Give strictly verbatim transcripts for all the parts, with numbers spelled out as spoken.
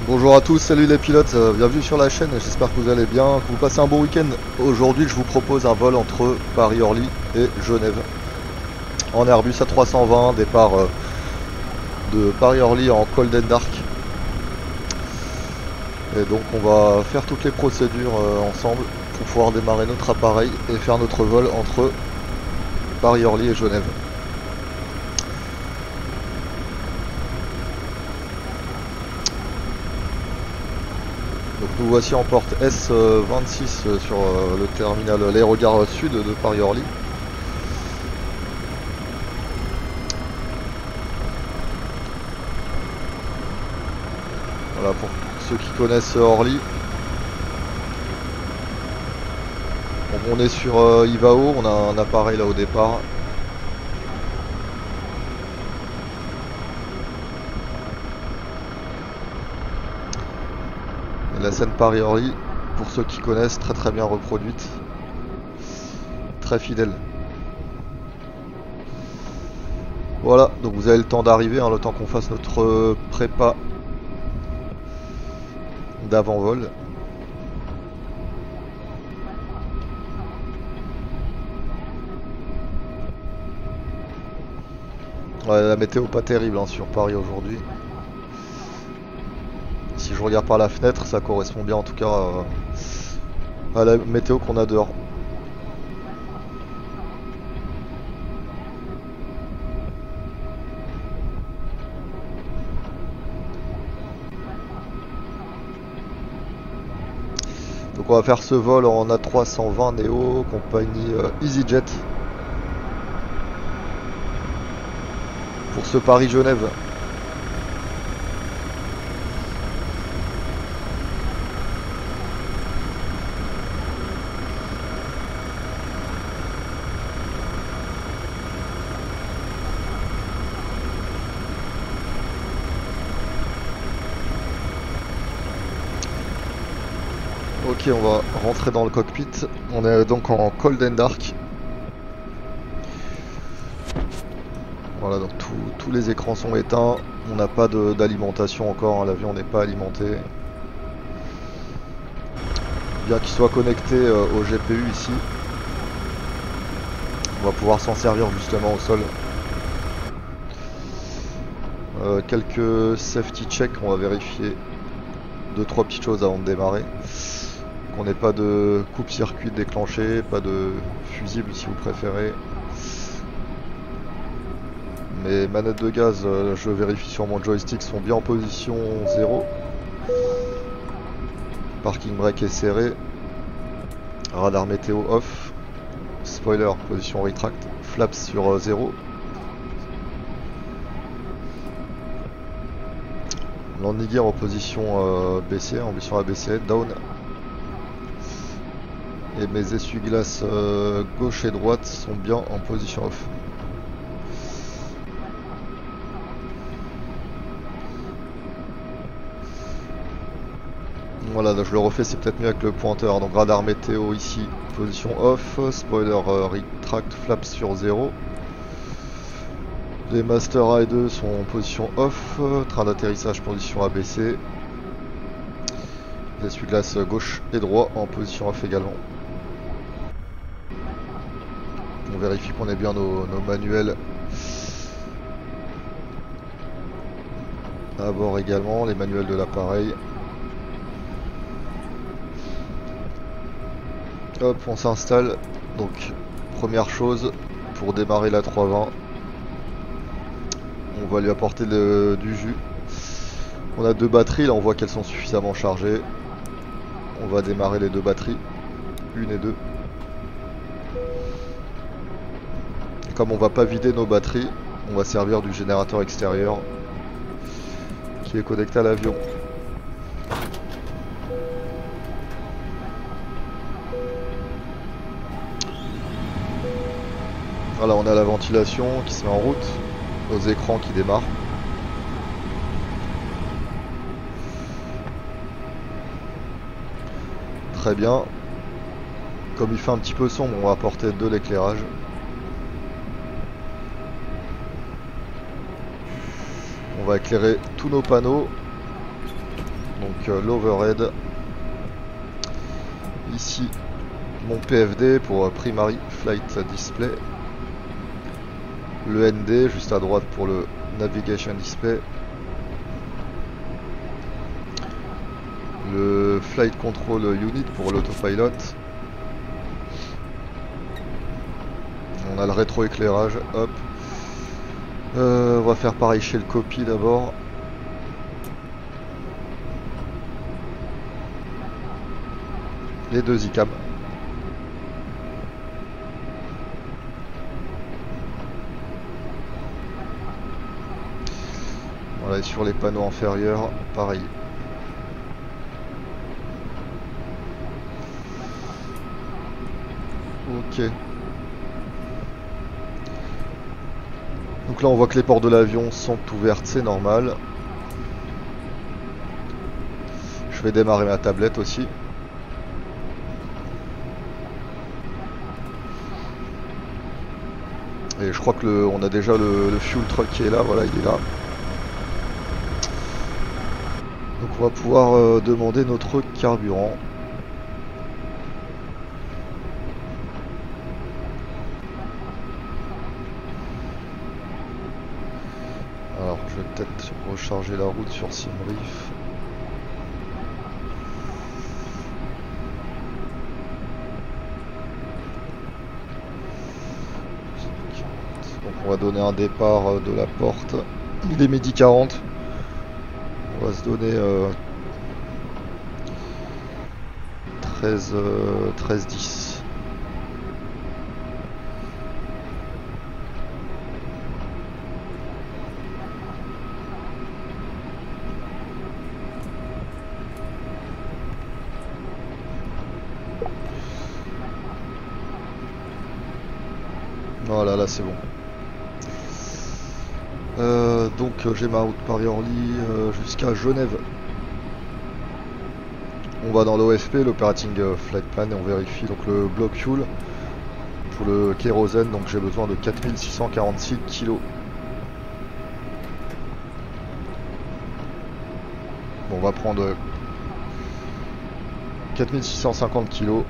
Bonjour à tous, salut les pilotes, euh, bienvenue sur la chaîne, j'espère que vous allez bien, que vous passez un bon week-end. Aujourd'hui je vous propose un vol entre Paris-Orly et Genève en Airbus A trois cent vingt, départ euh, de Paris-Orly en Cold and Dark. Et donc on va faire toutes les procédures euh, ensemble pour pouvoir démarrer notre appareil et faire notre vol entre Paris-Orly et Genève. Donc nous voici en porte S vingt-six sur le terminal, l'aérogare sud de Paris-Orly. Voilà pour ceux qui connaissent Orly. Donc on est sur euh, Ivao, on a un appareil là au départ. La scène Paris-Orly, pour ceux qui connaissent, très très bien reproduite, très fidèle. Voilà, donc vous avez le temps d'arriver, hein, le temps qu'on fasse notre prépa d'avant-vol. Ouais, la météo pas terrible hein, sur Paris aujourd'hui. Si je regarde par la fenêtre, ça correspond bien en tout cas euh, à la météo qu'on a dehors. Donc on va faire ce vol en A trois cent vingt Neo, compagnie euh, EasyJet. Pour ce Paris-Genève. Ok, on va rentrer dans le cockpit. On est donc en Cold and Dark. Voilà, donc tous les écrans sont éteints. On n'a pas d'alimentation encore, hein. L'avion n'est pas alimenté. Bien qu'il soit connecté euh, au G P U ici. On va pouvoir s'en servir justement au sol. Euh, quelques safety checks, on va vérifier deux trois petites choses avant de démarrer. On n'ait pas de coupe-circuit déclenché, pas de fusible si vous préférez. Mes manettes de gaz, je vérifie sur mon joystick, sont bien en position zéro. Parking brake est serré. Radar météo off. Spoiler position retract. Flaps sur zéro. Landing gear en position euh, baissière, en position abaissée, down. Et mes essuie-glaces euh, gauche et droite sont bien en position off. Voilà, là je le refais, c'est peut-être mieux avec le pointeur. Donc radar météo ici, position off, spoiler euh, retract, flaps sur zéro. Les master A et deux sont en position off, train d'atterrissage position abaissée. Les essuie-glaces gauche et droit en position off également. On vérifie qu'on ait bien nos, nos manuels à bord également, les manuels de l'appareil. Hop, on s'installe. Donc, première chose, pour démarrer la trois vingt, on va lui apporter le, du jus. On a deux batteries, là on voit qu'elles sont suffisamment chargées. On va démarrer les deux batteries, une et deux. Et comme on va pas vider nos batteries, on va servir du générateur extérieur qui est connecté à l'avion. Voilà, on a la ventilation qui se met en route, nos écrans qui démarrent. Très bien. Comme il fait un petit peu sombre, on va apporter de l'éclairage. On va éclairer tous nos panneaux. Donc euh, l'overhead. Ici mon P F D pour euh, Primary Flight Display. Le N D juste à droite pour le Navigation Display. Le Flight Control Unit pour l'autopilot. On a le rétroéclairage, hop. Euh, on va faire pareil chez le copy d'abord. Les deux I C A M. Voilà, et sur les panneaux inférieurs, pareil. Ok. Donc là on voit que les portes de l'avion sont ouvertes, c'est normal. Je vais démarrer ma tablette aussi. Et je crois que le, on a déjà le, le fuel truck qui est là, voilà, il est là. Donc on va pouvoir euh, demander notre carburant. Alors je vais peut-être recharger la route sur Simbrief. Donc on va donner un départ de la porte. Il est midi quarante. On va se donner euh, treize, euh, treize dix. Voilà, là c'est bon. Euh, donc j'ai ma route Paris-Orly euh, jusqu'à Genève. On va dans l'O F P, l'Operating Flight Plan, et on vérifie donc le bloc fuel pour le kérosène. Donc j'ai besoin de quatre mille six cent quarante-six kilos. Bon, on va prendre quatre mille six cent cinquante kilos.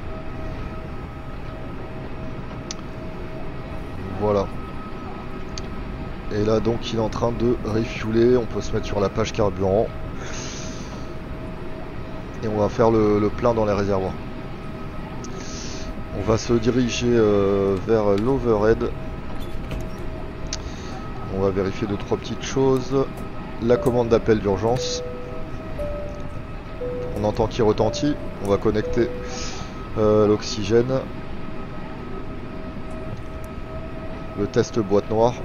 Voilà. Et là donc il est en train de refueler, on peut se mettre sur la page carburant. Et on va faire le, le plein dans les réservoirs. On va se diriger euh, vers l'overhead. On va vérifier deux trois petites choses. La commande d'appel d'urgence. On entend qu'il retentit. On va connecter euh, l'oxygène. Le test boîte noire.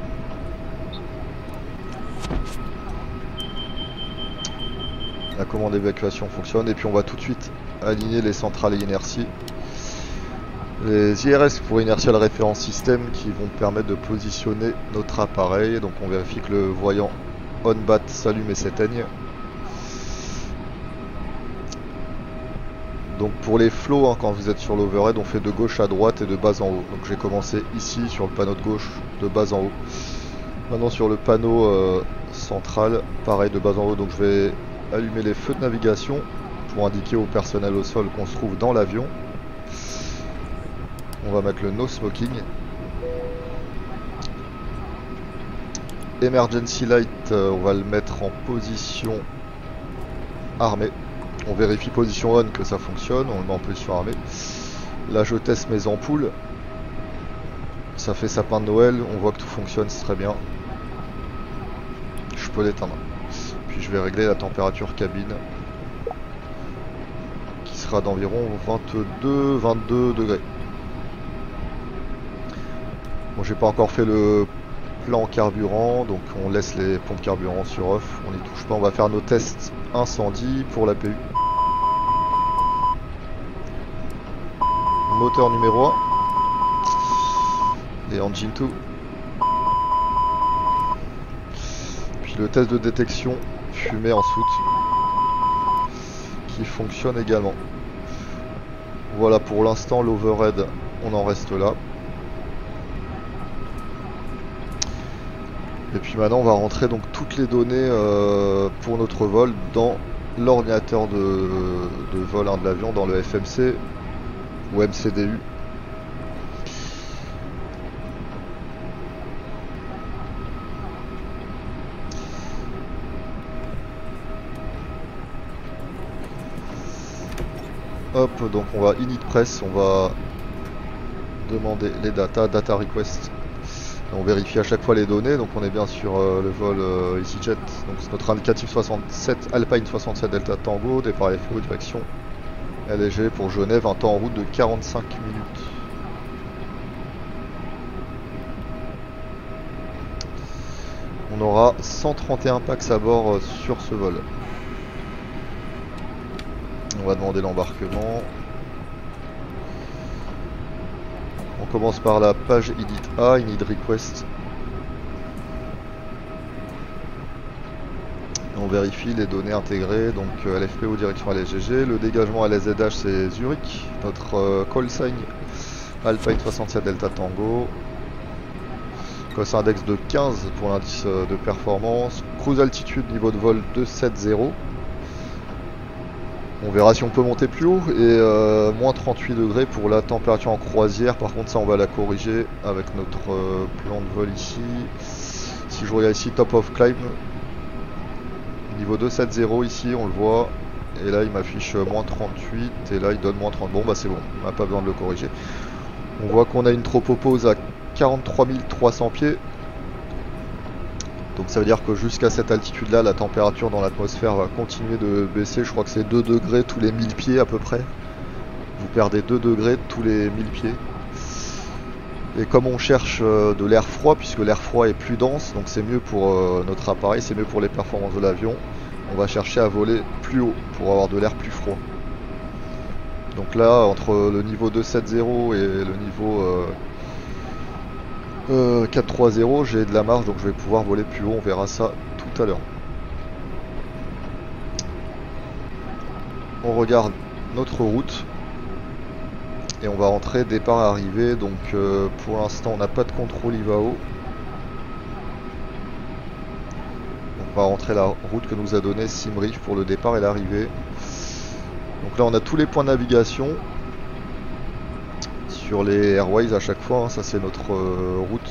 La commande d'évacuation fonctionne et puis on va tout de suite aligner les centrales inertie. Les I R S pour Inertial Reference System qui vont permettre de positionner notre appareil. Donc on vérifie que le voyant on-bat s'allume et s'éteigne. Donc pour les flots, hein, quand vous êtes sur l'overhead, on fait de gauche à droite et de bas en haut. Donc j'ai commencé ici sur le panneau de gauche, de bas en haut. Maintenant sur le panneau euh, central, pareil de bas en haut. Donc je vais allumer les feux de navigation pour indiquer au personnel au sol qu'on se trouve dans l'avion. On va mettre le no smoking. Emergency light, euh, on va le mettre en position armée. On vérifie position on que ça fonctionne, on le met en position armée. Là je teste mes ampoules. Ça fait sapin de Noël, on voit que tout fonctionne, c'est très bien. Je peux l'éteindre. Puis je vais régler la température cabine qui sera d'environ vingt-deux vingt-deux degrés. Bon, j'ai pas encore fait le plan carburant, donc on laisse les pompes carburant sur off, on n'y touche pas. On va faire nos tests incendie pour la P U. Moteur numéro un et engine deux. Puis le test de détection fumée en soute qui fonctionne également. Voilà, pour l'instant l'overhead on en reste là. Et puis maintenant on va rentrer donc toutes les données euh, pour notre vol dans l'ordinateur de, de vol hein, de l'avion dans le F M C ou M C D U. Hop, donc on va init press, on va demander les data, data request. On vérifie à chaque fois les données, donc on est bien sur euh, le vol euh, EasyJet. Donc c'est notre indicatif soixante-sept, Alpine soixante-sept Delta Tango, départ F O, direction L S G pour Genève, un temps en route de quarante-cinq minutes. On aura cent trente et un pax à bord euh, sur ce vol. On va demander l'embarquement. On commence par la page Init A, Init Request. On vérifie les données intégrées, donc euh, L F P O direction L S G G. Le dégagement à L S Z H c'est Zurich. Notre euh, call sign Alpine soixante-sept Delta Tango. Cost index de quinze pour l'indice euh, de performance. Cruise altitude niveau de vol deux cent soixante. On verra si on peut monter plus haut. Et euh, moins trente-huit degrés pour la température en croisière. Par contre ça on va la corriger avec notre euh, plan de vol ici. Si je regarde ici top of climb, niveau deux cent soixante ici on le voit. Et là il m'affiche moins trente-huit et là il donne moins trente. Bon bah c'est bon, on n'a pas besoin de le corriger. On voit qu'on a une tropopause à quarante-trois mille trois cents pieds. Donc ça veut dire que jusqu'à cette altitude là la température dans l'atmosphère va continuer de baisser. Je crois que c'est deux degrés tous les mille pieds à peu près. Vous perdez deux degrés tous les mille pieds. Et comme on cherche de l'air froid, puisque l'air froid est plus dense, donc c'est mieux pour notre appareil, c'est mieux pour les performances de l'avion, on va chercher à voler plus haut pour avoir de l'air plus froid. Donc là entre le niveau deux cent soixante et le niveau euh, Euh, quatre cent trente, j'ai de la marge donc je vais pouvoir voler plus haut, on verra ça tout à l'heure. On regarde notre route et on va rentrer départ arrivée. Donc euh, pour l'instant on n'a pas de contrôle I V A O. On va rentrer la route que nous a donné Simbrief pour le départ et l'arrivée. Donc là on a tous les points de navigation sur les Airways à chaque fois, hein, ça c'est notre euh, route.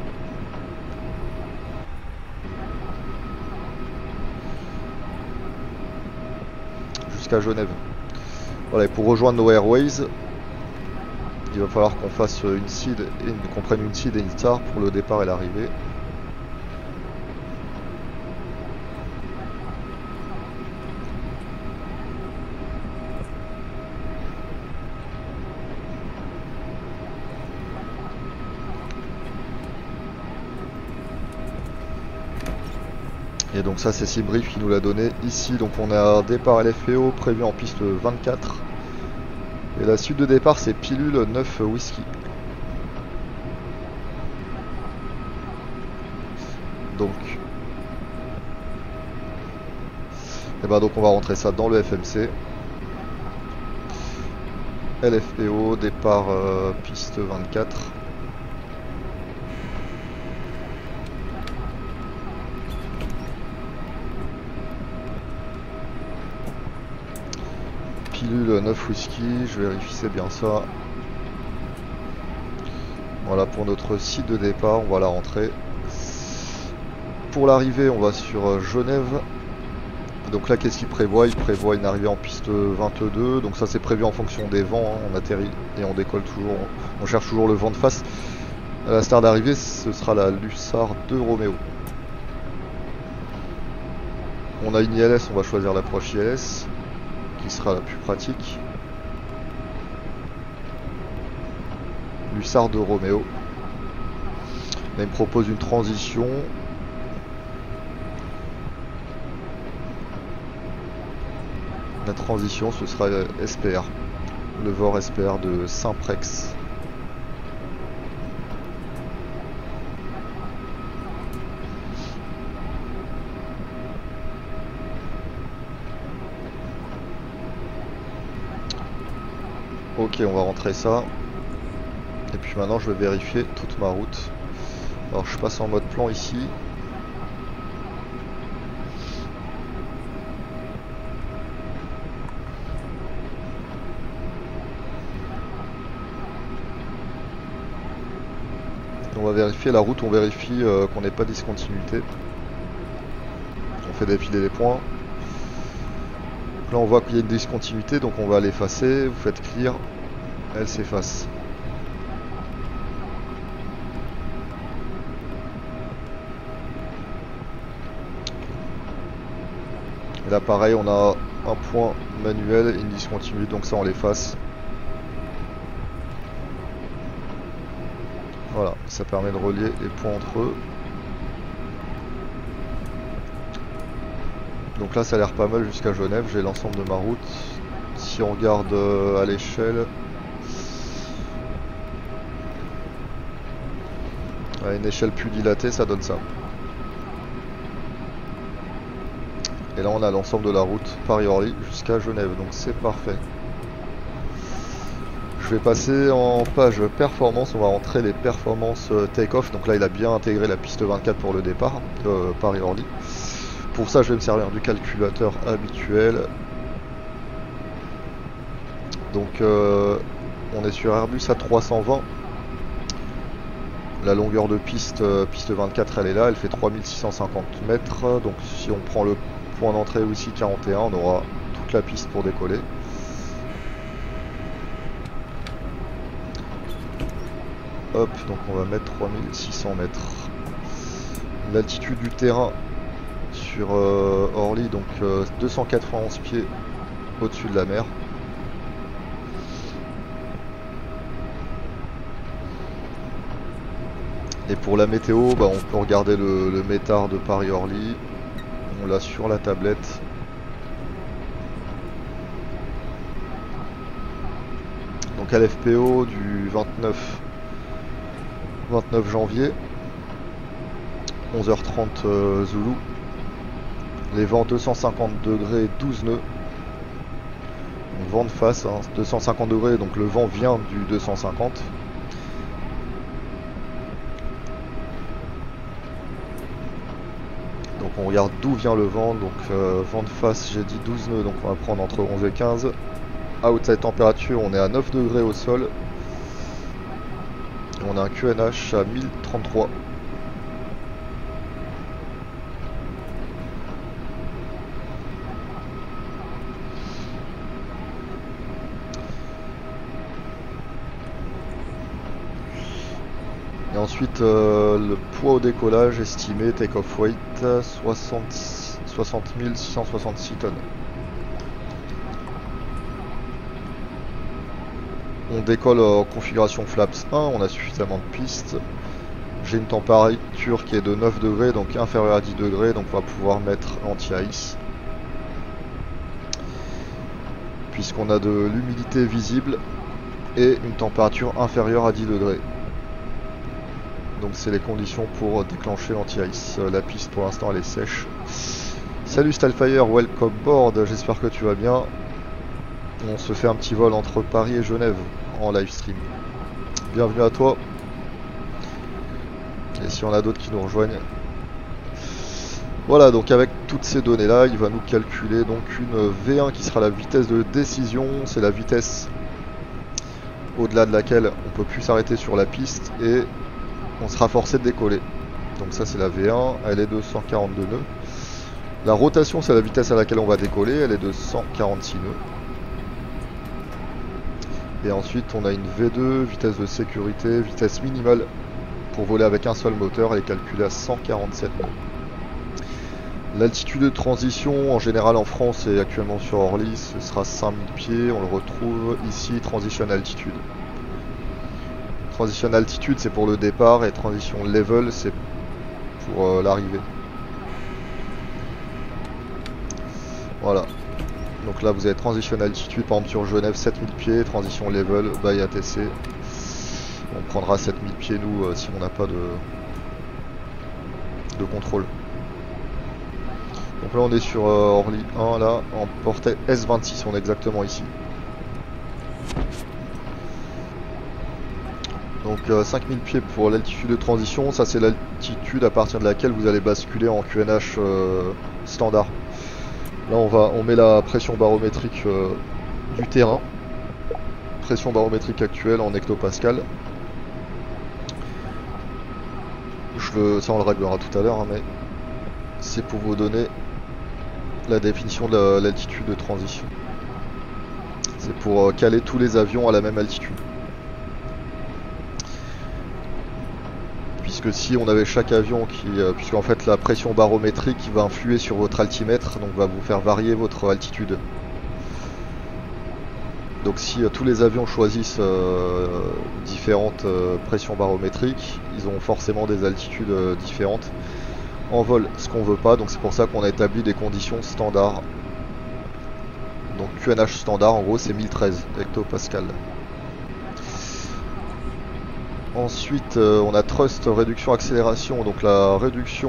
Jusqu'à Genève. Voilà, et pour rejoindre nos Airways, il va falloir qu'on fasse une seed et qu'on prenne une seed et une star pour le départ et l'arrivée. Et donc ça c'est Simbrief qui nous l'a donné ici. Donc on a un départ L F P O prévu en piste vingt-quatre. Et la suite de départ c'est pilule neuf whisky. Donc et ben donc on va rentrer ça dans le F M C. L F P O, départ euh, piste vingt-quatre. Pilule neuf whisky, je vérifie c'est bien ça. Voilà pour notre site de départ, on va la rentrer. Pour l'arrivée on va sur Genève. Donc là qu'est-ce qu'il prévoit? Il prévoit une arrivée en piste vingt-deux. Donc ça c'est prévu en fonction des vents, hein. On atterrit et on décolle toujours, on cherche toujours le vent de face. La star d'arrivée ce sera la Lussard deux Romeo. On a une I L S, on va choisir l'approche I L S qui sera la plus pratique. Lussard de Romeo. Là, il me propose une transition. La transition ce sera S P R. Le V O R S P R de Saint-Prex. Ok, on va rentrer ça. Et puis maintenant je vais vérifier toute ma route. Alors je passe en mode plan ici. On va vérifier la route, on vérifie euh, qu'on n'ait pas de discontinuité. On fait défiler les points. Donc là on voit qu'il y a une discontinuité, donc on va l'effacer. Vous faites clear, elle s'efface. Et là pareil, on a un point manuel et une discontinuité, donc ça on l'efface. Voilà, ça permet de relier les points entre eux. Donc là ça a l'air pas mal jusqu'à Genève, j'ai l'ensemble de ma route. Si on regarde euh, à l'échelle, à une échelle plus dilatée, ça donne ça. Et là on a l'ensemble de la route Paris-Orly jusqu'à Genève, donc c'est parfait. Je vais passer en page performance, on va rentrer les performances take-off. Donc là il a bien intégré la piste vingt-quatre pour le départ, euh, Paris-Orly. Pour ça je vais me servir du calculateur habituel. Donc euh, on est sur Airbus A trois cent vingt. La longueur de piste, euh, piste vingt-quatre elle est là, elle fait trois mille six cent cinquante mètres. Donc si on prend le point d'entrée aussi quarante et un, on aura toute la piste pour décoller. Hop, donc on va mettre trois mille six cents mètres. L'altitude du terrain sur euh, Orly, donc euh, deux cent quatre-vingt-onze pieds au-dessus de la mer. Et pour la météo, bah, on peut regarder le, le métard de Paris-Orly. On l'a sur la tablette. Donc à l'F P O du vingt-neuf janvier, onze heures trente euh, Zulu. Les vents deux cent cinquante degrés, douze nœuds. Donc vent de face, hein, deux cent cinquante degrés, donc le vent vient du deux cent cinquante. Donc on regarde d'où vient le vent, donc euh, vent de face, j'ai dit douze nœuds, donc on va prendre entre onze et quinze. Outside température, on est à neuf degrés au sol. Et on a un Q N H à mille trente-trois. Et ensuite euh, le poids au décollage estimé, take-off weight, soixante mille six cent soixante-six tonnes. On décolle en configuration flaps un, on a suffisamment de pistes. J'ai une température qui est de neuf degrés, donc inférieure à dix degrés, donc on va pouvoir mettre anti-ice. Puisqu'on a de l'humidité visible et une température inférieure à dix degrés. Donc c'est les conditions pour déclencher l'anti-ice. La piste pour l'instant elle est sèche. Salut Stylefire, welcome board, j'espère que tu vas bien. On se fait un petit vol entre Paris et Genève en live stream. Bienvenue à toi. Et si on a d'autres qui nous rejoignent. Voilà, donc avec toutes ces données là, il va nous calculer donc une V un qui sera la vitesse de décision. C'est la vitesse au-delà de laquelle on peut plus s'arrêter sur la piste et on sera forcé de décoller. Donc ça c'est la V un, elle est de cent quarante-deux nœuds. La rotation c'est la vitesse à laquelle on va décoller, elle est de cent quarante-six nœuds. Et ensuite on a une V deux, vitesse de sécurité, vitesse minimale pour voler avec un seul moteur, elle est calculée à cent quarante-sept nœuds. L'altitude de transition en général en France et actuellement sur Orly ce sera cinq mille pieds, on le retrouve ici, transition altitude. Transition altitude c'est pour le départ et transition level c'est pour euh, l'arrivée. Voilà. Donc là vous avez transition altitude, par exemple sur Genève sept mille pieds, transition level, by A T C. On prendra sept mille pieds nous euh, si on n'a pas de, de contrôle. Donc là on est sur euh, Orly un là, en portée S vingt-six, on est exactement ici. Donc euh, cinq mille pieds pour l'altitude de transition, ça c'est l'altitude à partir de laquelle vous allez basculer en Q N H euh, standard. Là on va on met la pression barométrique euh, du terrain. Pression barométrique actuelle en hectopascal. Je le, ça on le réglera tout à l'heure, hein, mais c'est pour vous donner la définition de l'altitude de transition. C'est pour euh, caler tous les avions à la même altitude. Puisque si on avait chaque avion qui... Euh, puisqu'en fait la pression barométrique va influer sur votre altimètre, donc va vous faire varier votre altitude. Donc si euh, tous les avions choisissent euh, différentes euh, pressions barométriques, ils ont forcément des altitudes euh, différentes en vol, ce qu'on veut pas, donc c'est pour ça qu'on a établi des conditions standards. Donc Q N H standard en gros c'est mille treize hectopascal. Ensuite euh, on a thrust réduction accélération, donc la réduction,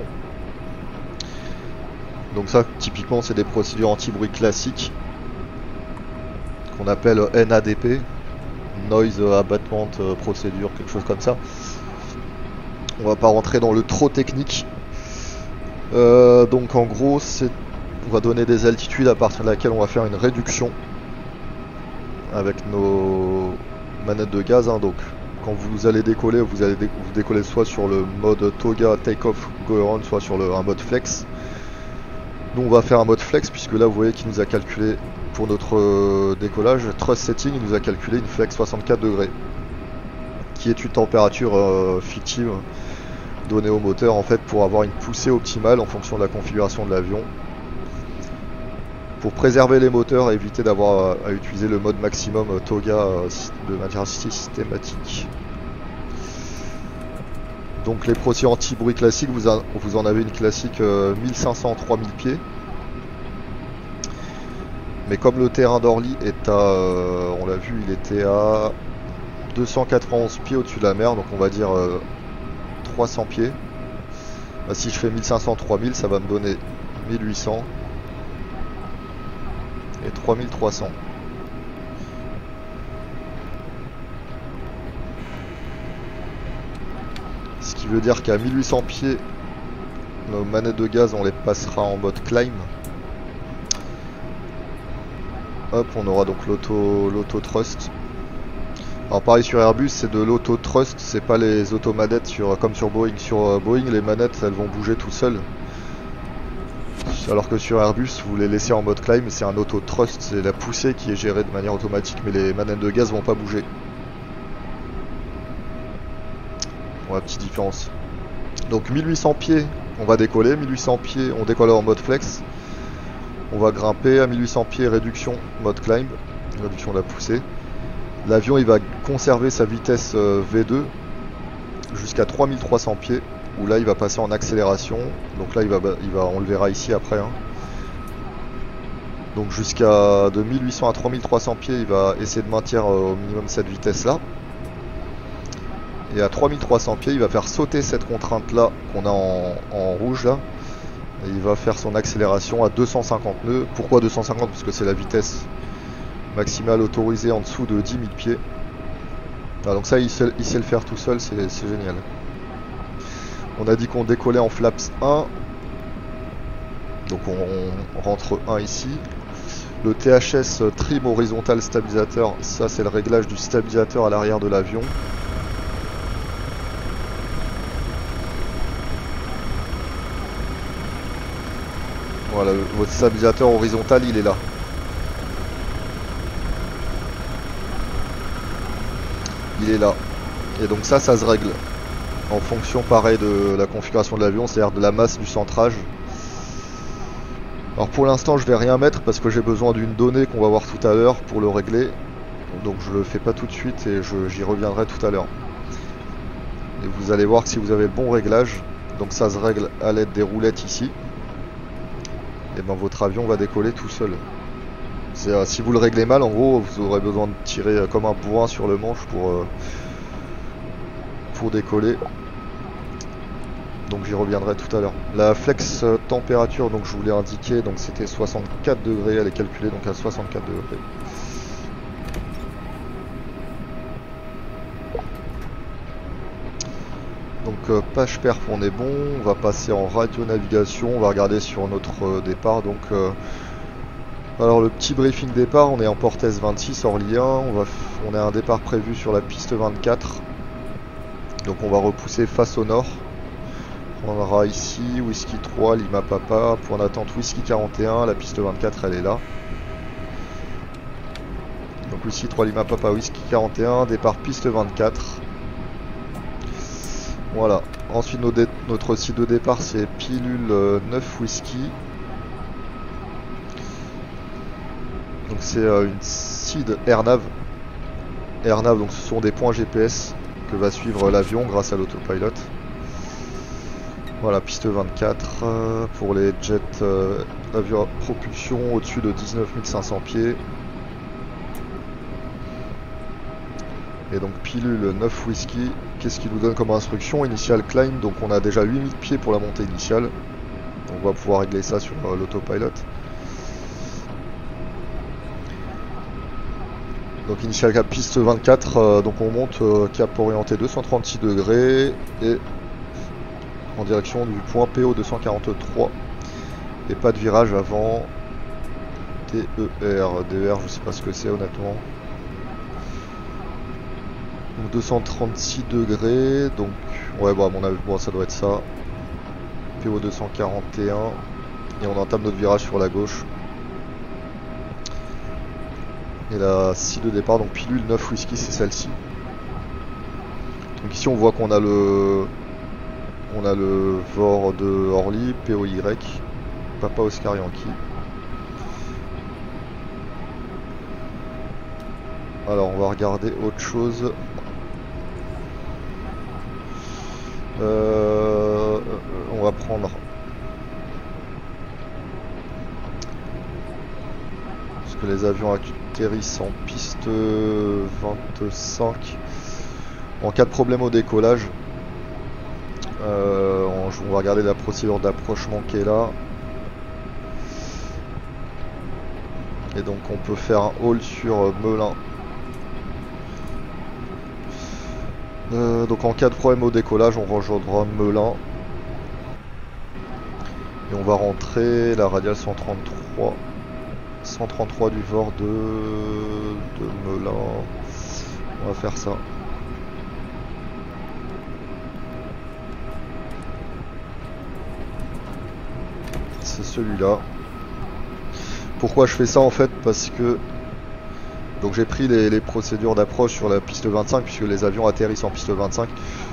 donc ça typiquement c'est des procédures anti-bruit classiques qu'on appelle N A D P, Noise Abatement Procedure, quelque chose comme ça. On va pas rentrer dans le trop technique. Euh, donc en gros c'est, on va donner des altitudes à partir de laquelle on va faire une réduction avec nos manettes de gaz, hein, donc quand vous allez décoller, vous allez dé vous décoller soit sur le mode Toga Takeoff Go On, soit sur le, un mode Flex. Nous on va faire un mode Flex puisque là vous voyez qu'il nous a calculé pour notre euh, décollage, Thrust Setting, il nous a calculé une Flex soixante-quatre degrés, qui est une température euh, fictive donnée au moteur en fait pour avoir une poussée optimale en fonction de la configuration de l'avion. Pour préserver les moteurs et éviter d'avoir à, à utiliser le mode maximum euh, Toga euh, de manière systématique. Donc les procédures anti-bruit classiques, vous, a, vous en avez une classique euh, mille cinq cents à trois mille pieds. Mais comme le terrain d'Orly est à, euh, on l'a vu, il était à deux cent quatre-vingt-onze pieds au-dessus de la mer, donc on va dire euh, trois cents pieds. Bah, si je fais mille cinq cents à trois mille, ça va me donner mille huit cents et trois mille trois cents. Ce qui veut dire qu'à mille huit cents pieds, nos manettes de gaz, on les passera en mode climb. Hop, on aura donc l'auto l'auto thrust. Alors pareil sur Airbus, c'est de l'auto thrust, c'est pas les automanettes sur, comme sur Boeing. Sur Boeing, les manettes elles vont bouger tout seules. Alors que sur Airbus, vous les laissez en mode climb, c'est un auto thrust, c'est la poussée qui est gérée de manière automatique, mais les manettes de gaz vont pas bouger. Voilà, petite différence. Donc mille huit cents pieds, on va décoller, mille huit cents pieds, on décolle en mode flex. On va grimper à mille huit cents pieds, réduction, mode climb, réduction de la poussée. L'avion il va conserver sa vitesse euh, V deux jusqu'à trois mille trois cents pieds, où là il va passer en accélération. Donc là il va, il va on le verra ici après. Hein. Donc jusqu'à de mille huit cents à trois mille trois cents pieds, il va essayer de maintenir euh, au minimum cette vitesse là. Et à trois mille trois cents pieds, il va faire sauter cette contrainte là qu'on a en, en rouge là. Et il va faire son accélération à deux cent cinquante nœuds. Pourquoi deux cent cinquante? Parce que c'est la vitesse maximale autorisée en dessous de dix mille pieds. Ah, donc ça il sait, il sait le faire tout seul, c'est génial. On a dit qu'on décollait en flaps un. Donc on, on rentre un ici. Le T H S trim horizontal stabilisateur, ça c'est le réglage du stabilisateur à l'arrière de l'avion. Voilà, votre stabilisateur horizontal il est là. Il est là. Et donc ça, ça se règle en fonction pareil de la configuration de l'avion, c'est-à-dire de la masse du centrage. Alors pour l'instant je vais rien mettre parce que j'ai besoin d'une donnée qu'on va voir tout à l'heure pour le régler. Donc je le fais pas tout de suite et j'y reviendrai tout à l'heure. Et vous allez voir que si vous avez le bon réglage, donc ça se règle à l'aide des roulettes ici. Et ben votre avion va décoller tout seul. Euh, si vous le réglez mal, en gros, vous aurez besoin de tirer euh, comme un bourrin sur le manche pour, euh, pour décoller. Donc j'y reviendrai tout à l'heure. La flex euh, température, donc je vous l'ai indiqué, donc c'était soixante-quatre degrés, elle est calculée donc à soixante-quatre degrés. Donc euh, page perf on est bon, on va passer en radio navigation, on va regarder sur notre euh, départ. Donc euh, alors le petit briefing départ, on est en Portes vingt-six Orly un, on, va on a un départ prévu sur la piste vingt-quatre. Donc on va repousser face au nord. prendra ici, Whisky trois, Lima Papa, point d'attente Whisky quarante et un, la piste vingt-quatre elle est là. Donc Whisky trois, Lima Papa, Whisky quarante et un, départ piste vingt-quatre. Voilà, ensuite nos notre site de départ c'est pilule euh, neuf Whisky. Donc c'est euh, une seed AirNav. AirNav, donc ce sont des points G P S que va suivre l'avion grâce à l'autopilot. Voilà, piste vingt-quatre euh, pour les jets euh, avions à propulsion au-dessus de dix-neuf mille cinq cents pieds. Et donc pilule neuf Whisky, qu'est-ce qu'il nous donne comme instruction? Initial climb, donc on a déjà huit mille pieds pour la montée initiale. On va pouvoir régler ça sur euh, l'autopilot. Donc initial cap piste vingt-quatre, euh, donc on monte euh, cap orienté deux cent trente-six degrés et en direction du point P O deux cent quarante-trois. Et pas de virage avant D E R. D E R, je sais pas ce que c'est honnêtement. Donc deux cent trente-six degrés, donc ouais bah à mon avis bon, ça doit être ça. P O deux cent quarante et un et on entame notre virage sur la gauche. Et la scie de départ, donc pilule neuf Whisky, c'est celle-ci. Donc ici on voit qu'on a le on a le V O R de Orly, P O Y, Papa Oscar Yankee. Alors on va regarder autre chose. Euh, on va prendre parce que les avions atterrissent en piste vingt-cinq. En cas de problème au décollage, euh, on, on va regarder la procédure d'approchement qui est là. Et donc on peut faire un haul sur Melun. Euh, donc en cas de problème au décollage, on rejoindra Melun. Et on va rentrer la radiale cent trente-trois. cent trente-trois du V O R de, de Melun. On va faire ça. C'est celui-là. Pourquoi je fais ça en fait? Parce que donc j'ai pris les, les procédures d'approche sur la piste vingt-cinq puisque les avions atterrissent en piste vingt-cinq.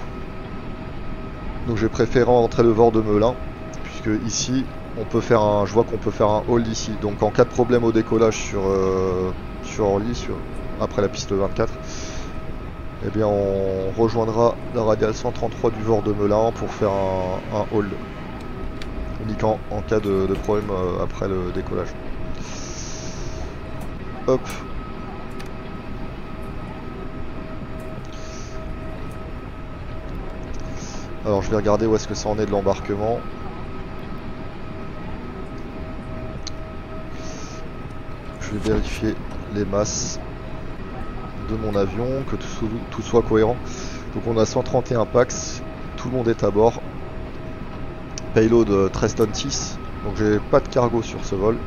Donc j'ai préféré entrer le V O R de Melun puisque ici on peut faire un, je vois qu'on peut faire un hold ici. Donc en cas de problème au décollage sur euh, sur Orly, sur après la piste vingt-quatre, eh bien on rejoindra la radiale cent trente-trois du V O R de Melun pour faire un, un hold uniquement en cas de, de problème euh, après le décollage. Hop. Alors je vais regarder où est-ce que ça en est de l'embarquement. Je vais vérifier les masses de mon avion, que tout, tout soit cohérent. Donc on a cent trente et un pax, tout le monde est à bord. Payload treize tonnes six, donc j'ai pas de cargo sur ce vol.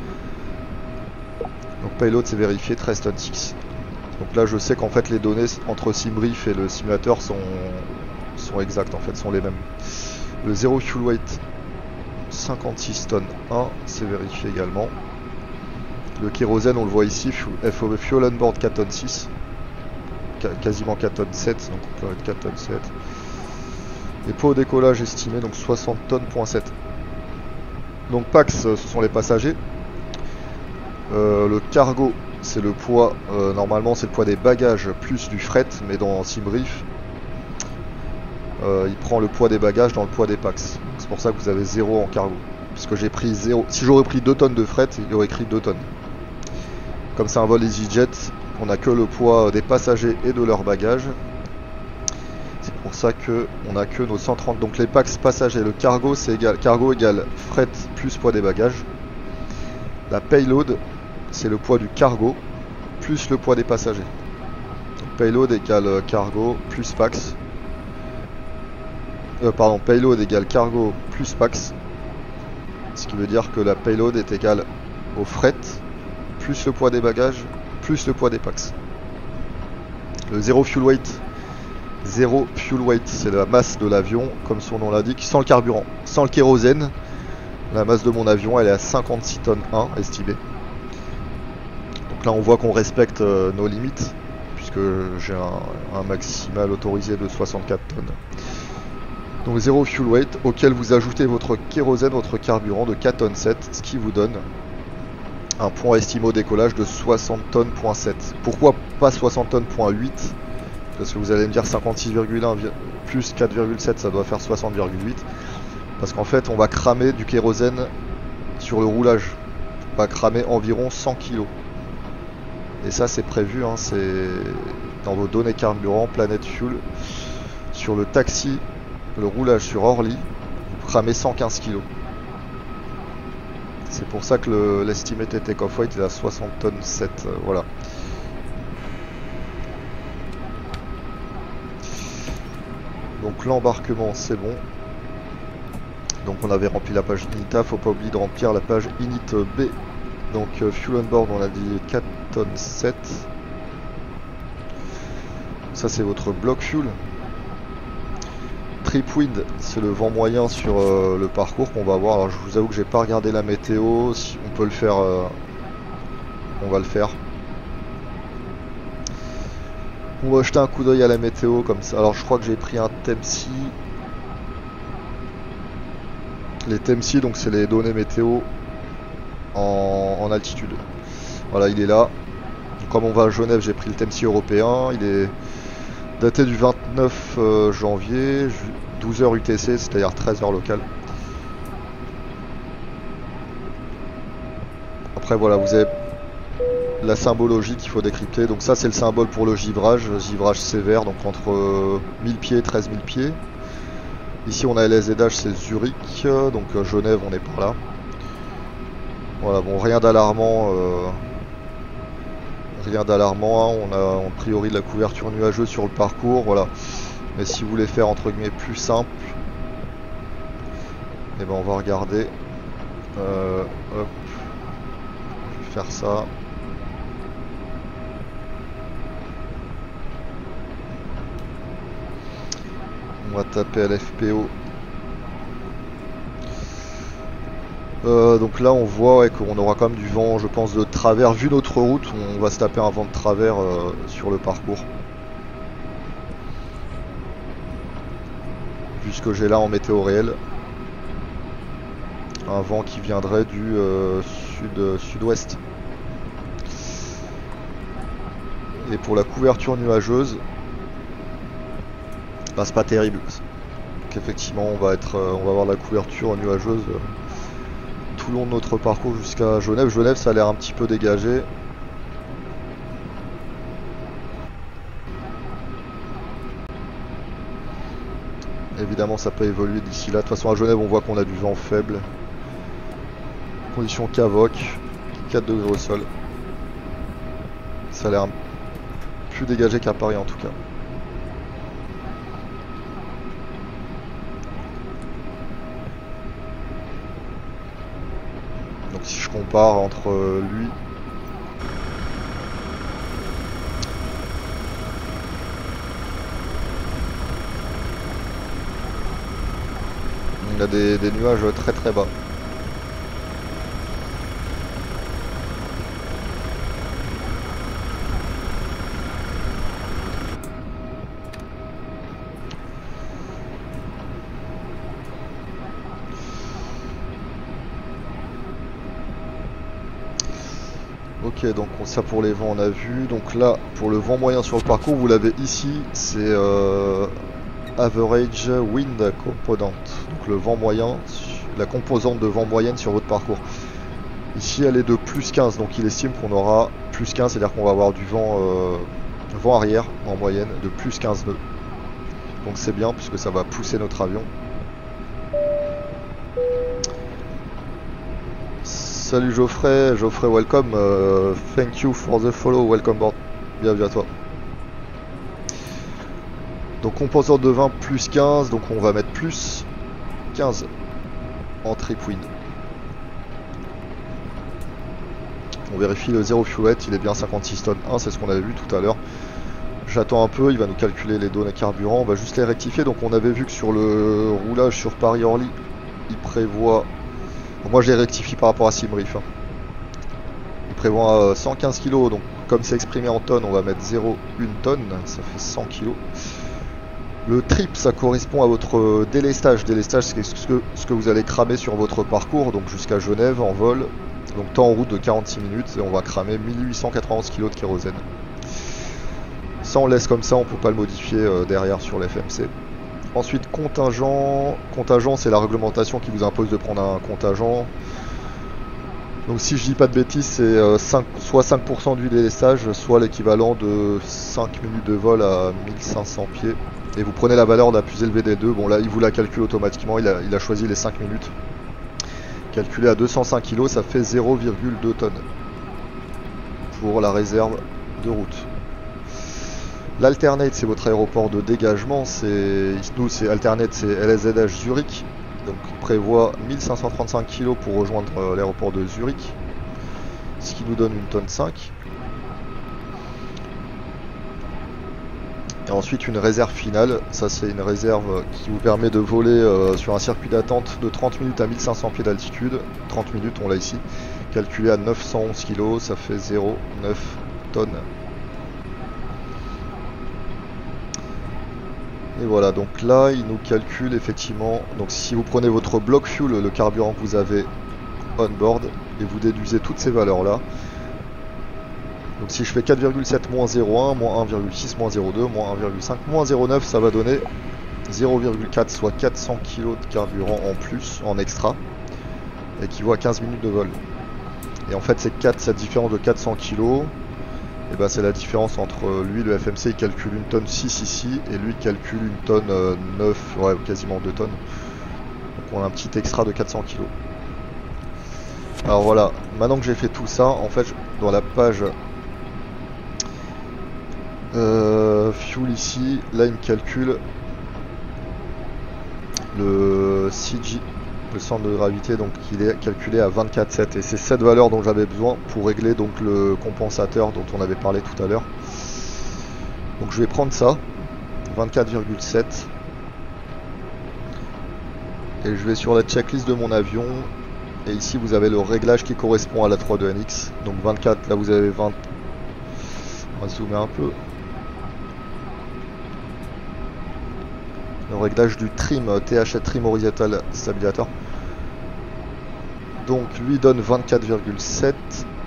Donc payload c'est vérifié, treize tonnes six. Donc là je sais qu'en fait les données entre SimBrief et le simulateur sont sont exacts en fait, sont les mêmes. Le zéro fuel weight cinquante-six tonnes un, c'est vérifié également. Le kérosène on le voit ici, F O B fuel on board quatre tonnes six, quasiment quatre tonnes sept, donc on peut mettre quatre tonnes sept. Et poids au décollage estimé donc soixante tonnes point sept. Donc Pax ce sont les passagers. Euh, le cargo c'est le poids, euh, normalement c'est le poids des bagages plus du fret, mais dans SimBrief Euh, il prend le poids des bagages dans le poids des Pax. C'est pour ça que vous avez zéro en cargo. Parce que j'ai pris zéro. Si j'aurais pris deux tonnes de fret, il y aurait écrit deux tonnes. Comme c'est un vol EasyJet, on n'a que le poids des passagers et de leurs bagages. C'est pour ça que on a que nos cent trente. Donc les Pax passagers, le cargo c'est égal. Cargo égale fret plus poids des bagages. La payload, c'est le poids du cargo plus le poids des passagers. Donc, payload égale cargo plus Pax. Euh, pardon, payload égale cargo plus Pax, ce qui veut dire que la payload est égale au fret plus le poids des bagages plus le poids des Pax. Le zéro fuel weight zéro fuel weight, c'est la masse de l'avion, comme son nom l'indique, sans le carburant, sans le kérosène. La masse de mon avion, elle est à cinquante-six tonnes un estimée. Donc là, on voit qu'on respecte euh, nos limites, puisque j'ai un, un maximal autorisé de soixante-quatre tonnes. Donc zéro fuel weight, auquel vous ajoutez votre kérosène, votre carburant de quatre tonnes sept, ce qui vous donne un point estimé au décollage de soixante tonnes point sept. Pourquoi pas soixante tonnes point huit? Parce que vous allez me dire cinquante-six virgule un plus quatre virgule sept, ça doit faire soixante virgule huit. Parce qu'en fait, on va cramer du kérosène sur le roulage. On va cramer environ cent kilos. Et ça, c'est prévu, hein, c'est dans vos données carburant, Planète Fuel. Sur le taxi, le roulage sur Orly, vous cramez cent quinze kilos. C'est pour ça que l'estimated take-off weight est à soixante tonnes sept. Euh, voilà. Donc l'embarquement c'est bon. Donc on avait rempli la page Inita, faut pas oublier de remplir la page Init B. Donc euh, fuel on board on a dit quatre tonnes sept. Ça c'est votre bloc fuel. Trip wind, c'est le vent moyen sur euh, le parcours qu'on va voir. Alors je vous avoue que j'ai pas regardé la météo, si on peut le faire, euh, on va le faire. On va jeter un coup d'œil à la météo comme ça. Alors je crois que j'ai pris un Temsi. Les Temsi, donc c'est les données météo en, en altitude. Voilà, il est là. Donc, comme on va à Genève, j'ai pris le Temsi européen. Il est daté du vingt-neuf janvier, douze heures U T C, c'est-à-dire treize heures locales. Après voilà, vous avez la symbologie qu'il faut décrypter. Donc ça c'est le symbole pour le givrage, givrage sévère, donc entre mille pieds et treize mille pieds. Ici on a L S Z H, c'est Zurich, donc Genève on est par là. Voilà, bon rien d'alarmant, euh, rien d'alarmant, hein. On a en priori de la couverture nuageuse sur le parcours, voilà. Mais si vous voulez faire entre guillemets plus simple, et eh ben on va regarder. Euh, hop, je vais faire ça. On va taper L F P O. Euh, donc là on voit ouais, qu'on aura quand même du vent, je pense, de travers. Vu notre route, on va se taper un vent de travers euh, sur le parcours. Vu ce que j'ai là en météo réel. Un vent qui viendrait du euh, sud, sud-ouest. Et pour la couverture nuageuse, bah, c'est pas terrible. Donc effectivement on va être, euh, on va avoir la couverture nuageuse euh, tout le long de notre parcours jusqu'à Genève. Genève ça a l'air un petit peu dégagé. Évidemment ça peut évoluer d'ici là. De toute façon à Genève on voit qu'on a du vent faible. Condition Cavoc, quatre degrés au sol. Ça a l'air plus dégagé qu'à Paris en tout cas. Donc si je compare entre lui il a des, des nuages très très bas. Ok, donc ça pour les vents on a vu. Donc là pour le vent moyen sur le parcours, vous l'avez ici, c'est euh, average wind component. Donc le vent moyen, la composante de vent moyenne sur votre parcours. Ici elle est de plus quinze, donc il estime qu'on aura plus quinze, c'est à dire qu'on va avoir du vent, euh, vent arrière en moyenne de plus quinze nœuds. Donc c'est bien puisque ça va pousser notre avion. Salut Geoffrey, Geoffrey welcome, uh, thank you for the follow, welcome board, bienvenue à toi. Donc composante de vin plus quinze, donc on va mettre plus quinze en trip wind. On vérifie le zéro fuel weight, il est bien cinquante-six tonnes un, c'est ce qu'on avait vu tout à l'heure. J'attends un peu, il va nous calculer les données carburant, on va juste les rectifier. Donc on avait vu que sur le roulage sur Paris-Orly, il prévoit... Bon, moi je les rectifie par rapport à Simbrief. Hein. Il prévoit euh, cent quinze kilos, donc comme c'est exprimé en tonnes, on va mettre zéro virgule un tonne, ça fait cent kilos. Le trip, ça correspond à votre délestage. Délestage, c'est ce que, ce que vous allez cramer sur votre parcours, donc jusqu'à Genève en vol. Donc temps en route de quarante-six minutes, et on va cramer mille huit cent quatre-vingt-onze kilos de kérosène. Ça on laisse comme ça, on peut pas le modifier euh, derrière sur l'F M C. Ensuite contingent, contingent c'est la réglementation qui vous impose de prendre un contingent. Donc si je dis pas de bêtises, c'est euh, soit cinq pour cent du délestage, soit l'équivalent de cinq minutes de vol à mille cinq cents pieds. Et vous prenez la valeur la plus élevée des deux. Bon là il vous la calcule automatiquement, il a, il a choisi les cinq minutes. Calculé à deux cent cinq kilos, ça fait zéro virgule deux tonnes pour la réserve de route. L'Alternate, c'est votre aéroport de dégagement. C'est nous, c'est Alternate, c'est L S Z H Zurich. Donc il prévoit mille cinq cent trente-cinq kilos pour rejoindre euh, l'aéroport de Zurich, ce qui nous donne une tonne cinq. Et ensuite une réserve finale, ça c'est une réserve qui vous permet de voler euh, sur un circuit d'attente de trente minutes à mille cinq cents pieds d'altitude. trente minutes, on l'a ici, calculé à neuf cent onze kilos, ça fait zéro virgule neuf tonnes. Et voilà, donc là il nous calcule effectivement, donc si vous prenez votre bloc fuel, le carburant que vous avez on board, et vous déduisez toutes ces valeurs là. Donc si je fais quatre virgule sept moins zéro virgule un, moins un virgule six, moins zéro virgule deux, moins un virgule cinq, moins zéro virgule neuf, ça va donner zéro virgule quatre, soit quatre cents kilos de carburant en plus, en extra, équivaut à quinze minutes de vol. Et en fait c'est quatre, cette différence de quatre cents kilos, et ben c'est la différence entre lui, le F M C, il calcule une tonne six ici, et lui il calcule une tonne euh, neuf, ouais quasiment deux tonnes. Donc on a un petit extra de quatre cents kilos. Alors voilà, maintenant que j'ai fait tout ça, en fait dans la page Euh, fuel ici, là il me calcule le C G, le centre de gravité, donc il est calculé à vingt-quatre virgule sept, et c'est cette valeur dont j'avais besoin pour régler donc le compensateur dont on avait parlé tout à l'heure. Donc je vais prendre ça, vingt-quatre virgule sept, et je vais sur la checklist de mon avion, et ici vous avez le réglage qui correspond à la trois deux N X, donc vingt-quatre, là vous avez vingt, on va zoomer un peu. Le réglage du trim, T H Trim Horizontal Stabilisator. Donc lui donne vingt-quatre virgule sept.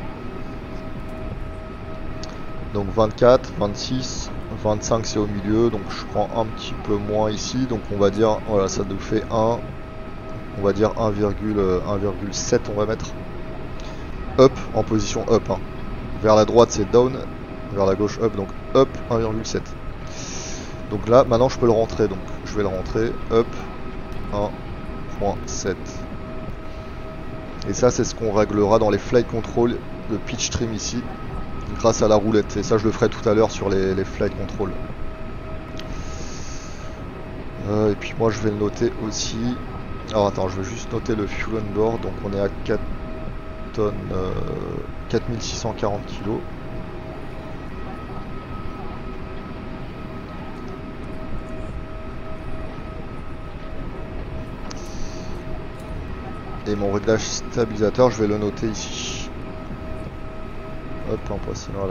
Donc vingt-quatre, vingt-six, vingt-cinq c'est au milieu. Donc je prends un petit peu moins ici. Donc on va dire, voilà, ça nous fait un. On va dire un virgule sept, on va mettre. Up, en position up. Hein. Vers la droite c'est down, vers la gauche up. Donc up un virgule sept. Donc là, maintenant je peux le rentrer, donc je vais le rentrer, up, un virgule sept. Et ça c'est ce qu'on réglera dans les flight control, le pitch trim ici, grâce à la roulette. Et ça je le ferai tout à l'heure sur les, les flight control. Euh, et puis moi je vais le noter aussi. Alors attends, je vais juste noter le fuel on board, donc on est à quatre tonnes, euh, quatre mille six cent quarante kilos. Et mon réglage stabilisateur, je vais le noter ici. Hop, en poisson, voilà.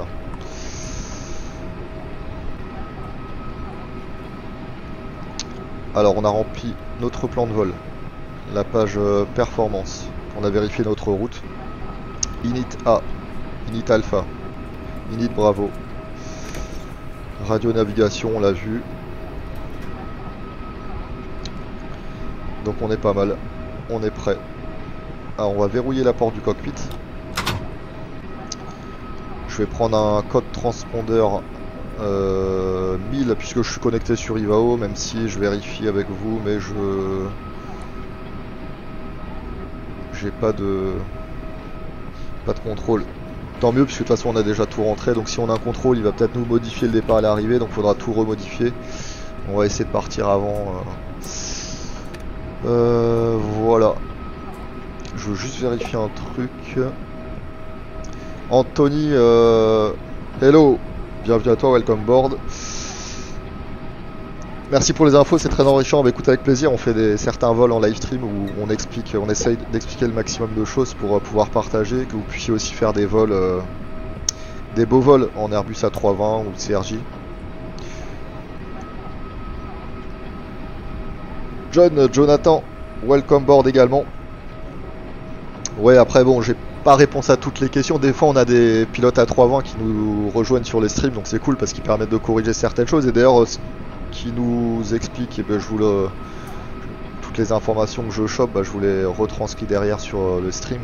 Alors, on a rempli notre plan de vol. La page euh, performance. On a vérifié notre route. Init A, Init Alpha, Init Bravo. Radio navigation, on l'a vu. Donc on est pas mal. On est prêt. Alors on va verrouiller la porte du cockpit. Je vais prendre un code transpondeur euh, mille puisque je suis connecté sur Ivao, même si je vérifie avec vous, mais je j'ai pas de pas de contrôle. Tant mieux puisque de toute façon on a déjà tout rentré, donc si on a un contrôle il va peut-être nous modifier le départ à l'arrivée, donc il faudra tout remodifier. On va essayer de partir avant. Euh, euh, voilà. Je veux juste vérifier un truc. Anthony, euh... hello, bienvenue à toi, welcome board. Merci pour les infos, c'est très enrichissant. Bah, écoute, avec plaisir, on fait des, certains vols en live stream où on explique, on essaye d'expliquer le maximum de choses pour euh, pouvoir partager, que vous puissiez aussi faire des vols, euh, des beaux vols en Airbus A trois vingt ou C R J. John, Jonathan, welcome board également. Ouais, après bon, j'ai pas réponse à toutes les questions. Des fois, on a des pilotes A trois vingt qui nous rejoignent sur les streams, donc c'est cool parce qu'ils permettent de corriger certaines choses. Et d'ailleurs, qui nous explique, et ben, je vous le, toutes les informations que je chope, bah, je vous les retranscris derrière sur euh, le stream.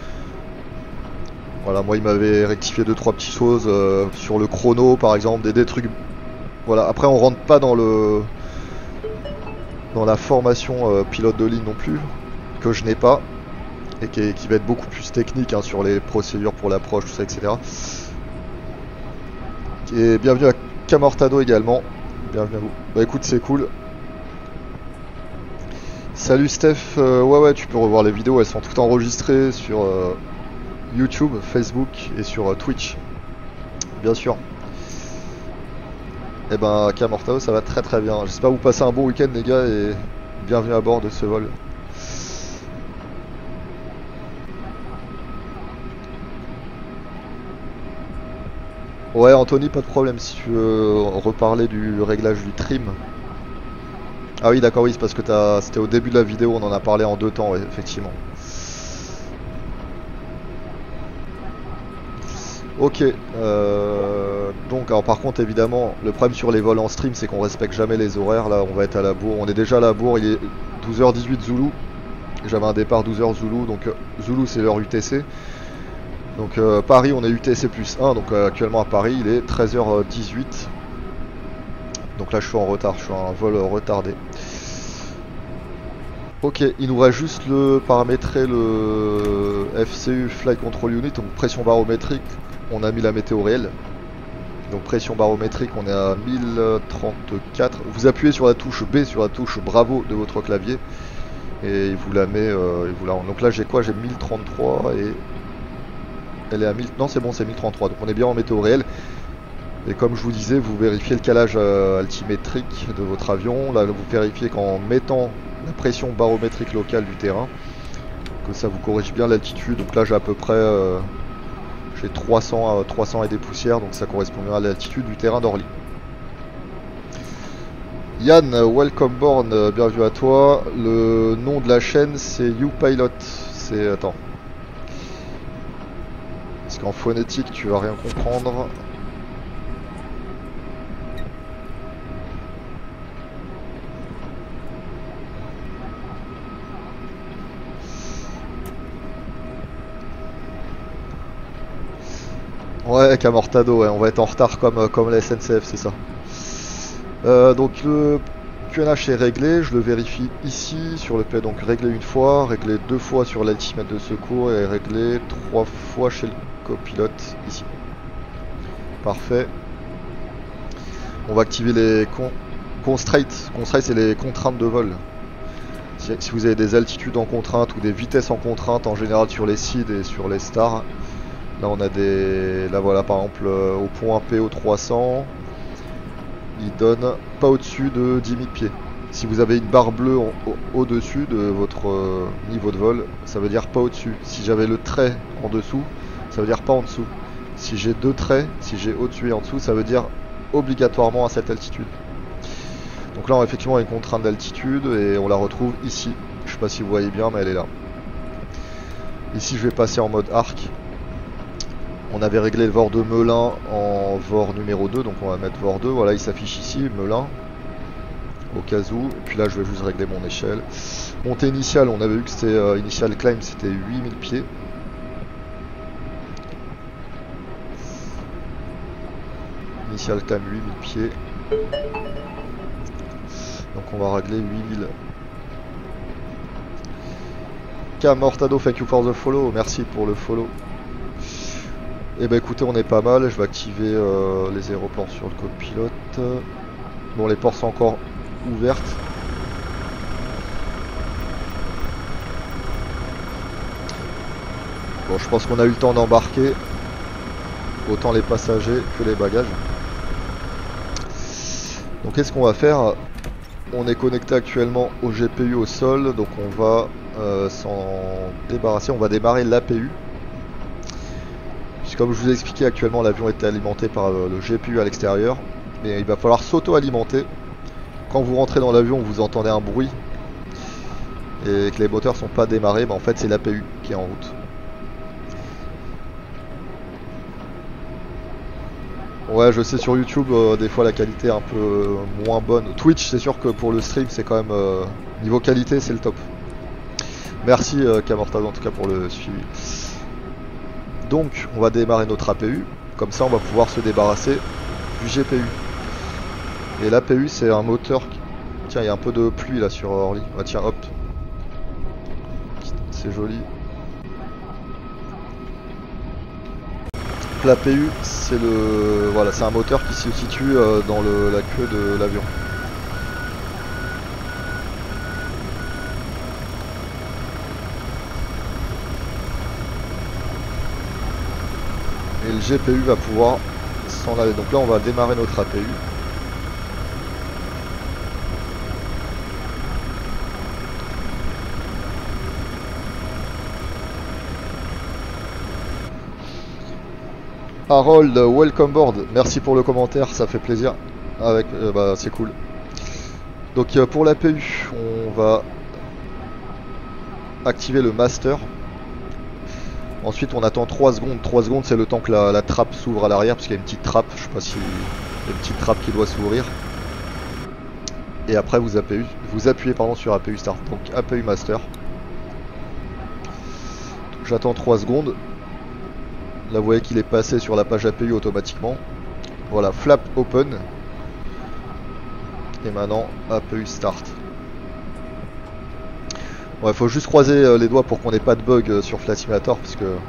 Voilà, moi il m'avait rectifié deux trois petites choses euh, sur le chrono par exemple, des, des trucs. Voilà, après on rentre pas dans le dans la formation euh, pilote de ligne non plus, que je n'ai pas, et qui, est, qui va être beaucoup plus technique hein, sur les procédures pour l'approche, tout ça, et cetera. Et bienvenue à Camortado également. Bienvenue à vous. Bah écoute, c'est cool. Salut Steph, euh, ouais ouais, tu peux revoir les vidéos, elles sont toutes enregistrées sur euh, YouTube, Facebook et sur euh, Twitch. Bien sûr. Et ben Camortado, ça va très très bien. J'espère vous passer un bon week-end les gars et bienvenue à bord de ce vol. Ouais Anthony, pas de problème si tu veux reparler du réglage du trim. Ah oui d'accord, oui c'est parce que c'était au début de la vidéo, on en a parlé en deux temps, ouais, effectivement. Ok, euh, donc alors par contre évidemment le problème sur les vols en stream c'est qu'on respecte jamais les horaires. Là on va être à la bourre, on est déjà à la bourre, il est douze heures dix-huit Zulu. J'avais un départ douze heures Zulu, donc Zulu c'est l'heure U T C. Donc euh, Paris on est U T C plus un, donc euh, actuellement à Paris il est treize heures dix-huit. Donc là je suis en retard, je suis en vol retardé. Ok, il nous reste juste le paramétrer le F C U Flight Control Unit, donc pression barométrique, on a mis la météo réelle. Donc pression barométrique on est à mille trente-quatre. Vous appuyez sur la touche B, sur la touche Bravo de votre clavier. Et il vous la met, euh, il vous la... donc là j'ai quoi? J'ai mille trente-trois et... Elle est à mille... Non c'est bon, c'est mille trente-trois, donc on est bien en météo réelle. Et comme je vous disais, vous vérifiez le calage euh, altimétrique de votre avion. Là vous vérifiez qu'en mettant la pression barométrique locale du terrain, que ça vous corrige bien l'altitude. Donc là j'ai à peu près euh, j'ai trois cents, trois cents et des poussières, donc ça correspond bien à l'altitude du terrain d'Orly. Yann, welcome board, bienvenue à toi. Le nom de la chaîne c'est YouPilot. C'est... attends. Parce qu'en phonétique tu vas rien comprendre. Ouais, Camortado, ouais, on va être en retard comme, comme la S N C F, c'est ça. Euh, donc le Q N H est réglé, je le vérifie ici sur le P, donc réglé une fois, réglé deux fois sur l'altimètre de secours et réglé trois fois chez le copilote ici. Parfait. On va activer les con constraints. Constraints c'est les contraintes de vol. Si, si vous avez des altitudes en contrainte ou des vitesses en contrainte en général sur les S I D et sur les stars. Là on a des... Là voilà par exemple euh, au point P O trois cents, il donne pas au-dessus de dix mille pieds. Si vous avez une barre bleue au-dessus de votre euh, niveau de vol, ça veut dire pas au-dessus. Si j'avais le trait en dessous, ça veut dire pas en dessous. Si j'ai deux traits, si j'ai au-dessus et en dessous, ça veut dire obligatoirement à cette altitude. Donc là on a effectivement une contrainte d'altitude et on la retrouve ici. Je sais pas si vous voyez bien mais elle est là. Ici je vais passer en mode arc. On avait réglé le V O R de Melun en V O R numéro deux, donc on va mettre V O R deux, voilà il s'affiche ici, Melun, au cas où, et puis là je vais juste régler mon échelle. Montée initiale, on avait vu que c'était euh, initial climb, c'était huit mille pieds. Initial climb huit mille pieds. Donc on va régler huit mille. Camortado, thank you for the follow, merci pour le follow. Et bah écoutez, on est pas mal, je vais activer euh, les aéroports sur le copilote. Bon, les portes sont encore ouvertes. Bon, je pense qu'on a eu le temps d'embarquer, autant les passagers que les bagages. Donc qu'est-ce qu'on va faire? On est connecté actuellement au G P U au sol, donc on va euh, s'en débarrasser. On va démarrer l'A P U. Puisque comme je vous ai expliqué, actuellement l'avion était alimenté par euh, le G P U à l'extérieur. Mais il va falloir s'auto-alimenter. Quand vous rentrez dans l'avion, vous entendez un bruit et que les moteurs sont pas démarrés, mais en fait c'est l'A P U qui est en route. Ouais, je sais, sur YouTube, euh, des fois la qualité est un peu euh, moins bonne. Twitch, c'est sûr que pour le stream, c'est quand même... Euh, niveau qualité, c'est le top. Merci euh, Camortaz en tout cas pour le suivi. Donc, on va démarrer notre A P U. Comme ça, on va pouvoir se débarrasser du G P U. Et l'A P U, c'est un moteur... Qui... Tiens, il y a un peu de pluie là sur Orly. Ah, tiens, hop. C'est joli. L'A P U, c'est le, voilà, c'est un moteur qui se situe euh, dans le, la queue de l'avion. Et le G P U va pouvoir s'en aller. Donc là, on va démarrer notre A P U. Harold, welcome board, merci pour le commentaire, ça fait plaisir. Avec, euh, bah, c'est cool. Donc euh, pour l'A P U, on va activer le master. Ensuite on attend trois secondes. trois secondes, c'est le temps que la, la trappe s'ouvre à l'arrière, parce qu'il y a une petite trappe, je sais pas si... Il y a une petite trappe qui doit s'ouvrir. Et après vous appuyez, vous appuyez pardon, sur A P U start. Donc A P U master. J'attends trois secondes. Là vous voyez qu'il est passé sur la page A P U automatiquement. Voilà, flap open. Et maintenant A P U start. Ouais, faut juste croiser les doigts pour qu'on n'ait pas de bug sur Flight Simulator, parce que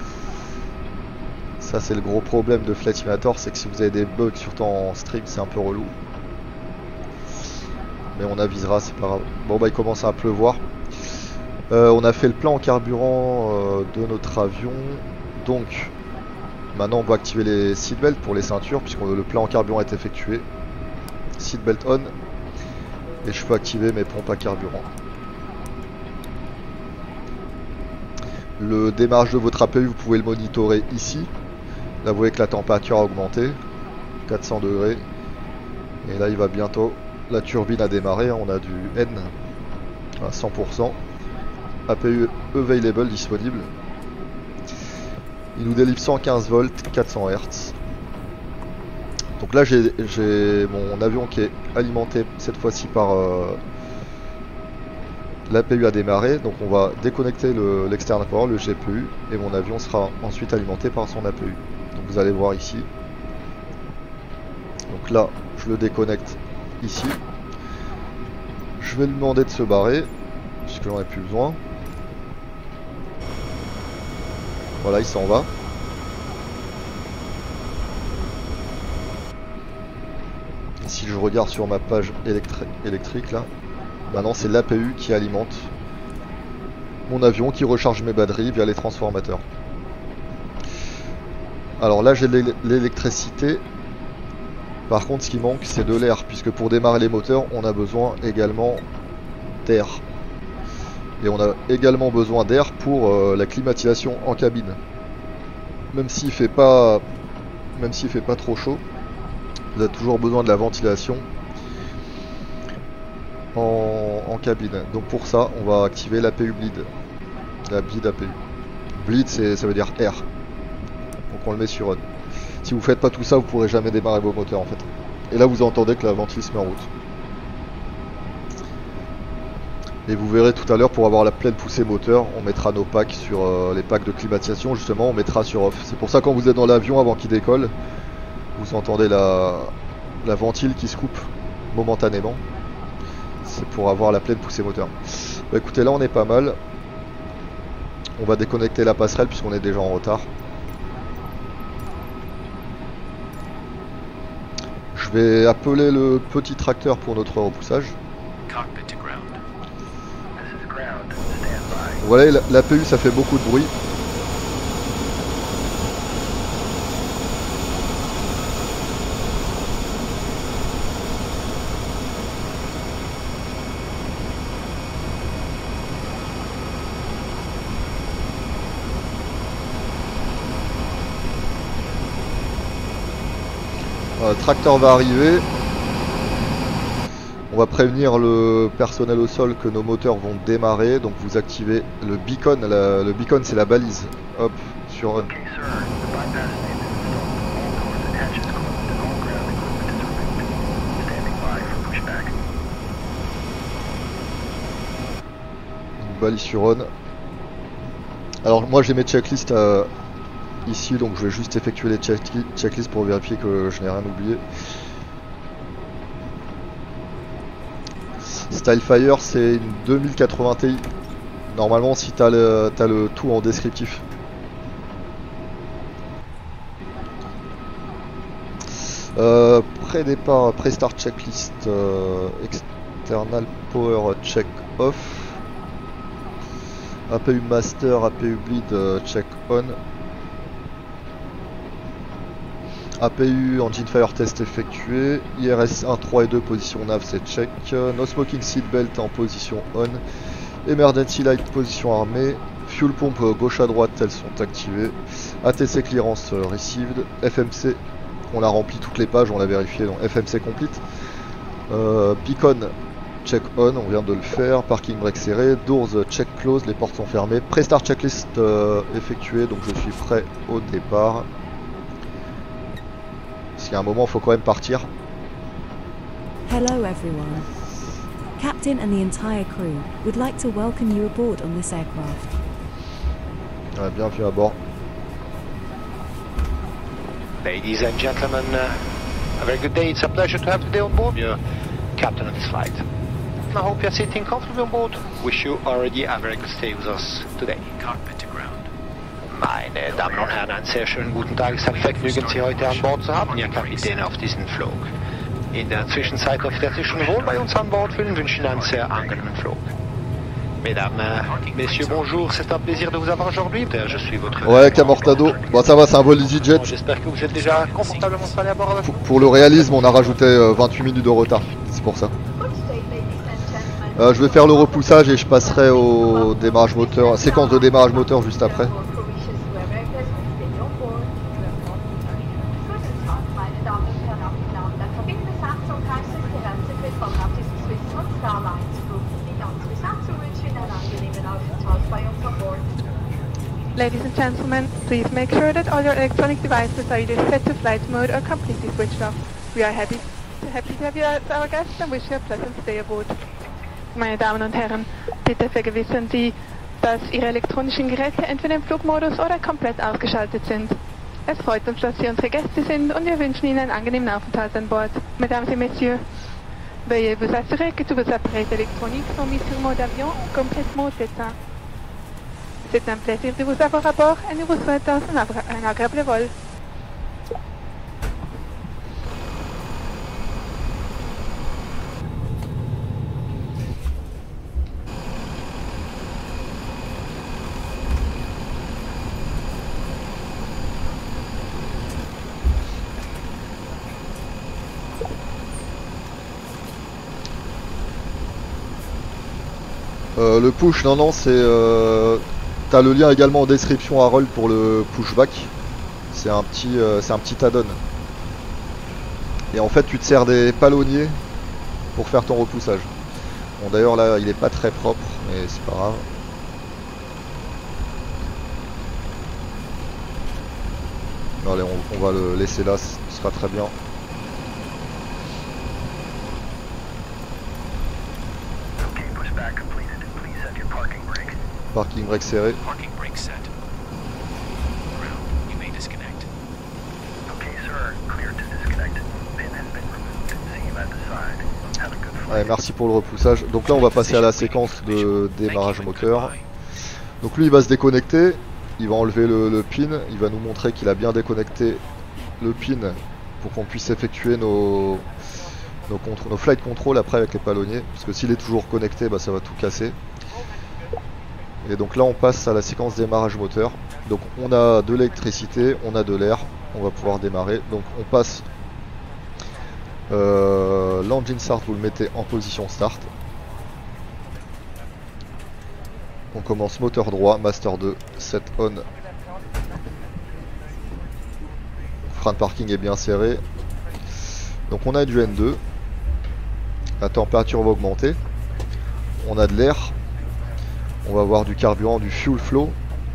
ça c'est le gros problème de Flight Simulator, c'est que si vous avez des bugs surtout en stream, c'est un peu relou. Mais on avisera, c'est pas grave. Bon bah il commence à pleuvoir. Euh, on a fait le plein en carburant euh, de notre avion. Donc maintenant on va activer les seatbelts pour les ceintures, puisque le plein en carburant est effectué. Seatbelt on. Et je peux activer mes pompes à carburant. Le démarrage de votre A P U, vous pouvez le monitorer ici. Là vous voyez que la température a augmenté, quatre cents degrés. Et là il va bientôt, la turbine a démarré, on a du N à cent pour cent. A P U available disponible. Il nous délivre cent quinze volts, quatre cents hertz. Donc là j'ai mon avion qui est alimenté cette fois-ci par euh, l'A P U a démarré. Donc on va déconnecter l'externe power, le G P U, et mon avion sera ensuite alimenté par son A P U. Donc vous allez voir ici. Donc là je le déconnecte ici. Je vais lui demander de se barrer, puisque j'en ai plus besoin. Voilà, il s'en va. Et si je regarde sur ma page électri électrique là, maintenant c'est l'A P U qui alimente mon avion, qui recharge mes batteries via les transformateurs. Alors là j'ai l'électricité. Par contre ce qui manque c'est de l'air, puisque pour démarrer les moteurs on a besoin également d'air. Et on a également besoin d'air pour euh, la climatisation en cabine. Même s'il fait pas, même s'il fait pas trop chaud, vous avez toujours besoin de la ventilation en, en cabine. Donc pour ça, on va activer l'A P U bleed, la bleed A P U. Bleed, ça veut dire air. Donc on le met sur on. Si vous faites pas tout ça, vous pourrez jamais démarrer vos moteurs en fait. Et là, vous entendez que la ventile se met en route. Et vous verrez tout à l'heure, pour avoir la pleine poussée moteur, on mettra nos packs sur euh, les packs de climatisation, justement, on mettra sur off. C'est pour ça quand vous êtes dans l'avion avant qu'il décolle, vous entendez la, la ventile qui se coupe momentanément. C'est pour avoir la pleine poussée moteur. Bah, écoutez, là on est pas mal. On va déconnecter la passerelle puisqu'on est déjà en retard. Je vais appeler le petit tracteur pour notre repoussage. Voilà, l'A P U ça fait beaucoup de bruit. Euh, tracteur va arriver. On va prévenir le personnel au sol que nos moteurs vont démarrer. Donc vous activez le beacon. La, le beacon c'est la balise. Hop, sur on. Balise sur on. Alors moi j'ai mes checklists euh, ici, donc je vais juste effectuer les check checklists pour vérifier que je n'ai rien oublié. Stylefire c'est une deux mille quatre-vingts Ti. Normalement si t'as le, t'as le tout en descriptif. Euh, Pré-départ, pré-start checklist, euh, external power check off. A P U master, A P U bleed, euh, check on. A P U engine fire test effectué. I R S un, trois et deux position nav c'est check. No smoking seatbelt en position on. Emergency light position armée. Fuel pump euh, gauche à droite elles sont activées. A T C clearance euh, received. F M C on a rempli toutes les pages, on l'a vérifié donc F M C complete. Euh, beacon check on, on vient de le faire. Parking brake serré. Doors check close, les portes sont fermées. Pré-start checklist euh, effectuée, donc je suis prêt au départ. Parce qu'à un moment, il faut quand même partir. Hello everyone. Captain and the entire crew would like to welcome you aboard on this aircraft. Ouais, bienvenue à bord. Ladies and gentlemen, uh, a very good day. It's a pleasure to have today on board you, captain of this flight. I hope you're sitting comfortably on board. Wish you already a very good stay with us today. Cockpit to ground. Meine Damen und Herren, einen sehr schönen guten Tag. Es hat Vergnügen, Sie heute an Bord zu haben, Ihr Kapitän auf diesen Flug. In der Zwischenzeit auf der sich schon wohl bei uns an Bord fühlen, wünschen Ihnen einen sehr angenehmen Flug. Mesdames, messieurs, bonjour, c'est un plaisir de vous avoir aujourd'hui. Je suis votre... Ouais, Camortado. Bon, ça va, c'est un vol EasyJet. J'espère que vous êtes déjà confortablement installé à bord. Pour, pour le réalisme, on a rajouté euh, vingt-huit minutes de retard. C'est pour ça. Euh, je vais faire le repoussage et je passerai au démarrage moteur, séquence de démarrage moteur juste après. Ladies and gentlemen, please make sure that all your electronic devices are either set to flight mode or completely switched off. We are happy, happy to have you as our guests and wish you a pleasant stay aboard. Meine Damen und Herren, bitte vergewissern Sie, dass Ihre elektronischen Geräte entweder im Flugmodus oder komplett ausgeschaltet sind. Es freut uns, dass Sie unsere Gäste sind und wir wünschen Ihnen einen angenehmen Aufenthalt an Bord. Mesdames et messieurs, veuillez vous assurer que tous vos appareils électroniques sont mis sur mode avion complètement éteint. C'est un plaisir de vous avoir à bord et nous vous souhaitons un, un agréable vol. Euh, le push, non, non, c'est... Euh, t'as le lien également en description à roll pour le pushback. C'est un petit, euh, c'est un petit add-on. Et en fait, tu te sers des palonniers pour faire ton repoussage. Bon, d'ailleurs, là, il est pas très propre, mais c'est pas grave. Allez, on, on va le laisser là, ce sera très bien. Parking brake serré. Parking brake set. Ground. You may disconnect. Okay, sir. Clear to disconnect. Pin has been removed. See you at the side. Have a good flight. Allez, merci pour le repoussage. Donc là, on va passer à la séquence de démarrage moteur. Donc lui, il va se déconnecter. Il va enlever le, le pin. Il va nous montrer qu'il a bien déconnecté le pin pour qu'on puisse effectuer nos, nos, nos flight control après avec les palonniers. Parce que s'il est toujours connecté, bah, ça va tout casser. Et donc là on passe à la séquence démarrage moteur. Donc on a de l'électricité, on a de l'air, on va pouvoir démarrer. Donc on passe euh, l'engine start, vous le mettez en position start. On commence moteur droit, master deux, set on. Frein de parking est bien serré. Donc on a du N deux. La température va augmenter. On a de l'air. On va avoir du carburant, du fuel flow.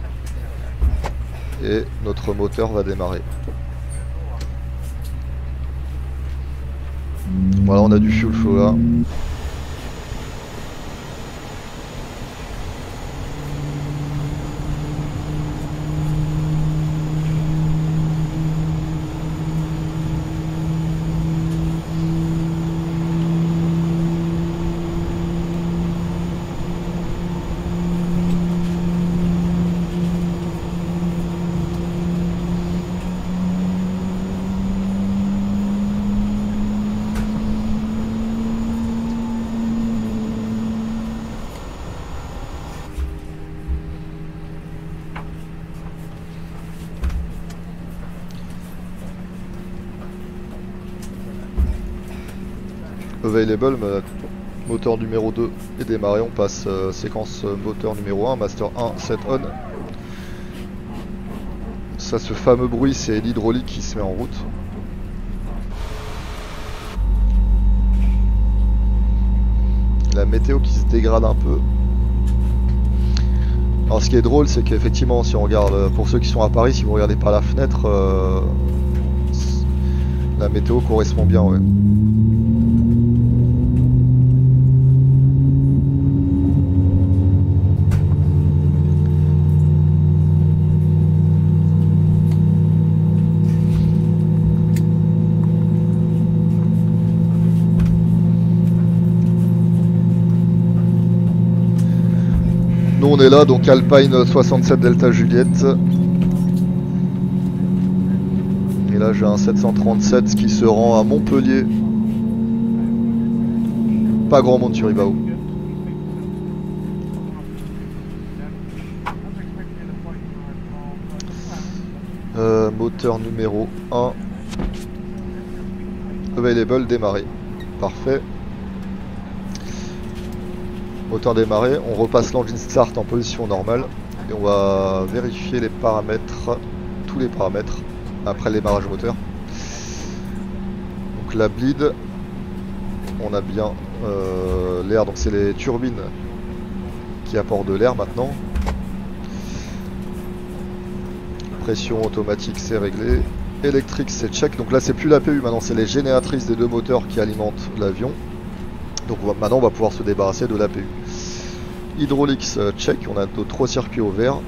Et notre moteur va démarrer. Voilà, on a du fuel flow là. Available, moteur numéro deux est démarré, on passe euh, séquence euh, moteur numéro un, master un, set on. Ça, ce fameux bruit, c'est l'hydraulique qui se met en route. La météo qui se dégrade un peu. Alors ce qui est drôle, c'est qu'effectivement, si on regarde, pour ceux qui sont à Paris, si vous regardez par la fenêtre, euh, la météo correspond bien, ouais. Nous on est là, donc Alpine soixante-sept Delta Juliette. Et là j'ai un sept cent trente-sept qui se rend à Montpellier. Pas grand monde sur Ibao. Euh, moteur numéro un. Available, démarrer. Parfait. Moteur démarré, on repasse l'engine start en position normale et on va vérifier les paramètres, tous les paramètres après le démarrage moteur. Donc la bleed, on a bien euh, l'air, donc c'est les turbines qui apportent de l'air maintenant. Pression automatique c'est réglé, électrique c'est check, donc là c'est plus l'A P U maintenant, c'est les génératrices des deux moteurs qui alimentent l'avion. Donc on va, maintenant on va pouvoir se débarrasser de l'A P U. Hydraulics check, on a nos trois circuits au vert.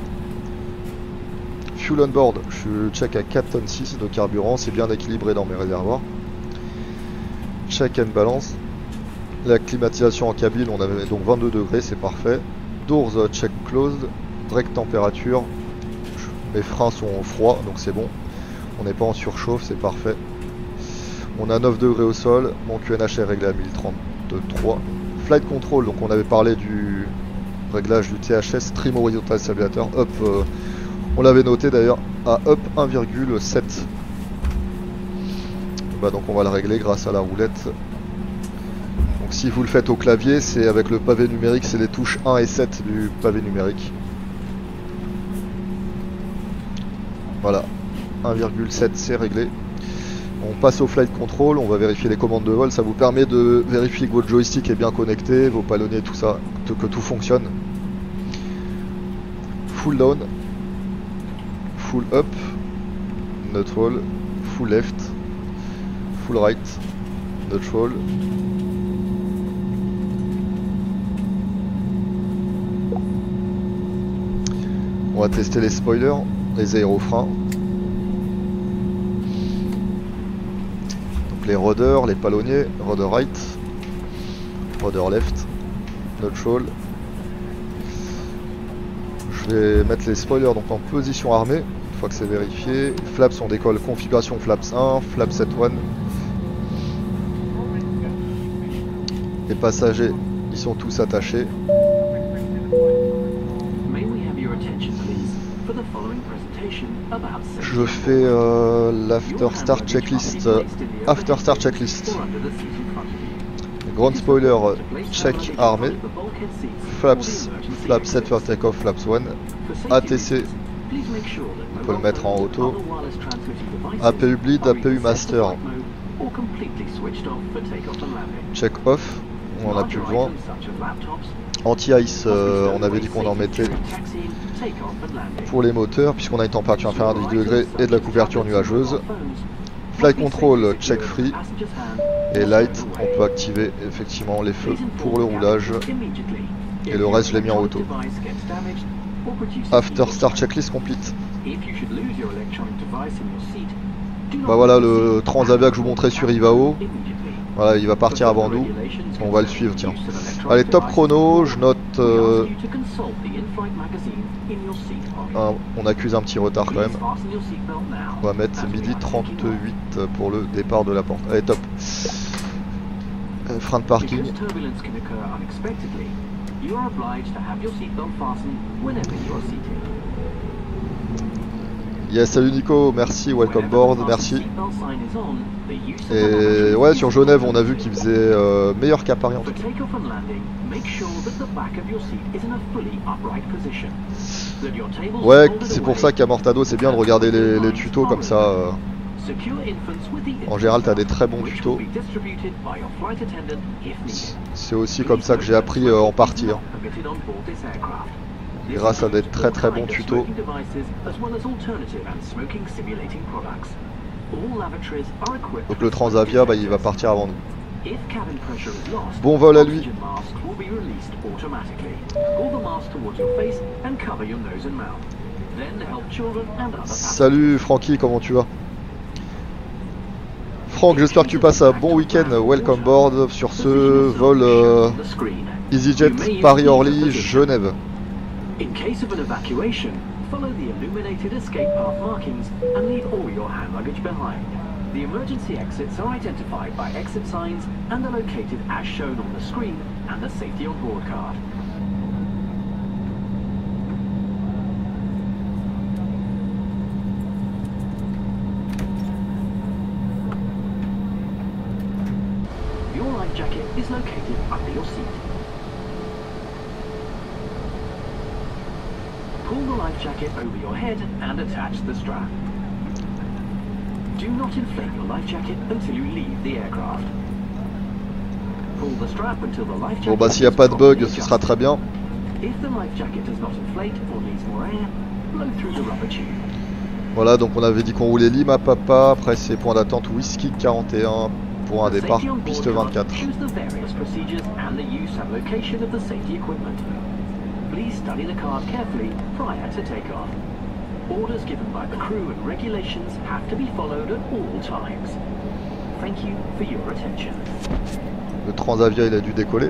Fuel on board, je check à quatre tonnes six de carburant, c'est bien équilibré dans mes réservoirs. Check and balance. La climatisation en cabine, on avait donc vingt-deux degrés, c'est parfait. Doors check closed. Brake température. Mes freins sont froids, donc c'est bon. On n'est pas en surchauffe, c'est parfait. On a neuf degrés au sol, mon Q N H est réglé à mille trente-trois. Flight control, donc on avait parlé du réglage du T H S, trim horizontal stabilisateur, up, euh, on l'avait noté d'ailleurs à up un virgule sept. Bah donc on va le régler grâce à la roulette. Donc si vous le faites au clavier, c'est avec le pavé numérique, c'est les touches un et sept du pavé numérique. Voilà, un virgule sept c'est réglé. On passe au flight control, on va vérifier les commandes de vol, ça vous permet de vérifier que votre joystick est bien connecté, vos palonniers, tout ça, que tout fonctionne. Full down, full up, neutral, full left, full right, neutral. On va tester les spoilers, les aérofreins. Les rudder, les palonniers, rudder right, rudder left, neutral. Je vais mettre les spoilers donc en position armée, une fois que c'est vérifié. Flaps on décolle, configuration flaps un, flaps set one. Les passagers, ils sont tous attachés. Je fais euh, l'after start checklist. Euh, after start checklist. Ground spoiler check armé. Flaps, flaps set for takeoff, flaps one. A T C, on peut le mettre en auto. A P U bleed, A P U master. Check off, on a plus besoin. Anti-ice, euh, on avait dit qu'on en mettait pour les moteurs, puisqu'on a une température inférieure à dix degrés et de la couverture nuageuse. Flight control, check free. Et light, on peut activer effectivement les feux pour le roulage. Et le reste, je l'ai mis en auto. After start checklist complete. Bah voilà le Transavia que je vous montrais sur Ivao. Voilà, il va partir avant nous. On va le suivre, tiens. Allez, top chrono, je note... Euh, un, on accuse un petit retard quand même. On va mettre midi trente-huit pour le départ de la porte. Allez, top. Euh, frein de parking. Yes, salut Nico, merci, welcome board, merci. Et ouais, sur Genève, on a vu qu'il faisait euh, meilleur qu'à Paris en tout cas. Ouais, c'est pour ça qu'à Mortado, c'est bien de regarder les, les tutos comme ça. Euh. En général, t'as des très bons tutos. C'est aussi comme ça que j'ai appris euh, en partie. Hein. Grâce à des très très bons tutos. Donc le Transavia, bah, il va partir avant nous. Bon vol à lui. Salut Francky, comment tu vas? Franck, j'espère que tu passes un bon week-end. Welcome board sur ce vol euh, EasyJet Paris-Orly, Genève. In case of an evacuation, follow the illuminated escape path markings and leave all your hand luggage behind. The emergency exits are identified by exit signs and are located as shown on the screen and the safety on board card. Your life jacket is located under your seat. Pull the life jacket over your head and attach the strap. Do not inflate your life jacket until you leave the aircraft. Pull the strap until the life jacket. Bon bah s'il n'y a pas de bug, ce sera très bien. If the life jacket does not inflate or needs more air, blow through the rubber tube. Voilà, donc on avait dit qu'on roulait Lima Papa, après c'est point d'attente Whisky quarante et un pour un départ piste vingt-quatre. Please study the card carefully prior to takeoff. Orders given by the crew and regulations have to be followed at all times. Thank you for your attention. Le Transavia il a dû décoller.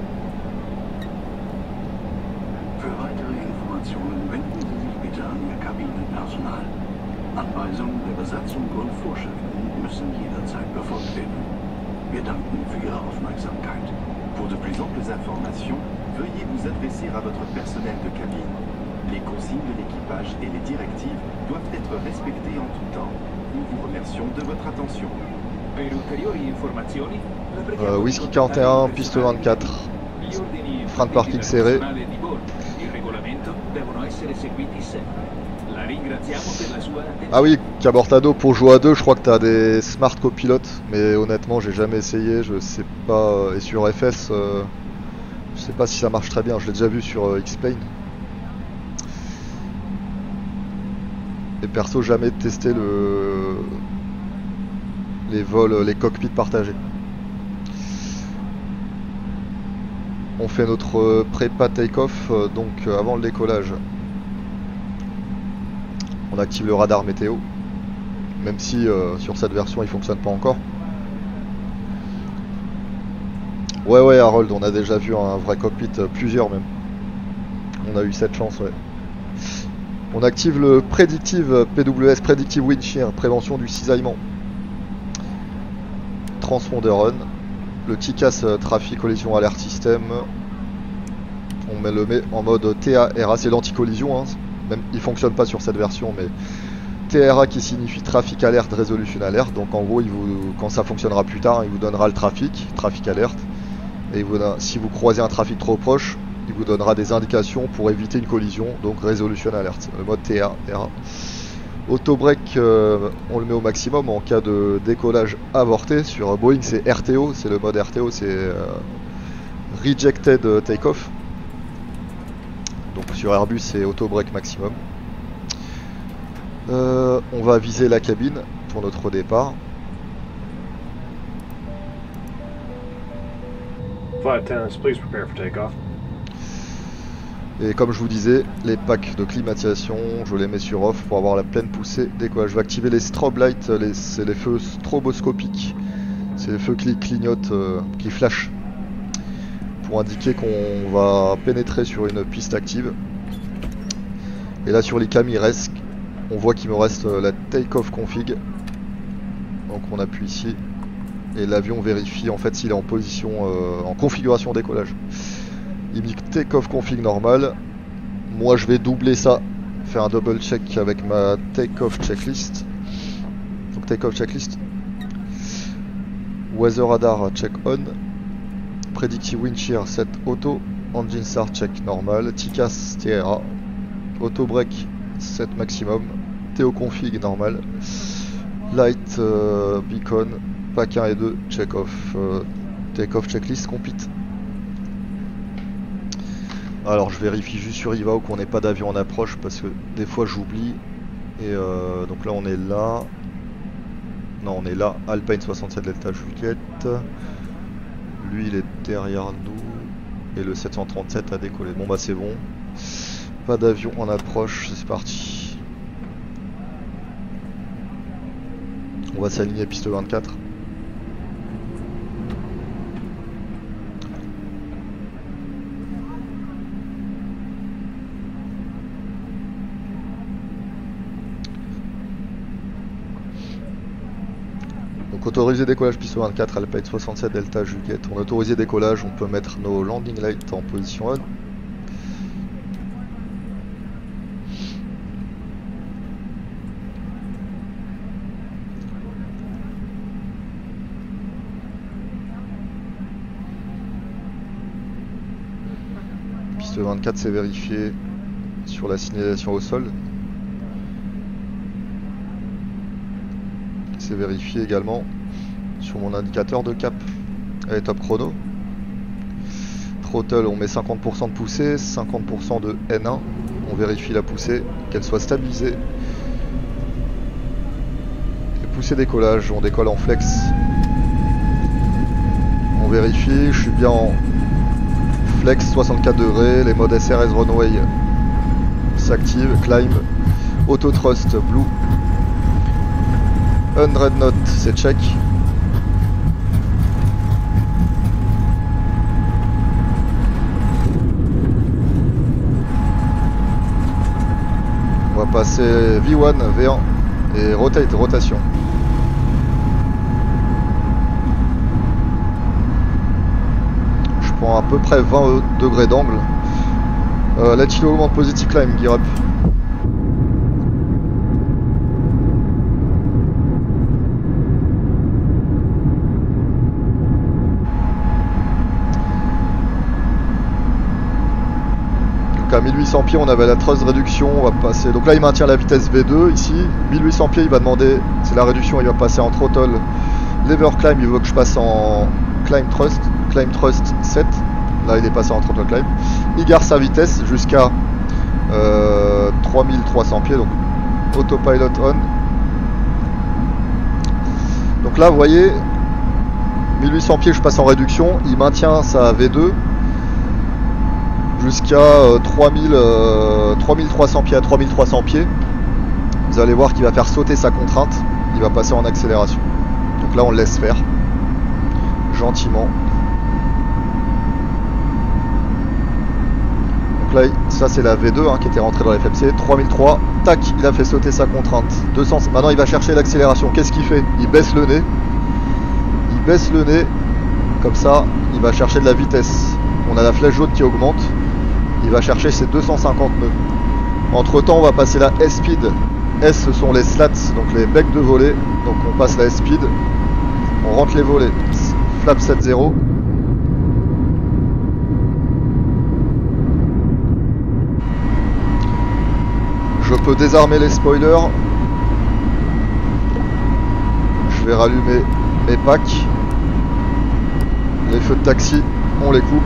Für weitere Informationen wenden Sie sich bitte an Ihr Kabinenpersonal. Anweisungen der Besatzung und Vorschriften müssen jederzeit befolgt werden. Wir danken für Ihre Aufmerksamkeit. Pour de plus amples informations, veuillez vous adresser à votre personnel de cabine. Les consignes de l'équipage et les directives doivent être respectées en tout temps. Nous vous remercions de votre attention. Euh, Whisky quarante et un, piste vingt-quatre. Frein de parking serré. Ah oui, Cabortado, pour jouer à deux, je crois que tu as des smart copilotes, mais honnêtement, j'ai jamais essayé, je sais pas. Et sur F S, euh, je sais pas si ça marche très bien, je l'ai déjà vu sur euh, X-Plane. Et perso, jamais testé le les vols, les cockpits partagés. On fait notre prépa take-off, donc avant le décollage. On active le radar météo, même si euh, sur cette version il fonctionne pas encore. Ouais ouais Harold, on a déjà vu un vrai cockpit, euh, plusieurs même. On a eu cette chance, ouais. On active le Predictive P W S, Predictive Wind Shear, prévention du cisaillement. Transponder on. Le T C A S, Traffic Collision Alert System. On met le met en mode T A R A, c'est l'anti-collision, hein. Même il fonctionne pas sur cette version, mais T R A qui signifie Traffic Alert Resolution Alert. Donc en gros, il vous, quand ça fonctionnera plus tard, il vous donnera le trafic, Traffic Alert. Et il vous donnera, si vous croisez un trafic trop proche, il vous donnera des indications pour éviter une collision, donc Resolution Alert, le mode T A R A. Auto-break, euh, on le met au maximum en cas de décollage avorté. Sur Boeing, c'est R T O, c'est le mode R T O, c'est euh, Rejected Takeoff. Donc sur Airbus, c'est auto-break maximum. Euh, on va viser la cabine pour notre départ. Flight attendants, please prepare for takeoff. Et comme je vous disais, les packs de climatisation, je les mets sur off pour avoir la pleine poussée décollage. Je vais activer les strobe lights, les, c'est les feux stroboscopiques. C'est les feux qui clignotent, euh, qui flashent, pour indiquer qu'on va pénétrer sur une piste active. Et là sur l'I C A M, il reste, on voit qu'il me reste la take-off config. Donc on appuie ici et l'avion vérifie en fait s'il est en position, euh, en configuration décollage. Il me dit take-off config normal. Moi je vais doubler ça, faire un double check avec ma take-off checklist. Donc take-off checklist. Weather radar check on. Predictive wind shear set auto. Engine start check normal. T C A S T R A. Auto break set maximum. T O config normal. Light euh, beacon. Pack un et deux check off. Euh, take-off checklist complete. Alors je vérifie juste sur I V A O qu'on n'ait pas d'avion en approche parce que des fois j'oublie. Et euh, donc là on est là. Non on est là, Alpine soixante-sept Delta Juliette. Lui il est derrière nous. Et le sept cent trente-sept a décollé. Bon bah c'est bon. Pas d'avion en approche, c'est parti. On va s'aligner piste vingt-quatre. Donc autorisé décollage piste vingt-quatre, Alpine soixante-sept Delta Juliette. On a autorisé décollage, on peut mettre nos landing lights en position on. Piste vingt-quatre c'est vérifié sur la signalisation au sol. C'est vérifié également sur mon indicateur de cap. Allez, top chrono. Throttle, on met cinquante pour cent de poussée, cinquante pour cent de N un. On vérifie la poussée, qu'elle soit stabilisée. Et poussée décollage, on décolle en flex. On vérifie, je suis bien en flex soixante-quatre degrés, les modes S R S runway s'activent, climb, auto thrust blue. cent knots, c'est check. On va passer V un, V un et rotate, rotation. Je prends à peu près vingt degrés d'angle. Euh, Let you augmente positive climb, gear up. À mille huit cents pieds on avait la thrust réduction, on va passer, donc là il maintient la vitesse V deux ici, mille huit cents pieds il va demander, c'est la réduction, il va passer en throttle lever climb, il veut que je passe en climb thrust, climb thrust sept, là il est passé en throttle climb, il garde sa vitesse jusqu'à euh, trois mille trois cents pieds, donc autopilot on. Donc là vous voyez, mille huit cents pieds je passe en réduction, il maintient sa V deux jusqu'à euh, trois mille, euh, trois mille trois cents pieds à trois mille trois cents pieds. Vous allez voir qu'il va faire sauter sa contrainte, il va passer en accélération. Donc là on le laisse faire gentiment. Donc là ça c'est la V deux hein, qui était rentrée dans l'F M C, trois mille trois, tac, il a fait sauter sa contrainte. deux cents, maintenant il va chercher l'accélération, qu'est-ce qu'il fait? Il baisse le nez, il baisse le nez, comme ça il va chercher de la vitesse. On a la flèche jaune qui augmente. Il va chercher ses deux cent cinquante nœuds. Entre temps on va passer la S-Speed. S ce sont les slats, donc les becs de volée. Donc on passe la S-Speed. On rentre les volets. Flap sept zéro. Je peux désarmer les spoilers. Je vais rallumer mes packs. Les feux de taxi, on les coupe.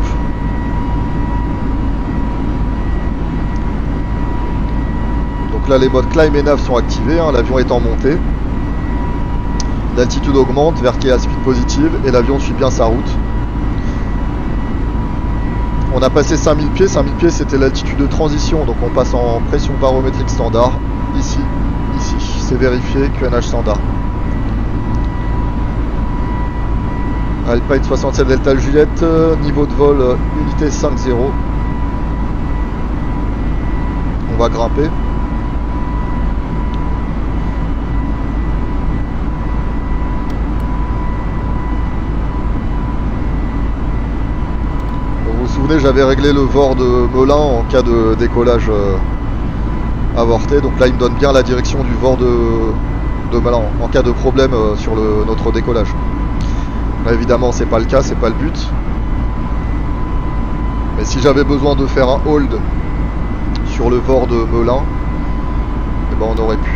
Donc là les modes climb et nav sont activés, hein, l'avion est en montée. L'altitude augmente, vers quai à speed positive et l'avion suit bien sa route. On a passé cinq mille pieds, cinq mille pieds c'était l'altitude de transition, donc on passe en pression barométrique standard. Ici, ici, c'est vérifié, Q N H standard. Alpine soixante-sept Delta Juliette, niveau de vol unité cinq zéro. On va grimper. Vous vous souvenez, j'avais réglé le V O R de Melun en cas de décollage euh, avorté. Donc là, il me donne bien la direction du V O R de, de Melun en cas de problème euh, sur le, notre décollage. Là, évidemment, c'est pas le cas, c'est pas le but. Mais si j'avais besoin de faire un hold sur le V O R de Melun, eh ben on aurait pu.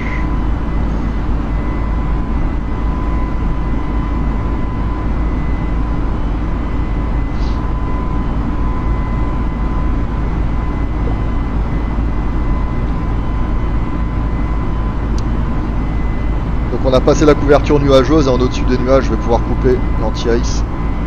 On a passé la couverture nuageuse et en au-dessus des nuages, je vais pouvoir couper l'anti-ice.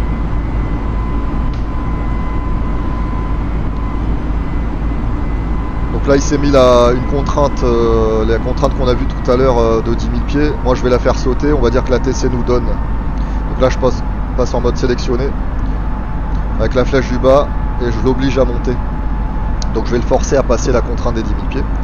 Donc là, il s'est mis la, une contrainte, euh, la contrainte qu'on a vue tout à l'heure euh, de dix mille pieds. Moi, je vais la faire sauter. On va dire que la T C nous donne. Donc là, je passe, passe en mode sélectionné avec la flèche du bas et je l'oblige à monter. Donc je vais le forcer à passer la contrainte des dix mille pieds.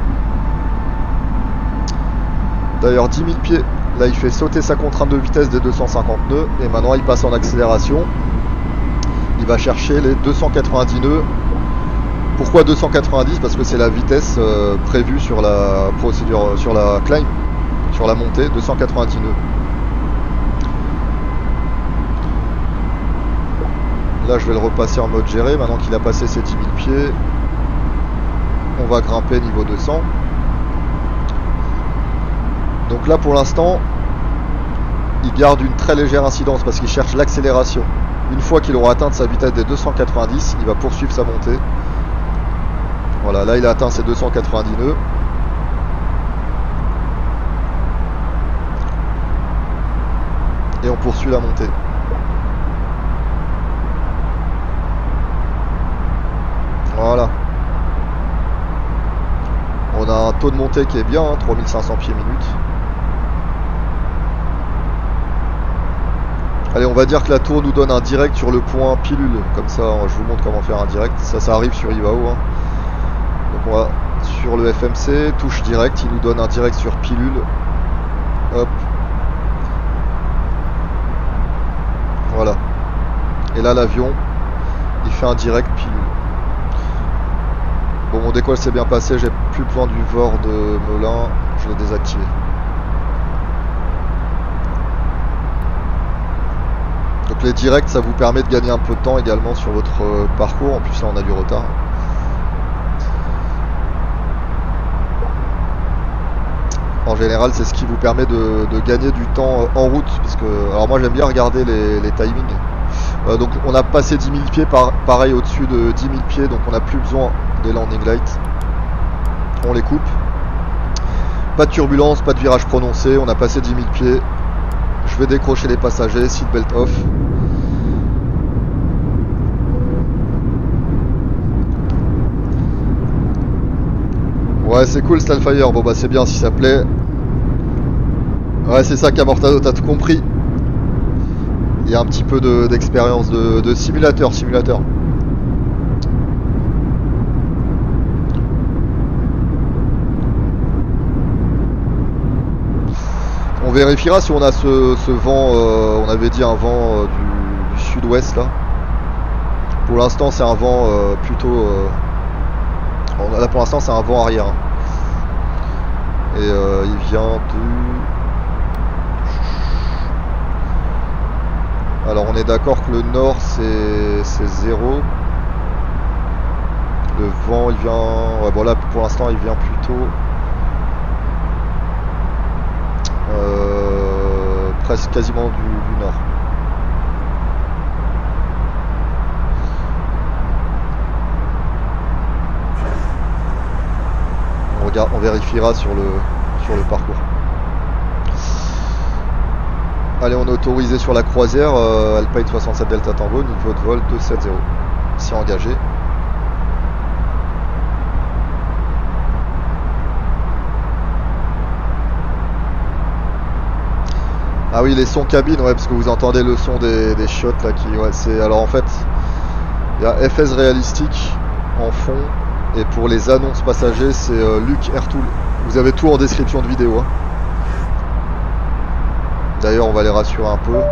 D'ailleurs dix mille pieds, là il fait sauter sa contrainte de vitesse des deux cent cinquante nœuds et maintenant il passe en accélération. Il va chercher les deux cent quatre-vingt-dix nœuds. Pourquoi deux cent quatre-vingt-dix? Parce que c'est la vitesse euh, prévue sur la procédure, sur la climb, sur la montée, deux cent quatre-vingt-dix nœuds. Là je vais le repasser en mode géré, maintenant qu'il a passé ses dix mille pieds. On va grimper niveau deux cents. Donc là pour l'instant il garde une très légère incidence parce qu'il cherche l'accélération. Une fois qu'il aura atteint sa vitesse des deux cent quatre-vingt-dix, il va poursuivre sa montée. Voilà, là il a atteint ses deux cent quatre-vingt-dix nœuds. Et on poursuit la montée. Voilà. On a un taux de montée qui est bien, hein, trois mille cinq cents pieds minute. Allez, on va dire que la tour nous donne un direct sur le point pilule. Comme ça, je vous montre comment faire un direct. Ça, ça arrive sur I V A O. Hein. Donc on va sur le F M C, touche direct. Il nous donne un direct sur pilule. Hop. Voilà. Et là, l'avion, il fait un direct pilule. Bon, mon décolle s'est bien passé. J'ai plus besoin du V O R de Melun. Je l'ai désactivé. Donc les directs, ça vous permet de gagner un peu de temps également sur votre euh, parcours. En plus là on a du retard. En général c'est ce qui vous permet de, de gagner du temps euh, en route. Parce que, alors moi j'aime bien regarder les, les timings. Euh, donc on a passé dix mille pieds, par, pareil au-dessus de dix mille pieds. Donc on n'a plus besoin des landing lights. On les coupe. Pas de turbulence, pas de virage prononcé. On a passé dix mille pieds. Je vais décrocher les passagers, seatbelt off. Ouais, c'est cool Starfire. Bon bah c'est bien si ça plaît. Ouais, c'est ça qu'Amortado, t'as tout compris. Il y a un petit peu d'expérience de, de, de simulateur, simulateur. On vérifiera si on a ce, ce vent, euh, on avait dit un vent euh, du, du sud-ouest là. Pour l'instant c'est un vent euh, plutôt... Euh, là pour l'instant c'est un vent arrière. Hein. Et euh, il vient de... Alors on est d'accord que le nord c'est zéro. Le vent il vient... Ouais bon là pour l'instant il vient plutôt... Euh, presque quasiment du, du nord. On, regarde, on vérifiera sur le, sur le parcours. Allez, on est autorisé sur la croisière, euh, Alpine soixante-sept Delta Tango, niveau de vol deux cent soixante. C'est engagé. Ah oui, les sons cabine, ouais, parce que vous entendez le son des, des shots là qui, ouais, c'est, alors en fait, il y a F S réalistique en fond, et pour les annonces passagers, c'est euh, Luc Airtool. Vous avez tout en description de vidéo. Hein. D'ailleurs, on va les rassurer un peu.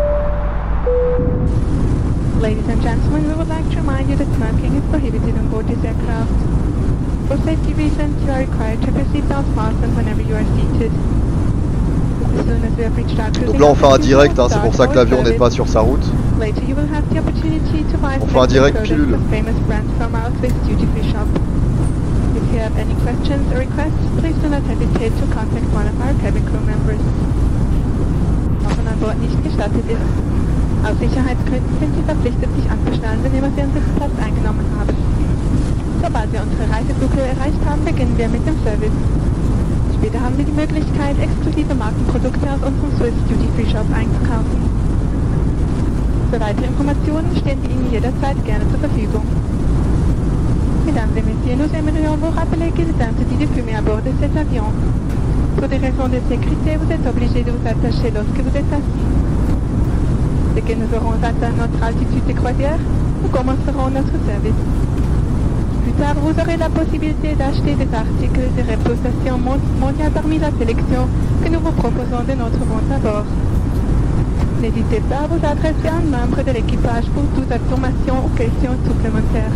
Ladies and gentlemen, we would like to remind you that smoking is prohibited on board this aircraft. For safety reasons, you are required to have your seatbelt fastened whenever you are seated. As soon as we have reached our Donc là, on fait un direct, hein, c'est pour ça que l'avion n'est pas sur sa route. Later, you will have the opportunity to buy On fait un direct pilule. famous brand from our Swiss duty-free shop. If you have any questions or requests, please do not hesitate to contact one of our cabin crew members. Auch wenn an Bord nicht gestattet ist. Aus Sicherheitsgründen sind Sie verpflichtet, sich anzuschnallen, wenn immer Sie Ihren Sitzplatz eingenommen haben. Sobald wir unsere Reiseflughöhe erreicht haben, beginnen wir mit dem Service. Später haben Sie die Möglichkeit, exklusive Markenprodukte aus unserem Swiss Duty Free Shop einzukaufen. Für weitere Informationen stehen wir Ihnen jederzeit gerne zur Verfügung. Mesdames et messieurs, nous aimerions vous rappeler qu'il est interdit de fumer à bord de cet avion. Pour des raisons de sécurité, vous êtes obligé de vous attacher lorsque vous êtes assis. Dès que nous aurons atteint notre altitude de croisière, nous commencerons notre service. Plus tard, vous aurez la possibilité d'acheter des articles de réputation mondiale parmi la sélection que nous vous proposons de notre vente à bord. N'hésitez pas à vous adresser à un membre de l'équipage pour toute information ou questions supplémentaires.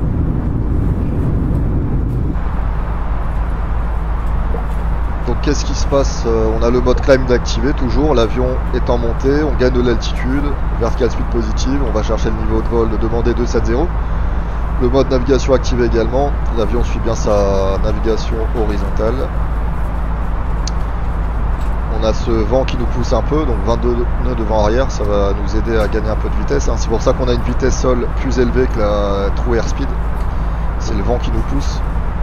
Donc qu'est-ce qui se passe? On a le mode climb d'activer toujours, l'avion est en montée, on gagne de l'altitude, vertical speed positive, on va chercher le niveau de vol de demander deux cent soixante. Le mode navigation activé également, l'avion suit bien sa navigation horizontale. On a ce vent qui nous pousse un peu, donc vingt-deux nœuds de vent arrière, ça va nous aider à gagner un peu de vitesse. Hein. C'est pour ça qu'on a une vitesse sol plus élevée que la true airspeed. C'est le vent qui nous pousse.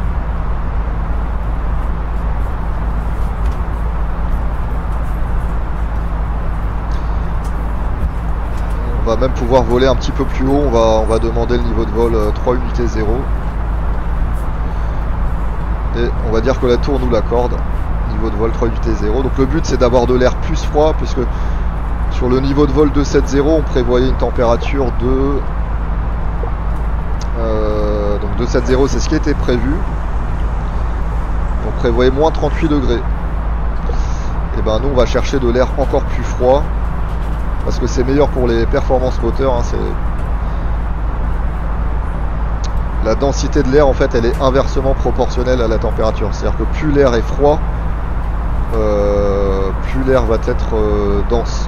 On va même pouvoir voler un petit peu plus haut, on va, on va demander le niveau de vol euh, trois unités zéro. Et on va dire que la tour nous l'accorde, niveau de vol trois unités zéro. Donc le but c'est d'avoir de l'air plus froid, puisque sur le niveau de vol deux cent soixante, on prévoyait une température de... Euh, donc deux cent soixante c'est ce qui était prévu. On prévoyait moins trente-huit degrés. Et ben nous on va chercher de l'air encore plus froid. Parce que c'est meilleur pour les performances moteurs. Hein, la densité de l'air en fait elle est inversement proportionnelle à la température. C'est-à-dire que plus l'air est froid, euh, plus l'air va être euh, dense.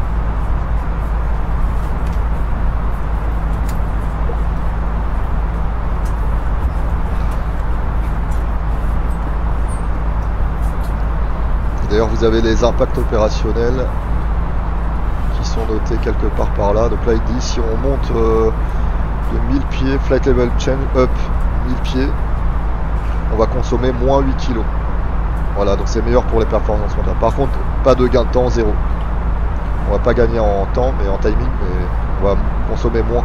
D'ailleurs vous avez les impacts opérationnels sont notés quelque part par là. Donc là il dit si on monte euh, de mille pieds, flight level change up mille pieds, on va consommer moins huit kilos. Voilà, donc c'est meilleur pour les performances moteurs. Par contre, pas de gain de temps, zéro. On va pas gagner en temps mais en timing, mais on va consommer moins.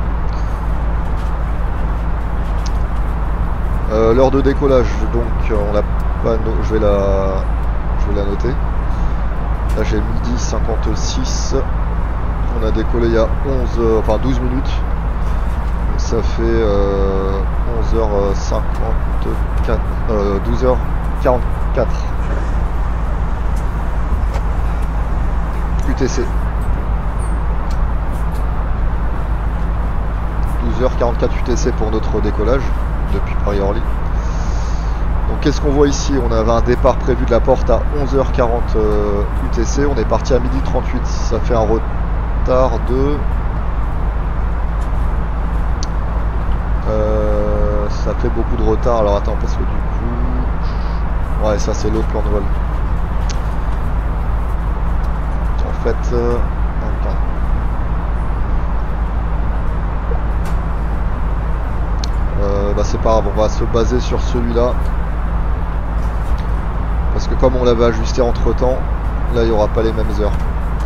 Euh, l'heure de décollage, donc on l'a pas, no je vais la je vais la noter. Là j'ai midi cinquante-six. On a décollé il y a onze, euh, enfin douze minutes. Donc ça fait euh, onze heures cinquante-quatre, euh, douze heures quarante-quatre. U T C. douze heures quarante-quatre U T C pour notre décollage depuis Paris-Orly. Donc qu'est-ce qu'on voit ici? On avait un départ prévu de la porte à onze heures quarante euh, U T C. On est parti à midi trente-huit. Ça fait un retard de euh, ça fait beaucoup de retard. Alors attends, parce que du coup ouais ça c'est l'autre plan de vol. fait... Euh... Attends. Euh, bah c'est pas grave, on va se baser sur celui-là. Parce que comme on l'avait ajusté entre temps, là il n'y aura pas les mêmes heures.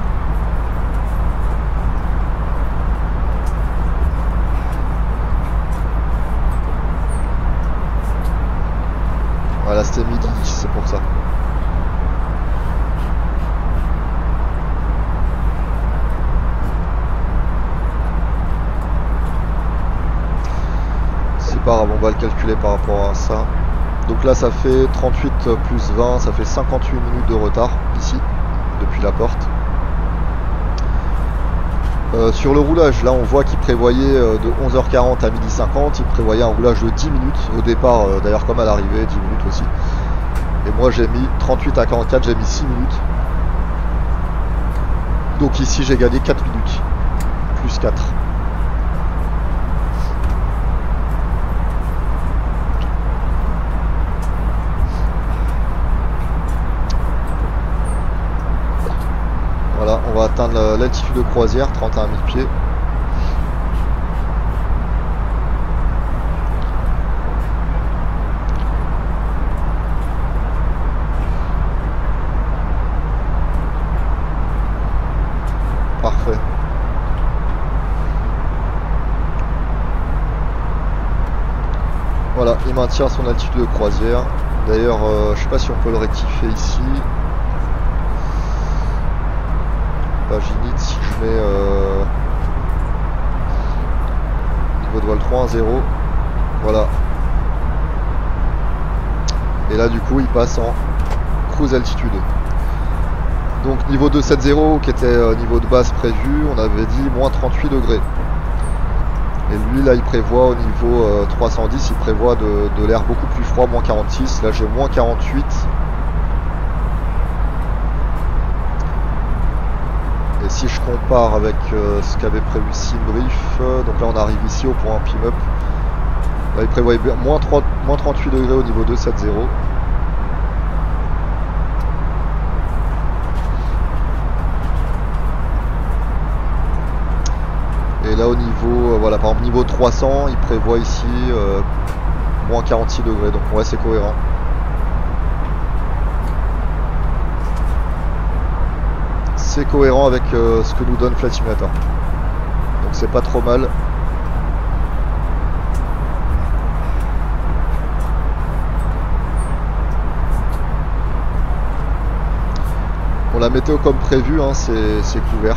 Voilà, c'était midi, c'est pour ça. C'est pas grave, on va le calculer par rapport à ça. Donc là ça fait trente-huit plus vingt, ça fait cinquante-huit minutes de retard ici, depuis la porte. Euh, sur le roulage, là on voit qu'il prévoyait euh, de onze heures quarante à midi cinquante, il prévoyait un roulage de dix minutes au départ, euh, d'ailleurs comme à l'arrivée, dix minutes aussi. Et moi j'ai mis trente-huit à quarante-quatre, j'ai mis six minutes. Donc ici j'ai gagné quatre minutes, plus quatre. Voilà, on va atteindre l'altitude de croisière, trente et un mille pieds. Parfait. Voilà, il maintient son altitude de croisière. D'ailleurs, euh, je sais pas si on peut le rectifier ici. Paginite, si je mets euh, niveau de voile trois un zéro, voilà. Et là du coup il passe en cruise altitude. Donc niveau deux sept zéro qui était euh, niveau de base prévu, on avait dit moins trente-huit degrés. Et lui là il prévoit au niveau euh, trois cent dix, il prévoit de, de l'air beaucoup plus froid, moins quarante-six. Là j'ai moins quarante-huit. Et si je compare avec euh, ce qu'avait prévu Simbrief, euh, donc là on arrive ici au point Pim-Up. Là il prévoyait moins, moins trente-huit degrés au niveau deux sept zéro. Et là au niveau, euh, voilà par exemple niveau trois cents, il prévoit ici euh, moins quarante-six degrés. Donc ouais c'est cohérent. C'est cohérent avec euh, ce que nous donne Flight Simulator. Donc c'est pas trop mal. Bon, la météo comme prévu, hein, c'est couvert.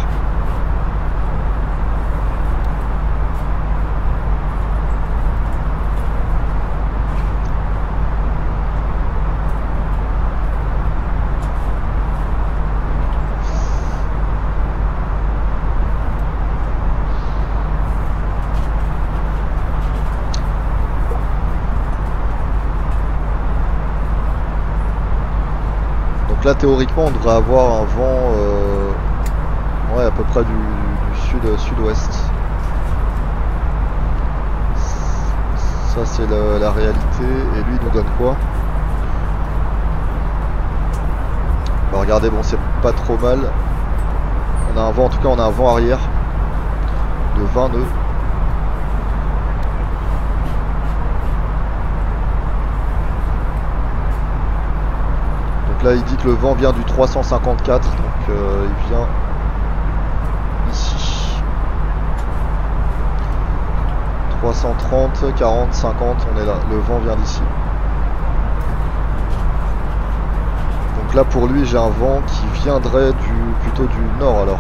Donc là théoriquement on devrait avoir un vent euh, ouais, à peu près du, du sud sud-ouest. Ça c'est la, la réalité. Et lui il nous donne quoi? Bah regardez, bon c'est pas trop mal. On a un vent, en tout cas on a un vent arrière de vingt nœuds. Là il dit que le vent vient du trois cent cinquante-quatre, donc euh, il vient ici. trois cent trente, quarante, cinquante, on est là, le vent vient d'ici. Donc là pour lui j'ai un vent qui viendrait du plutôt du nord alors.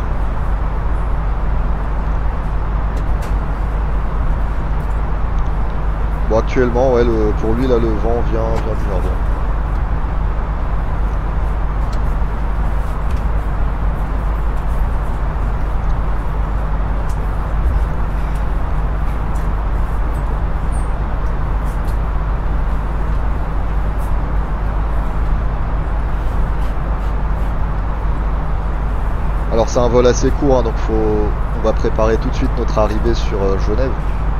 Bon actuellement ouais le, pour lui là le vent vient, vient du nord. Alors c'est un vol assez court, hein, donc faut, on va préparer tout de suite notre arrivée sur euh, Genève.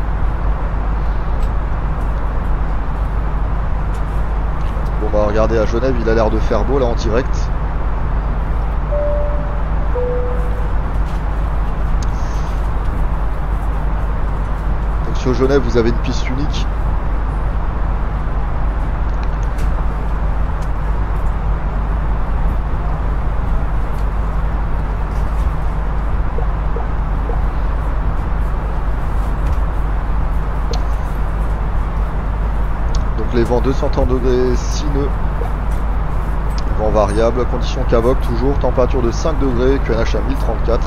Bon bah regardez à Genève, il a l'air de faire beau là en direct. Sur Genève, vous avez une piste unique. Donc les vents deux cent trente degrés, six nœuds. Vent variable, condition K V O C toujours, température de cinq degrés, Q N H à mille trente-quatre.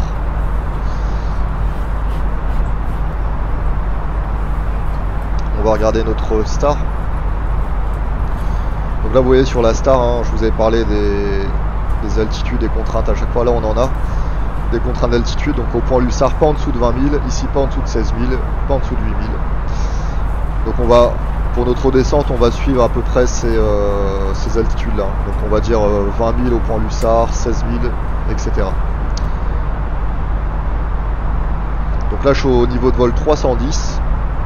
On va regarder notre star. Donc là vous voyez sur la star, hein, je vous avais parlé des, des altitudes, des contraintes à chaque fois. Là on en a des contraintes d'altitude. Donc au point Lussard pas en dessous de vingt mille, ici pas en dessous de seize mille, pas en dessous de huit mille. Donc on va, pour notre descente, on va suivre à peu près ces, euh, ces altitudes là. Donc on va dire euh, vingt mille au point Lussard, seize mille, et cetera. Donc là je suis au niveau de vol trois cent dix.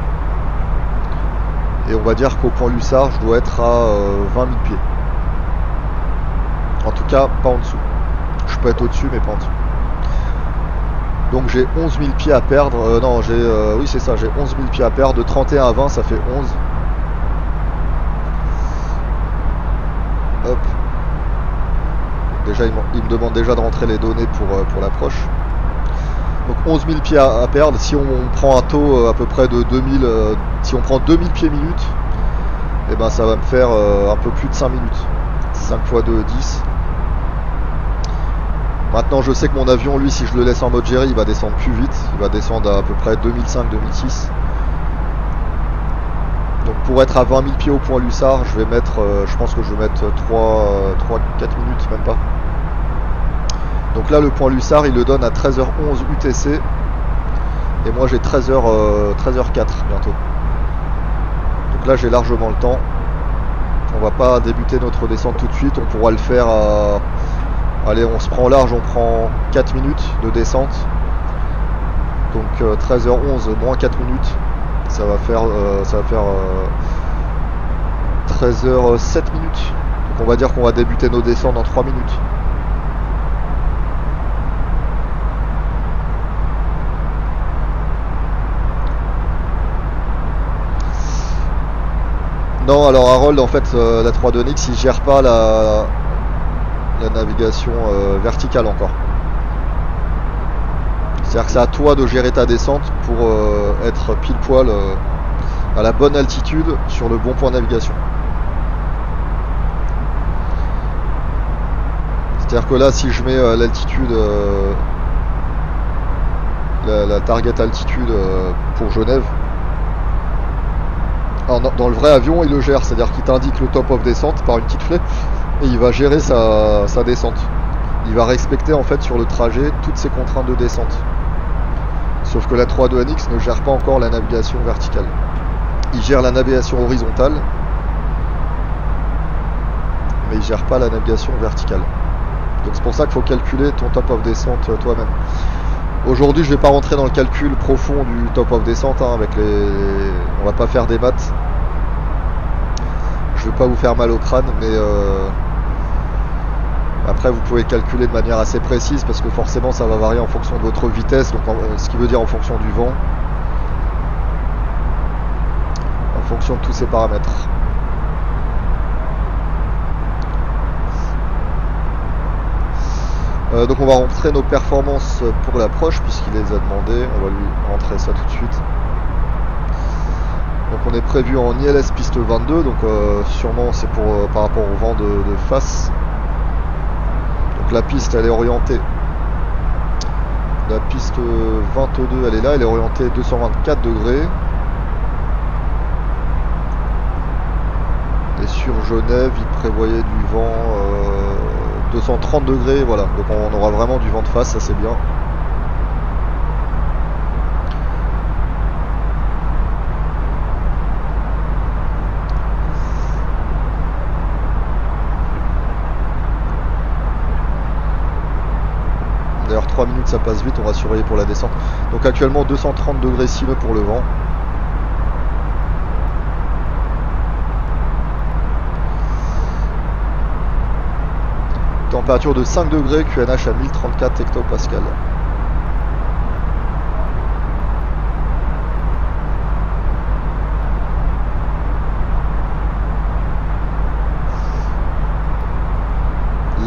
Et on va dire qu'au point Lussard, je dois être à euh, vingt mille pieds. En tout cas, pas en dessous. Je peux être au-dessus, mais pas en dessous. Donc j'ai onze mille pieds à perdre. Euh, non, j'ai... Euh, oui, c'est ça, j'ai onze mille pieds à perdre. De trente et un à vingt, ça fait onze. Hop. Déjà, il, il me demande déjà de rentrer les données pour, euh, pour l'approche. Donc onze mille pieds à, à perdre. Si on, on prend un taux à peu près de deux mille, euh, si on prend deux mille pieds minutes, et ben ça va me faire euh, un peu plus de cinq minutes. cinq fois deux, dix. Maintenant je sais que mon avion, lui, si je le laisse en mode Jerry, il va descendre plus vite. Il va descendre à, à peu près deux mille cinq, deux mille six. Donc pour être à vingt mille pieds au point Lussard, je vais mettre, euh, je pense que je vais mettre trois, quatre minutes, même pas. Donc là le point Lussard il le donne à treize heures onze U T C. Et moi j'ai treize heures quatre bientôt. Donc là j'ai largement le temps. On va pas débuter notre descente tout de suite. On pourra le faire à... Allez, on se prend large, on prend quatre minutes de descente. Donc euh, treize heures onze moins quatre minutes. Ça va faire, euh, ça va faire euh, treize heures sept minutes. Donc on va dire qu'on va débuter nos descentes en trois minutes. Non, alors Harold, en fait, euh, la trois deux N X, il gère pas la, la navigation euh, verticale encore. C'est-à-dire que c'est à toi de gérer ta descente pour euh, être pile poil euh, à la bonne altitude sur le bon point de navigation. C'est-à-dire que là, si je mets euh, l'altitude, euh, la, la target altitude euh, pour Genève, alors, dans le vrai avion, il le gère, c'est-à-dire qu'il t'indique le top of descente par une petite flèche et il va gérer sa, sa descente. Il va respecter en fait sur le trajet toutes ses contraintes de descente. Sauf que la trois deux N X ne gère pas encore la navigation verticale. Il gère la navigation horizontale, mais il gère pas la navigation verticale. Donc c'est pour ça qu'il faut calculer ton top of descente toi-même. Aujourd'hui, je vais pas rentrer dans le calcul profond du top of descente hein, avec les. On va pas faire des maths. Je vais pas vous faire mal au crâne, mais euh... après vous pouvez calculer de manière assez précise parce que forcément ça va varier en fonction de votre vitesse, donc en... ce qui veut dire en fonction du vent, en fonction de tous ces paramètres. Euh, donc on va rentrer nos performances pour l'approche puisqu'il les a demandé. On va lui rentrer ça tout de suite. Donc on est prévu en I L S piste vingt-deux, donc euh, sûrement c'est pour euh, par rapport au vent de, de face. Donc la piste elle est orientée. La piste vingt-deux elle est là, elle est orientée deux cent vingt-quatre degrés. Et sur Genève il prévoyait du vent euh, deux cent trente degrés, voilà, donc on aura vraiment du vent de face, ça c'est bien. D'ailleurs trois minutes ça passe vite, on va surveiller pour la descente. Donc actuellement deux cent trente degrés six nœuds pour le vent. Température de cinq degrés, Q N H à mille trente-quatre hectopascal.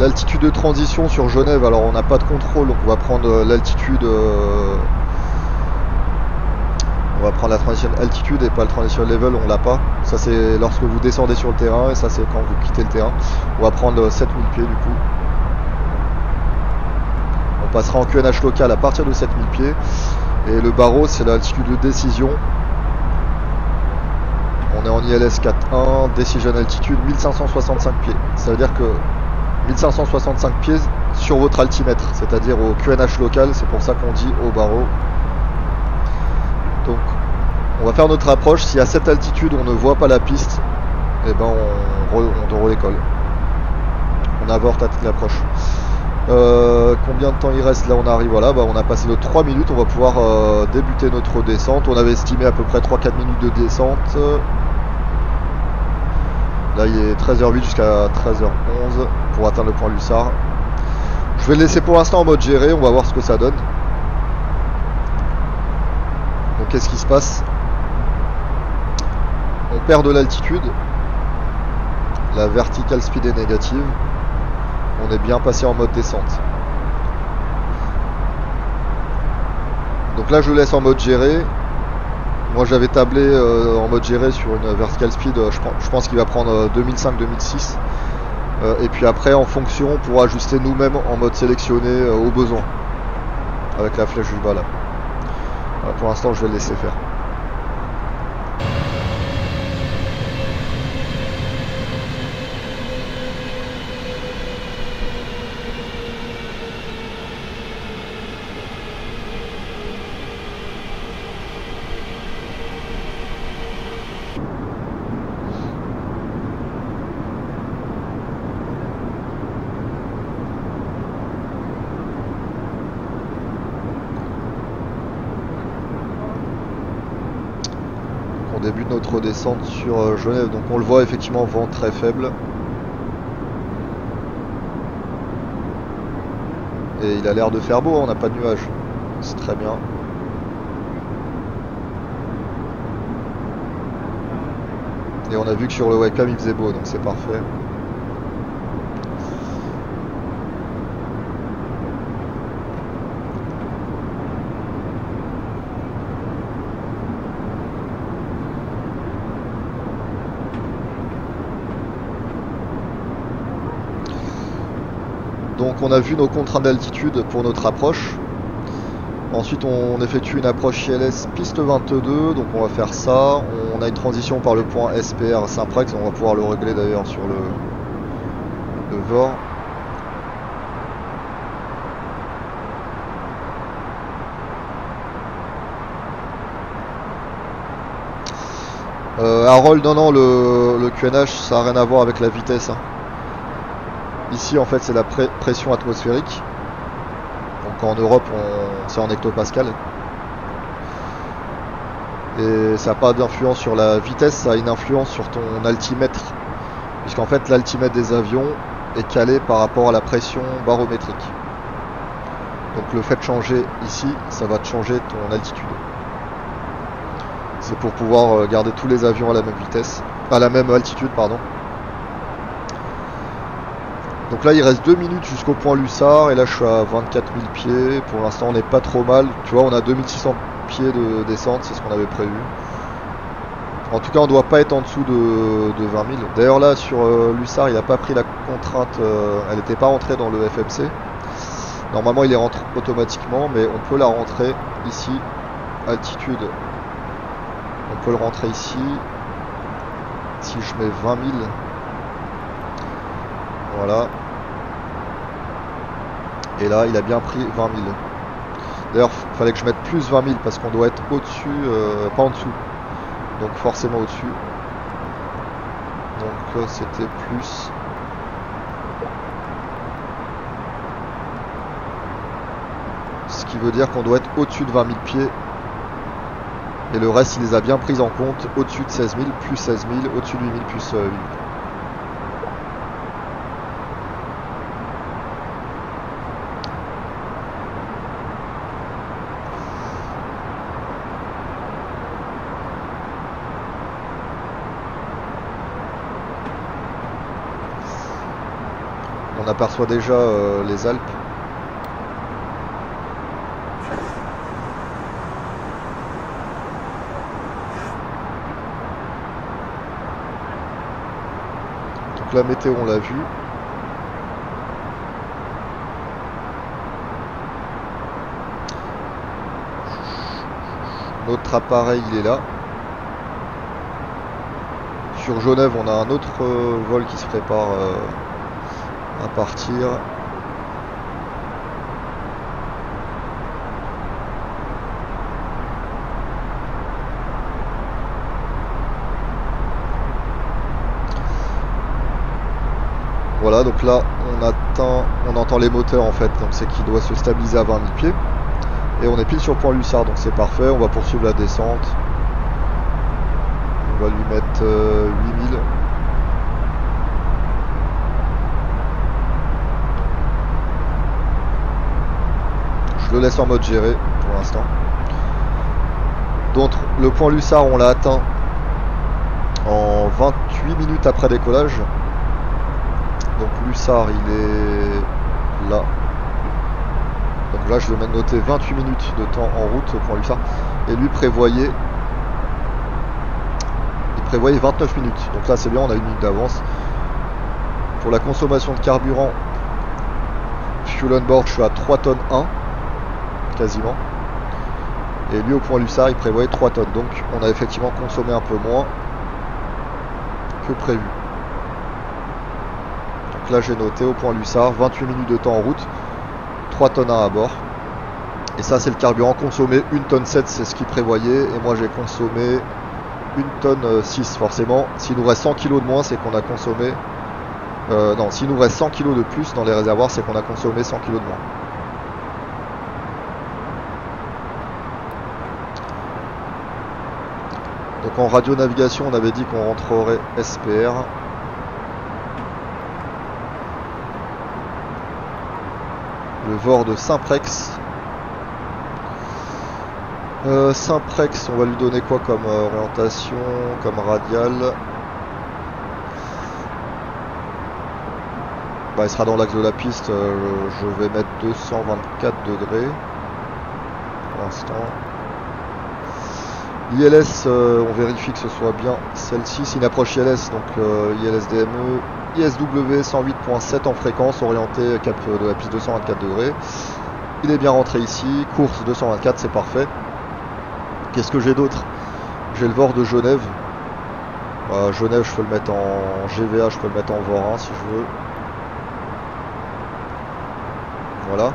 l'altitude de transition sur Genève, alors on n'a pas de contrôle, donc on va prendre euh, l'altitude... Euh, on va prendre la transition altitude et pas le transition level, on l'a pas. Ça c'est lorsque vous descendez sur le terrain, et ça c'est quand vous quittez le terrain. On va prendre sept mille pieds du coup. On passera en Q N H local à partir de sept mille pieds. Et le barreau c'est l'altitude de décision. On est en I L S quatre un, Decision Altitude mille cinq cent soixante-cinq pieds. Ça veut dire que mille cinq cent soixante-cinq pieds sur votre altimètre, c'est-à-dire au Q N H local, c'est pour ça qu'on dit au barreau. Donc on va faire notre approche. Si à cette altitude on ne voit pas la piste, et ben on, re, on redécolle. On avorte l'approche. Euh, combien de temps il reste? Là on arrive, voilà, bah on a passé nos trois minutes, on va pouvoir euh, débuter notre descente. On avait estimé à peu près trois quatre minutes de descente. Là il est treize heures huit jusqu'à treize heures onze pour atteindre le point Lussard. Je vais le laisser pour l'instant en mode géré, on va voir ce que ça donne. Donc qu'est-ce qui se passe? On perd de l'altitude. La vertical speed est négative. On est bien passé en mode descente. Donc là je le laisse en mode géré. Moi j'avais tablé euh, en mode géré sur une vertical speed, euh, je, je pense qu'il va prendre euh, deux mille cinq deux mille six. Euh, et puis après en fonction on pourra ajuster nous-mêmes en mode sélectionné euh, au besoin. Avec la flèche du bas là. Voilà, pour l'instant je vais le laisser faire. Début de notre descente sur Genève, donc on le voit effectivement, vent très faible et il a l'air de faire beau, on n'a pas de nuages, c'est très bien. Et on a vu que sur le webcam il faisait beau, donc c'est parfait. Donc on a vu nos contraintes d'altitude pour notre approche. Ensuite on effectue une approche I L S piste vingt-deux, donc on va faire ça. On a une transition par le point S P R Saint-Prex, on va pouvoir le régler d'ailleurs sur le, le V O R. Euh, Harold, non non, le, le Q N H ça n'a rien à voir avec la vitesse. Hein. Ici en fait c'est la pré pression atmosphérique. Donc en Europe c'est en hectopascal. Et ça n'a pas d'influence sur la vitesse, ça a une influence sur ton altimètre. Puisqu'en fait l'altimètre des avions est calé par rapport à la pression barométrique. Donc le fait de changer ici, ça va te changer ton altitude. C'est pour pouvoir garder tous les avions à la même vitesse, à la même altitude pardon. Donc là il reste deux minutes jusqu'au point Lussard et là je suis à vingt-quatre mille pieds. Pour l'instant on n'est pas trop mal. Tu vois on a deux mille six cents pieds de descente, c'est ce qu'on avait prévu. En tout cas on ne doit pas être en dessous de, de vingt mille. D'ailleurs là sur euh, Lussard il n'a pas pris la contrainte, euh, elle n'était pas rentrée dans le F M C. Normalement il est rentré automatiquement mais on peut la rentrer ici. Altitude. On peut le rentrer ici. Si je mets vingt mille. Voilà. Et là il a bien pris vingt mille. D'ailleurs il fallait que je mette plus vingt mille parce qu'on doit être au-dessus, euh, pas en dessous. Donc forcément au-dessus. Donc euh, c'était plus. Ce qui veut dire qu'on doit être au-dessus de vingt mille pieds. Et le reste il les a bien pris en compte. Au-dessus de seize mille, plus seize mille, au-dessus de huit mille, plus euh, huit mille. On aperçoit déjà euh, les Alpes. Donc la météo on l'a vu. Notre appareil il est là. Sur Genève on a un autre euh, vol qui se prépare euh, à partir. Voilà, donc là on atteint, on entend les moteurs en fait, donc c'est qu'il doit se stabiliser à vingt mille pieds. Et on est pile sur Point Lussard, donc c'est parfait, on va poursuivre la descente. On va lui mettre euh, huit mille. Je le laisse en mode géré pour l'instant. Donc le Point Lussard on l'a atteint en vingt-huit minutes après décollage. Donc Lussard il est là. Donc là je vais même noter vingt-huit minutes de temps en route au Point Lussard. Et lui prévoyait Il prévoyait vingt-neuf minutes. Donc là c'est bien, on a une minute d'avance. Pour la consommation de carburant, fuel on board, je suis à trois tonnes un quasiment. Et lui au Point Lussard il prévoyait trois tonnes. Donc on a effectivement consommé un peu moins que prévu. Donc là j'ai noté au Point Lussard vingt-huit minutes de temps en route, trois tonnes un à bord. Et ça c'est le carburant consommé, une tonne sept c'est ce qu'il prévoyait. Et moi j'ai consommé une tonne six forcément. S'il nous reste cent kilos de moins c'est qu'on a consommé euh, non, s'il nous reste cent kilos de plus dans les réservoirs c'est qu'on a consommé cent kilos de moins. Donc en radio navigation on avait dit qu'on rentrerait S P R. Le V O R de Saint-Prex. Euh, Saint-Prex, on va lui donner quoi comme euh, orientation, comme radiale. Bah, il sera dans l'axe de la piste, euh, je vais mettre deux cent vingt-quatre degrés pour l'instant. I L S, euh, on vérifie que ce soit bien celle-ci, c'est une approche I L S, donc euh, I L S D M E, I S W cent huit point sept en fréquence, orienté cap de la piste deux cent vingt-quatre degrés. Il est bien rentré ici, course deux cent vingt-quatre, c'est parfait. Qu'est-ce que j'ai d'autre? J'ai le V O R de Genève. Euh, Genève, je peux le mettre en G V A, je peux le mettre en V O R un si je veux. Voilà.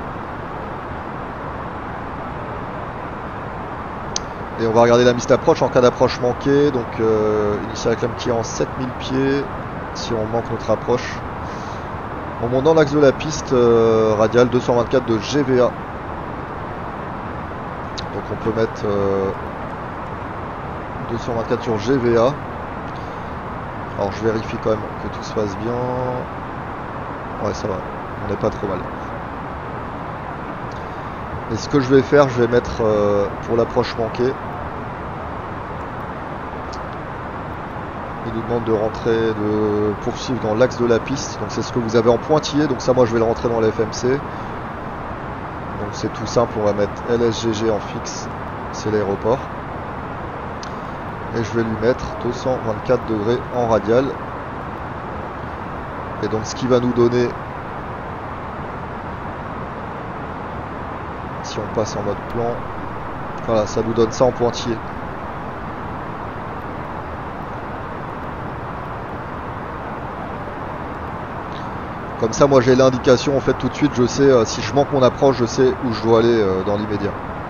Et on va regarder la miste approche en cas d'approche manquée. Donc euh, initial réclame qui est en sept mille pieds si on manque notre approche. On monte dans l'axe de la piste euh, radiale deux cent vingt-quatre de G V A. Donc on peut mettre euh, deux cent vingt-quatre sur G V A. Alors je vérifie quand même que tout se passe bien. Ouais, ça va, on n'est pas trop mal. Et ce que je vais faire, je vais mettre euh, pour l'approche manquée. Il nous demande de rentrer, de poursuivre dans l'axe de la piste. Donc c'est ce que vous avez en pointillé. Donc ça, moi, je vais le rentrer dans la F M C. Donc c'est tout simple. On va mettre L S G G en fixe. C'est l'aéroport. Et je vais lui mettre deux cent vingt-quatre degrés en radial. Et donc ce qui va nous donner, si on passe en mode plan, voilà, ça nous donne ça en pointillé. Comme ça, moi j'ai l'indication en fait tout de suite, je sais euh, si je manque mon approche, je sais où je dois aller euh, dans l'immédiat.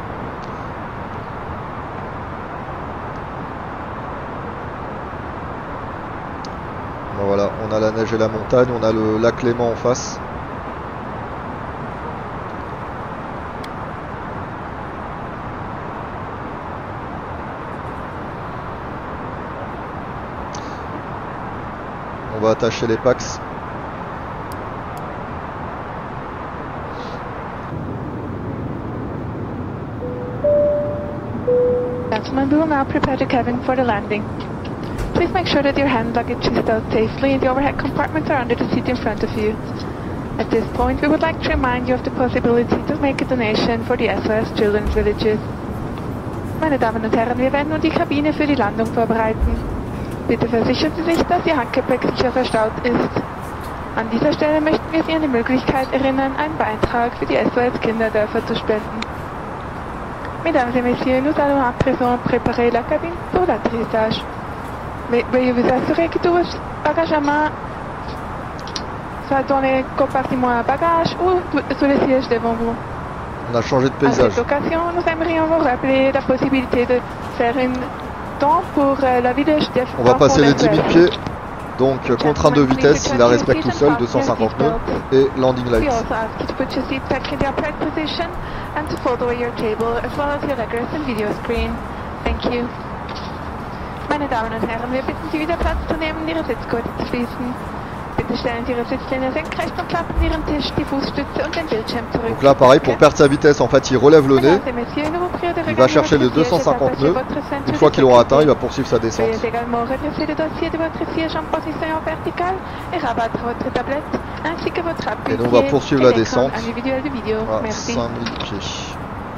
Ben voilà, on a la neige et la montagne, on a le lac Léman en face. On va attacher les packs. Gentlemen, we will now prepare the cabin for the landing. please make sure that your hand luggage is stowed safely and the overhead compartments are under the seat in front of you. At this point, we would like to remind you of the possibility to make a donation for the S O S Children's Villages. Meine Damen und Herren, wir werden nun die Kabine für die Landung vorbereiten. Bitte versichern Sie sich, dass Ihr Handgepäck sicher verstaut ist. An dieser Stelle möchten wir Sie an die Möglichkeit erinnern, einen Beitrag für die S O S Kinderdörfer zu spenden. Mesdames et messieurs, nous allons à présent préparer la cabine pour l'atterrissage. Veuillez vous assurer que tous vos bagages à main soit dans les compartiments à bagages ou sous les sièges devant vous. On a changé de À paysage. cette occasion, nous aimerions vous rappeler la possibilité de faire une don pour euh, la village des On va enfants passer les de dix mille Suède. pieds. Donc euh, contrainte de vitesse, il la respecte tout seul, deux cent cinquante nœuds. Et landing We lights. also ask you to put your seat back in the upright position and to fold away your table as well as your leggers and video screen. Thank you. Meine Damen und Herren, wir bitten Sie wieder Platz zu nehmen und Ihre Sitzgurte zu schließen. Bitte stellen Sie Ihre Sitzlehne senkrecht und klappen Ihren Tisch, die Fußstütze und den Bildschirm zurück. Donc là pareil, pour perdre sa vitesse, en fait il relève le nez. Mesdames et messieurs, nous vous prions de Il va regagner chercher les votre deux siège cent et cinquante d'attacher nœuds. votre ceinture Une fois de qu'il aura atteint, il sécurité. va poursuivre sa descente. Veuillez également redresser le dossier de votre siège en position verticale et rabattre votre tablette ainsi que votre appui Et nous on va poursuivre la descente individuel de vidéo. à Merci. cinq mille pieds.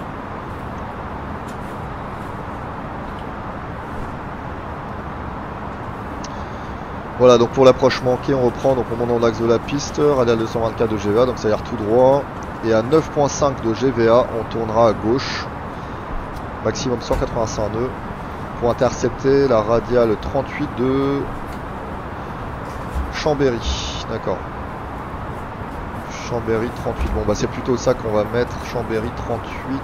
Voilà, donc pour l'approche manquée, on reprend, donc on monte dans l'axe de la piste, radial deux cent vingt-quatre de G V A, donc ça a l'air tout droit. Et à neuf virgule cinq de G V A, on tournera à gauche, maximum cent quatre-vingt-cinq nœuds, pour intercepter la radiale trente-huit de Chambéry. D'accord. Chambéry trente-huit. Bon bah c'est plutôt ça qu'on va mettre, Chambéry trente-huit.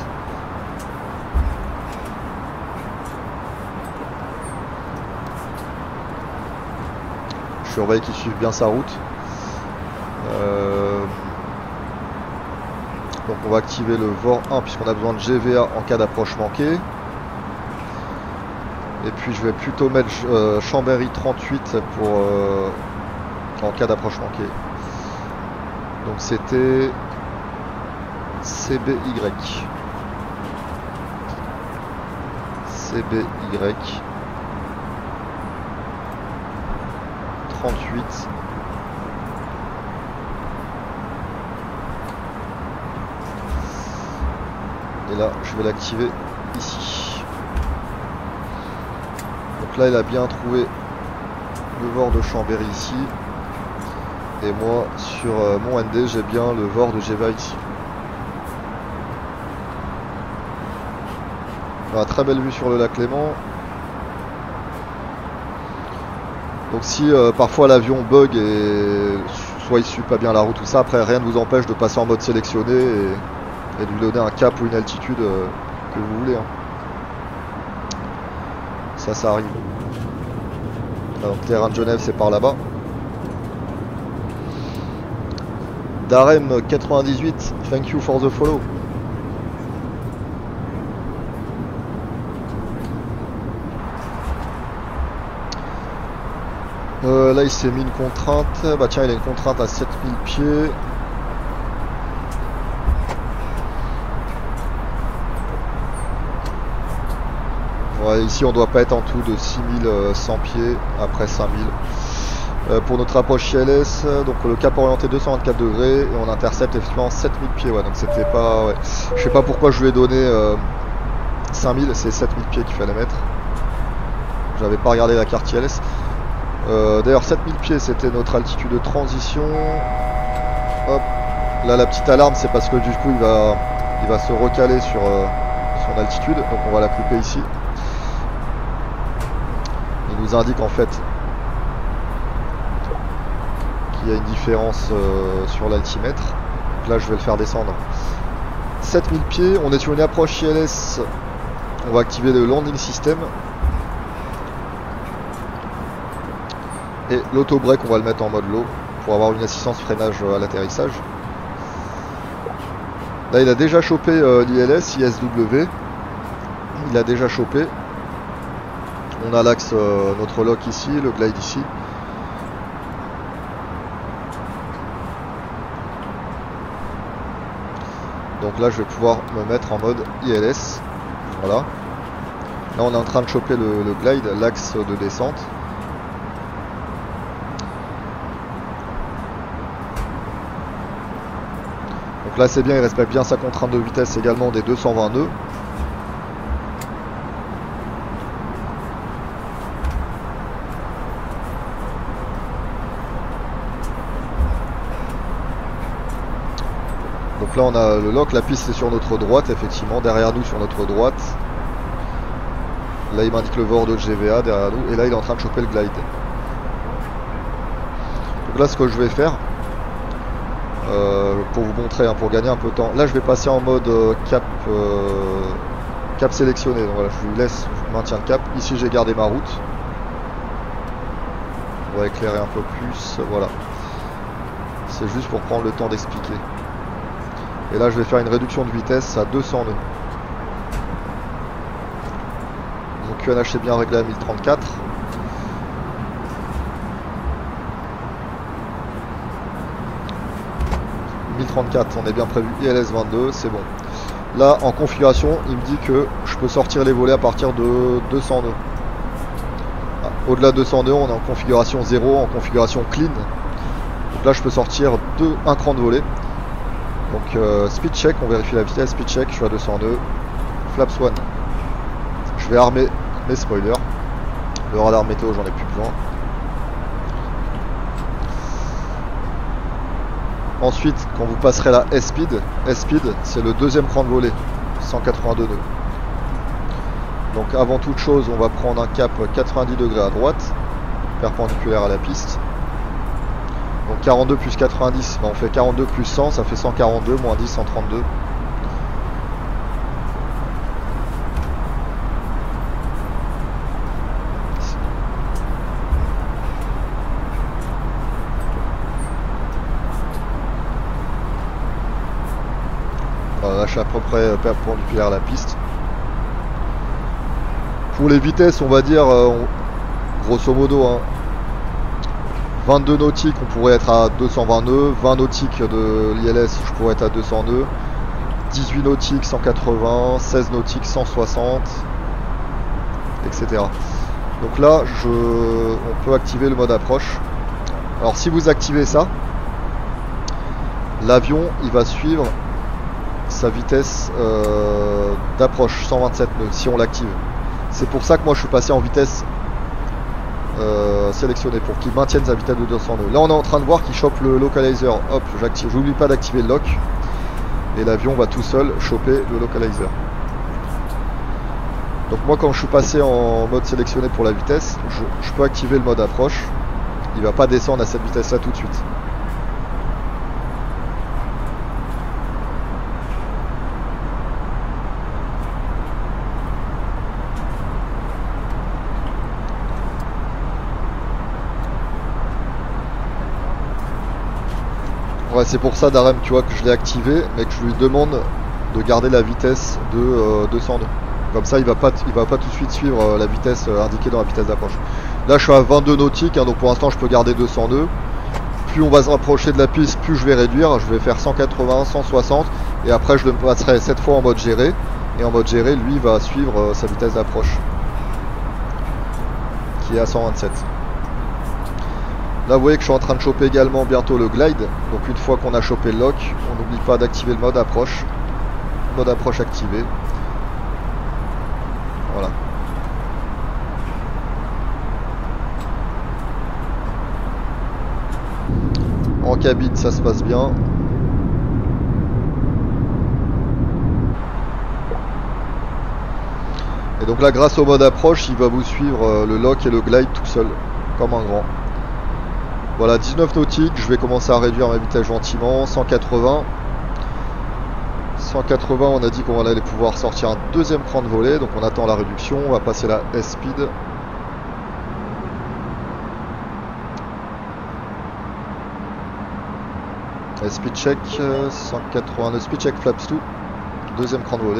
Je surveille qu'il suive bien sa route. Euh... Donc on va activer le V O R un puisqu'on a besoin de G V A en cas d'approche manquée. Et puis je vais plutôt mettre euh, Chambéry trente-huit pour euh, en cas d'approche manquée. Donc c'était C B Y. C B Y. trente-huit. Et là, je vais l'activer ici. Donc là, il a bien trouvé le V O R de Chambéry ici. Et moi, sur euh, mon N D, j'ai bien le V O R de G V A ici. On a très belle vue sur le lac Léman. Donc si euh, parfois l'avion bug et soit il suit pas bien la route, tout ça, après rien ne vous empêche de passer en mode sélectionné et, et de lui donner un cap ou une altitude euh, que vous voulez. Hein. Ça, ça arrive. Ah, donc terrain de Genève, c'est par là-bas. Darem quatre-vingt-dix-huit, thank you for the follow. Euh, là il s'est mis une contrainte, bah tiens il a une contrainte à sept mille pieds. Ouais, ici on doit pas être en tout de six mille cent pieds après cinq mille. Euh, pour notre approche I L S, donc le cap orienté deux cent vingt-quatre degrés et on intercepte effectivement sept mille pieds. Ouais, donc c'était pas. Ouais. Je sais pas pourquoi je lui ai donné euh, cinq mille, c'est sept mille pieds qu'il fallait mettre. J'avais pas regardé la carte I L S. Euh, D'ailleurs sept mille pieds c'était notre altitude de transition. Hop. Là la petite alarme c'est parce que du coup il va il va se recaler sur euh, son altitude, donc on va la couper ici. Il nous indique en fait qu'il y a une différence euh, sur l'altimètre. Donc là je vais le faire descendre sept mille pieds, on est sur une approche I L S, on va activer le landing system. Et l'auto-break on va le mettre en mode low pour avoir une assistance freinage à l'atterrissage. Là il a déjà chopé euh, l'I L S, I S W. Il a déjà chopé. On a l'axe, euh, notre lock ici, le glide ici. Donc là je vais pouvoir me mettre en mode I L S. Voilà. Là on est en train de choper le, le glide, l'axe de descente. Donc là c'est bien, il respecte bien sa contrainte de vitesse également des deux cent vingt nœuds. Donc là on a le lock, la piste est sur notre droite effectivement, derrière nous sur notre droite. Là il m'indique le V O R de G V A derrière nous et là il est en train de choper le glide. Donc là ce que je vais faire, euh, pour vous montrer, hein, pour gagner un peu de temps, là je vais passer en mode euh, cap, euh, cap sélectionné. Donc voilà, je lui laisse, je maintiens le cap. Ici j'ai gardé ma route. On va éclairer un peu plus, voilà. C'est juste pour prendre le temps d'expliquer. Et là je vais faire une réduction de vitesse à deux cents nœuds. Mon Q N H est bien réglé à mille trente-quatre. mille trente-quatre, on est bien prévu. I L S vingt-deux, c'est bon. Là en configuration il me dit que je peux sortir les volets à partir de deux cents nœuds. Au-delà de deux cents nœuds on est en configuration zéro, en configuration clean. Donc là je peux sortir deux, un cran de volet. Donc euh, speed check, on vérifie la vitesse, speed check, je suis à deux cents nœuds. Flaps one. Je vais armer mes spoilers. Le radar météo j'en ai plus besoin. Ensuite quand vous passerez la S-Speed, S-Speed c'est le deuxième cran de volet, cent quatre-vingt-deux nœuds. Donc avant toute chose on va prendre un cap quatre-vingt-dix degrés à droite, perpendiculaire à la piste. Donc quarante-deux plus quatre-vingt-dix, bah on fait quarante-deux plus cent, ça fait cent quarante-deux, moins dix, cent trente-deux. Voilà, là je suis à peu près perpendiculaire à la piste. Pour les vitesses on va dire, euh, on, grosso modo, hein, vingt-deux nautiques, on pourrait être à deux cent vingt nœuds, vingt nautiques de l'I L S, je pourrais être à deux cents nœuds, dix-huit nautiques, cent quatre-vingts, seize nautiques, cent soixante, et cetera. Donc là, je, on peut activer le mode approche. Alors si vous activez ça, l'avion, il va suivre sa vitesse euh, d'approche, cent vingt-sept nœuds, si on l'active. C'est pour ça que moi je suis passé en vitesse Euh, sélectionné pour qu'il maintienne sa vitesse de deux cents nœuds. Là on est en train de voir qu'il chope le localizer. Hop, j'active, j'oublie pas d'activer le lock. Et l'avion va tout seul choper le localizer. Donc moi quand je suis passé en mode sélectionné pour la vitesse, je, je peux activer le mode approche. Il va pas descendre à cette vitesse là tout de suite. Ouais, c'est pour ça Darem, tu vois, que je l'ai activé, mais que je lui demande de garder la vitesse de euh, deux cents nœuds. Comme ça, il va pas, il va pas tout de suite suivre euh, la vitesse euh, indiquée dans la vitesse d'approche. Là, je suis à vingt-deux nautiques, hein, donc pour l'instant, je peux garder deux cents nœuds. Plus on va se rapprocher de la piste, plus je vais réduire. Je vais faire cent quatre-vingts, cent soixante, et après, je le passerai cette fois en mode géré. Et en mode géré, lui, va suivre euh, sa vitesse d'approche, qui est à cent vingt-sept. Là vous voyez que je suis en train de choper également bientôt le glide. Donc une fois qu'on a chopé le lock, on n'oublie pas d'activer le mode approche. Mode approche activé. Voilà. En cabine ça se passe bien. Et donc là grâce au mode approche il va vous suivre le lock et le glide tout seul, comme un grand. Voilà, dix-neuf nautiques, je vais commencer à réduire ma vitesse gentiment, cent quatre-vingts. cent quatre-vingts, on a dit qu'on allait pouvoir sortir un deuxième cran de volet, donc on attend la réduction, on va passer la S-Speed. S-Speed check, cent quatre-vingt-neuf, speed check flaps deux, deuxième cran de volet.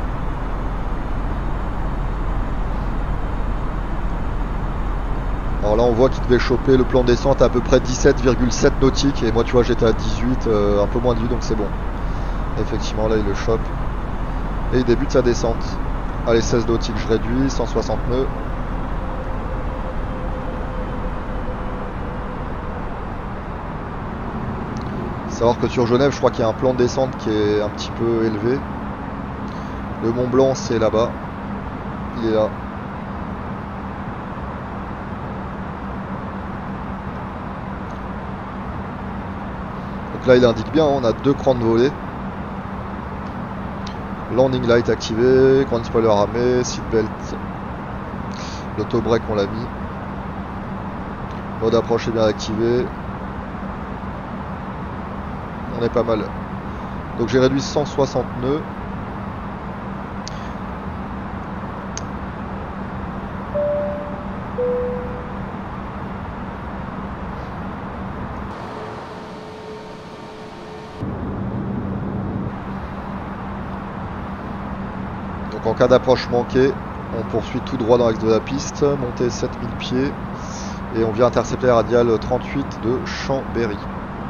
Alors Alors là on voit qu'il devait choper le plan de descente à peu près dix-sept virgule sept nautiques et moi tu vois j'étais à dix-huit, euh, un peu moins de vue donc c'est bon. Effectivement là il le chope et il débute sa descente. Allez seize nautiques je réduis, cent soixante nœuds. Savoir que sur Genève je crois qu'il y a un plan de descente qui est un petit peu élevé. Le Mont Blanc c'est là-bas. Il est là. Donc là il indique bien, on a deux crans de volée. Landing light activé, grand spoiler armé, seatbelt. L'auto-break on l'a mis. Mode approche est bien activé. On est pas mal. Donc j'ai réduit cent soixante nœuds. Donc en cas d'approche manquée, on poursuit tout droit dans l'axe de la piste, montée sept mille pieds et on vient intercepter la radiale trente-huit de Chambéry.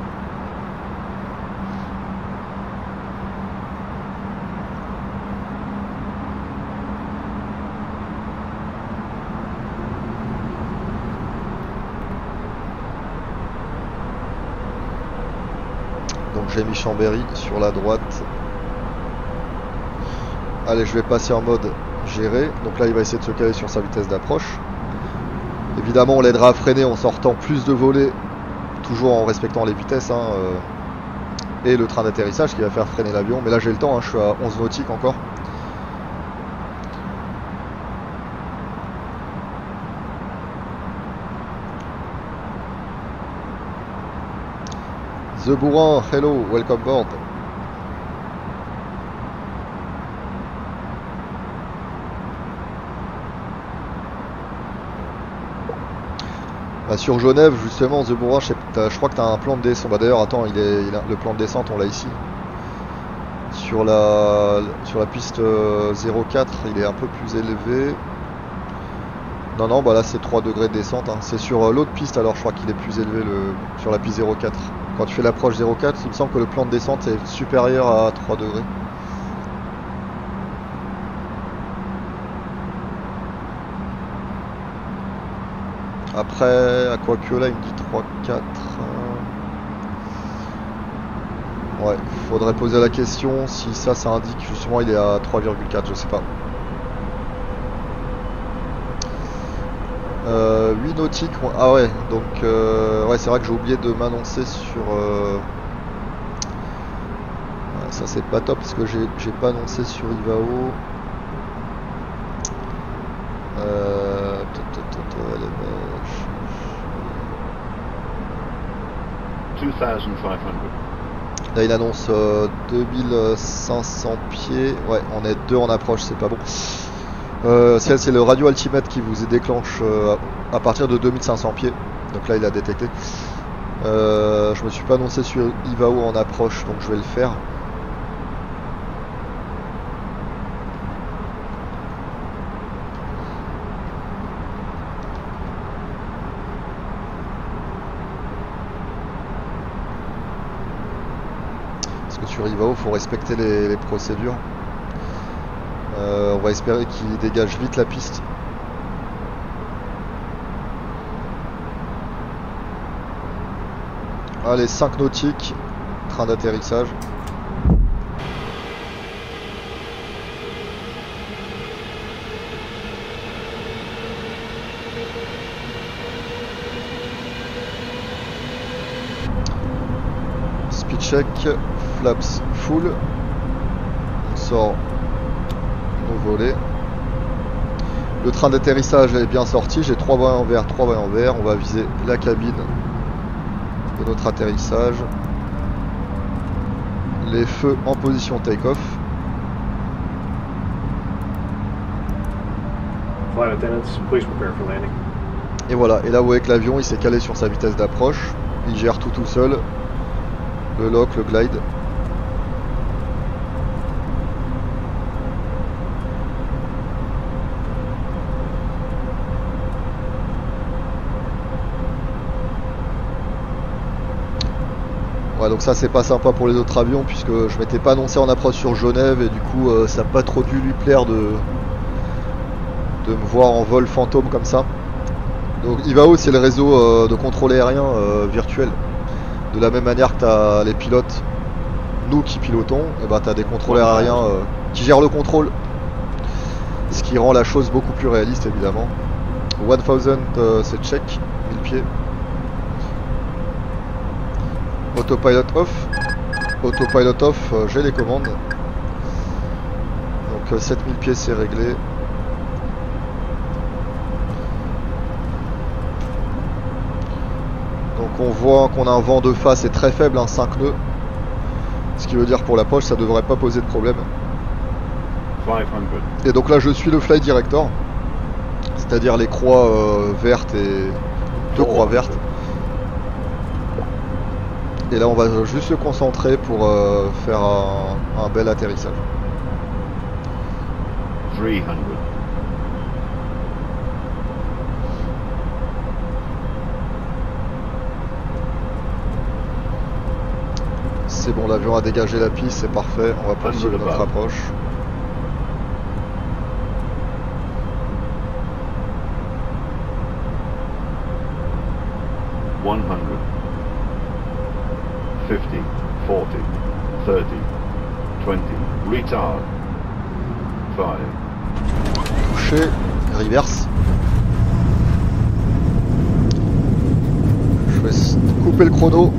Donc j'ai mis Chambéry sur la droite. Allez, je vais passer en mode géré. Donc là, il va essayer de se caler sur sa vitesse d'approche. Évidemment, on l'aidera à freiner en sortant plus de volets, toujours en respectant les vitesses. Hein, euh, et le train d'atterrissage qui va faire freiner l'avion. Mais là, j'ai le temps, hein, je suis à onze nautiques encore. The Bourrin, hello, welcome board. Bah sur Genève, justement, The Bourrin, je, je crois que tu as un plan de descente. Bah d'ailleurs, attends, il est, il a, le plan de descente, on l'a ici. Sur la, sur la piste euh, zéro quatre, il est un peu plus élevé. Non, non, bah là c'est trois degrés de descente. Hein. C'est sur euh, l'autre piste, alors je crois qu'il est plus élevé le, sur la piste zéro quatre. Quand tu fais l'approche zéro quatre, il me semble que le plan de descente est supérieur à trois degrés. Après, à quoi que là, il me dit trois quatre. Ouais, faudrait poser la question si ça, ça indique justement il est à trois virgule quatre, je sais pas. Euh, huit nautiques, ah ouais, donc euh, ouais, c'est vrai que j'ai oublié de m'annoncer sur... Euh... Ça c'est pas top parce que j'ai pas annoncé sur Ivao. Euh... two thousand five hundred. Là il annonce euh, deux mille cinq cents pieds. Ouais, on est deux en approche, c'est pas bon. Euh, c'est le radio altimètre qui vous déclenche euh, à partir de deux mille cinq cents pieds. Donc là il a détecté. Euh, je me suis pas annoncé sur Ivao en approche, donc je vais le faire. Parce que sur Ivao, il faut respecter les, les procédures. Euh, on va espérer qu'il dégage vite la piste. Allez, cinq nautiques, train d'atterrissage. Speed check, flaps full. On sort nos volets. Le train d'atterrissage est bien sorti. J'ai trois voies en vert, trois voies en vert. On va viser la cabine de notre atterrissage. Les feux en position take-off. Et voilà, et là vous voyez que l'avion il s'est calé sur sa vitesse d'approche. Il gère tout tout seul. Le lock, le glide. Ouais, donc ça c'est pas sympa pour les autres avions puisque je m'étais pas annoncé en approche sur Genève et du coup euh, ça n'a pas trop dû lui plaire de de me voir en vol fantôme comme ça. Donc I V A O c'est le réseau euh, de contrôle aérien euh, virtuel. De la même manière que tu as les pilotes, nous qui pilotons, et ben tu as des contrôleurs aériens euh, qui gèrent le contrôle. Ce qui rend la chose beaucoup plus réaliste évidemment. mille euh, c'est check, mille pieds. Autopilot off. Autopilot off, euh, j'ai les commandes. Donc euh, sept mille pieds c'est réglé. Donc on voit qu'on a un vent de face et très faible, un cinq nœuds. Ce qui veut dire pour la poche ça devrait pas poser de problème. five hundred. Et donc là je suis le flight director. C'est-à-dire les croix euh, vertes et deux croix vertes. Et là on va juste se concentrer pour euh, faire un, un bel atterrissage. three hundred. C'est bon, l'avion a dégagé la piste, c'est parfait, on va poursuivre notre approche. one hundred. fifty, forty, thirty, twenty, retard. five. Touché, reverse. Je vais couper le chrono.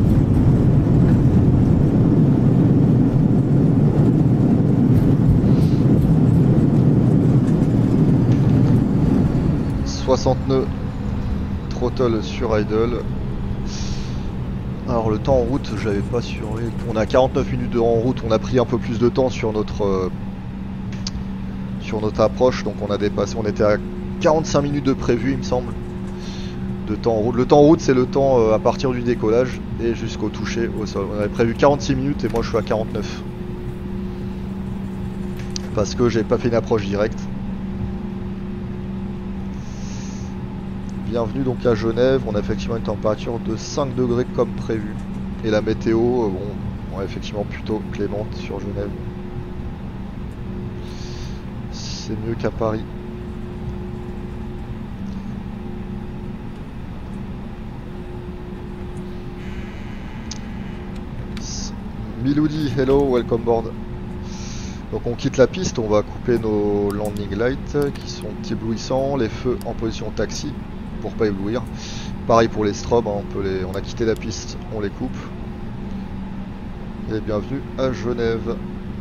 soixante nœuds, throttle sur idle. Alors le temps en route, je l'avais pas surveillé. On a quarante-neuf minutes de en route, on a pris un peu plus de temps sur notre euh, sur notre approche, donc on a dépassé, on était à quarante-cinq minutes de prévu il me semble de temps en route. Le temps en route c'est le temps euh, à partir du décollage et jusqu'au toucher au sol. On avait prévu quarante-six minutes et moi je suis à quarante-neuf. Parce que j'ai pas fait une approche directe. Bienvenue donc à Genève, on a effectivement une température de cinq degrés comme prévu. Et la météo, euh, bon, on est effectivement plutôt clémente sur Genève. C'est mieux qu'à Paris. Miloudi, hello, welcome board. Donc on quitte la piste, on va couper nos landing lights qui sont éblouissants, les feux en position taxi pour pas éblouir. Pareil pour les strobes, hein, on, peut les... on a quitté la piste, on les coupe. Et bienvenue à Genève.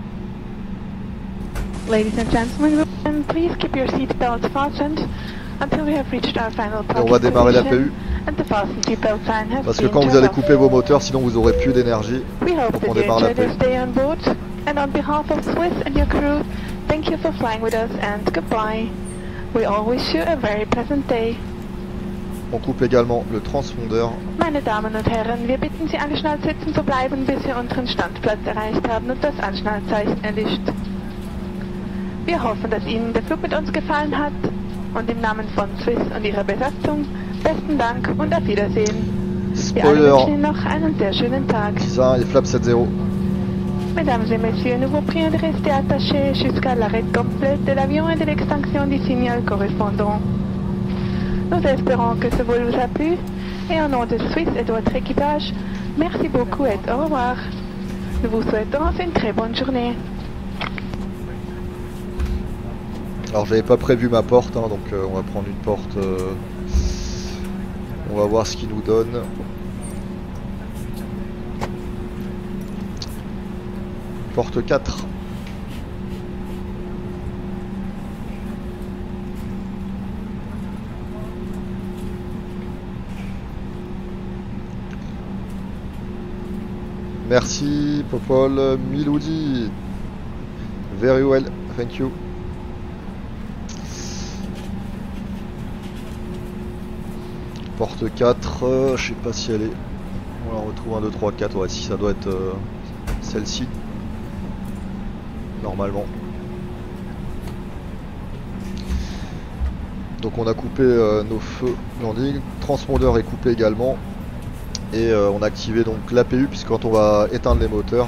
Ladies and gentlemen, please keep your seat belts fastened until we have reached our final Et on va démarrer la P U. and the fasten seatbelt sign has Parce que been quand vous turned allez off. couper vos moteurs, sinon vous aurez plus d'énergie. We hope Donc that on you démarre la enjoyed P U. your stay on board, and on behalf of Swiss and your crew, thank you for flying with us and goodbye. We all wish you a very pleasant day. On coupe également le transpondeur. Meine Damen und Herren, wir bitten Sie angeschnallt sitzen zu bleiben, bis wir unseren Standplatz erreicht haben und das Anschnallzeichen erlischt. Wir hoffen, dass Ihnen der Flug mit uns gefallen hat und im Namen von Swiss und ihrer Besatzung besten Dank und auf Wiedersehen. Wir alle Spoiler, wünschen Ihnen noch einen sehr schönen Tag. Tisa et Flap sept zéro. Mesdames et messieurs, nous vous prions de rester attachés jusqu'à l'arrêt complet de l'avion et de l'extinction du signal correspondant. Nous espérons que ce vol vous a plu et au nom de Swiss et de votre équipage, merci beaucoup et au revoir. Nous vous souhaitons une très bonne journée. Alors j'avais pas prévu ma porte, hein, donc euh, on va prendre une porte. Euh, on va voir ce qu'il nous donne. Porte quatre. Merci Popol, Miloudi. Very well, thank you. Porte quatre, euh, je sais pas si elle est. On la retrouve un, deux, trois, quatre, ouais, si ça doit être euh, celle-ci. Normalement. Donc on a coupé euh, nos feux landing, transpondeur est coupé également. Et euh, on a activé donc l'A P U, puisque quand on va éteindre les moteurs,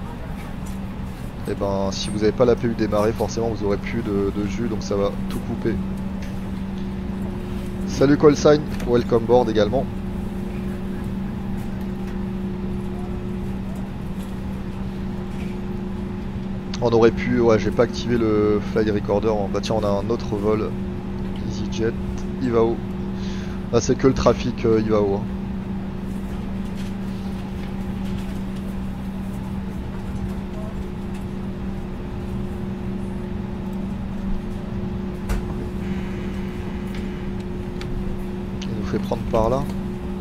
et ben si vous n'avez pas l'A P U démarré, forcément vous aurez plus de, de jus, donc ça va tout couper. Salut Callsign, welcome board également. On aurait pu, ouais j'ai pas activé le fly recorder, bah tiens on a un autre vol, EasyJet, Ivao. Là c'est que le trafic euh, Ivao. Hein. Il nous fait prendre par là.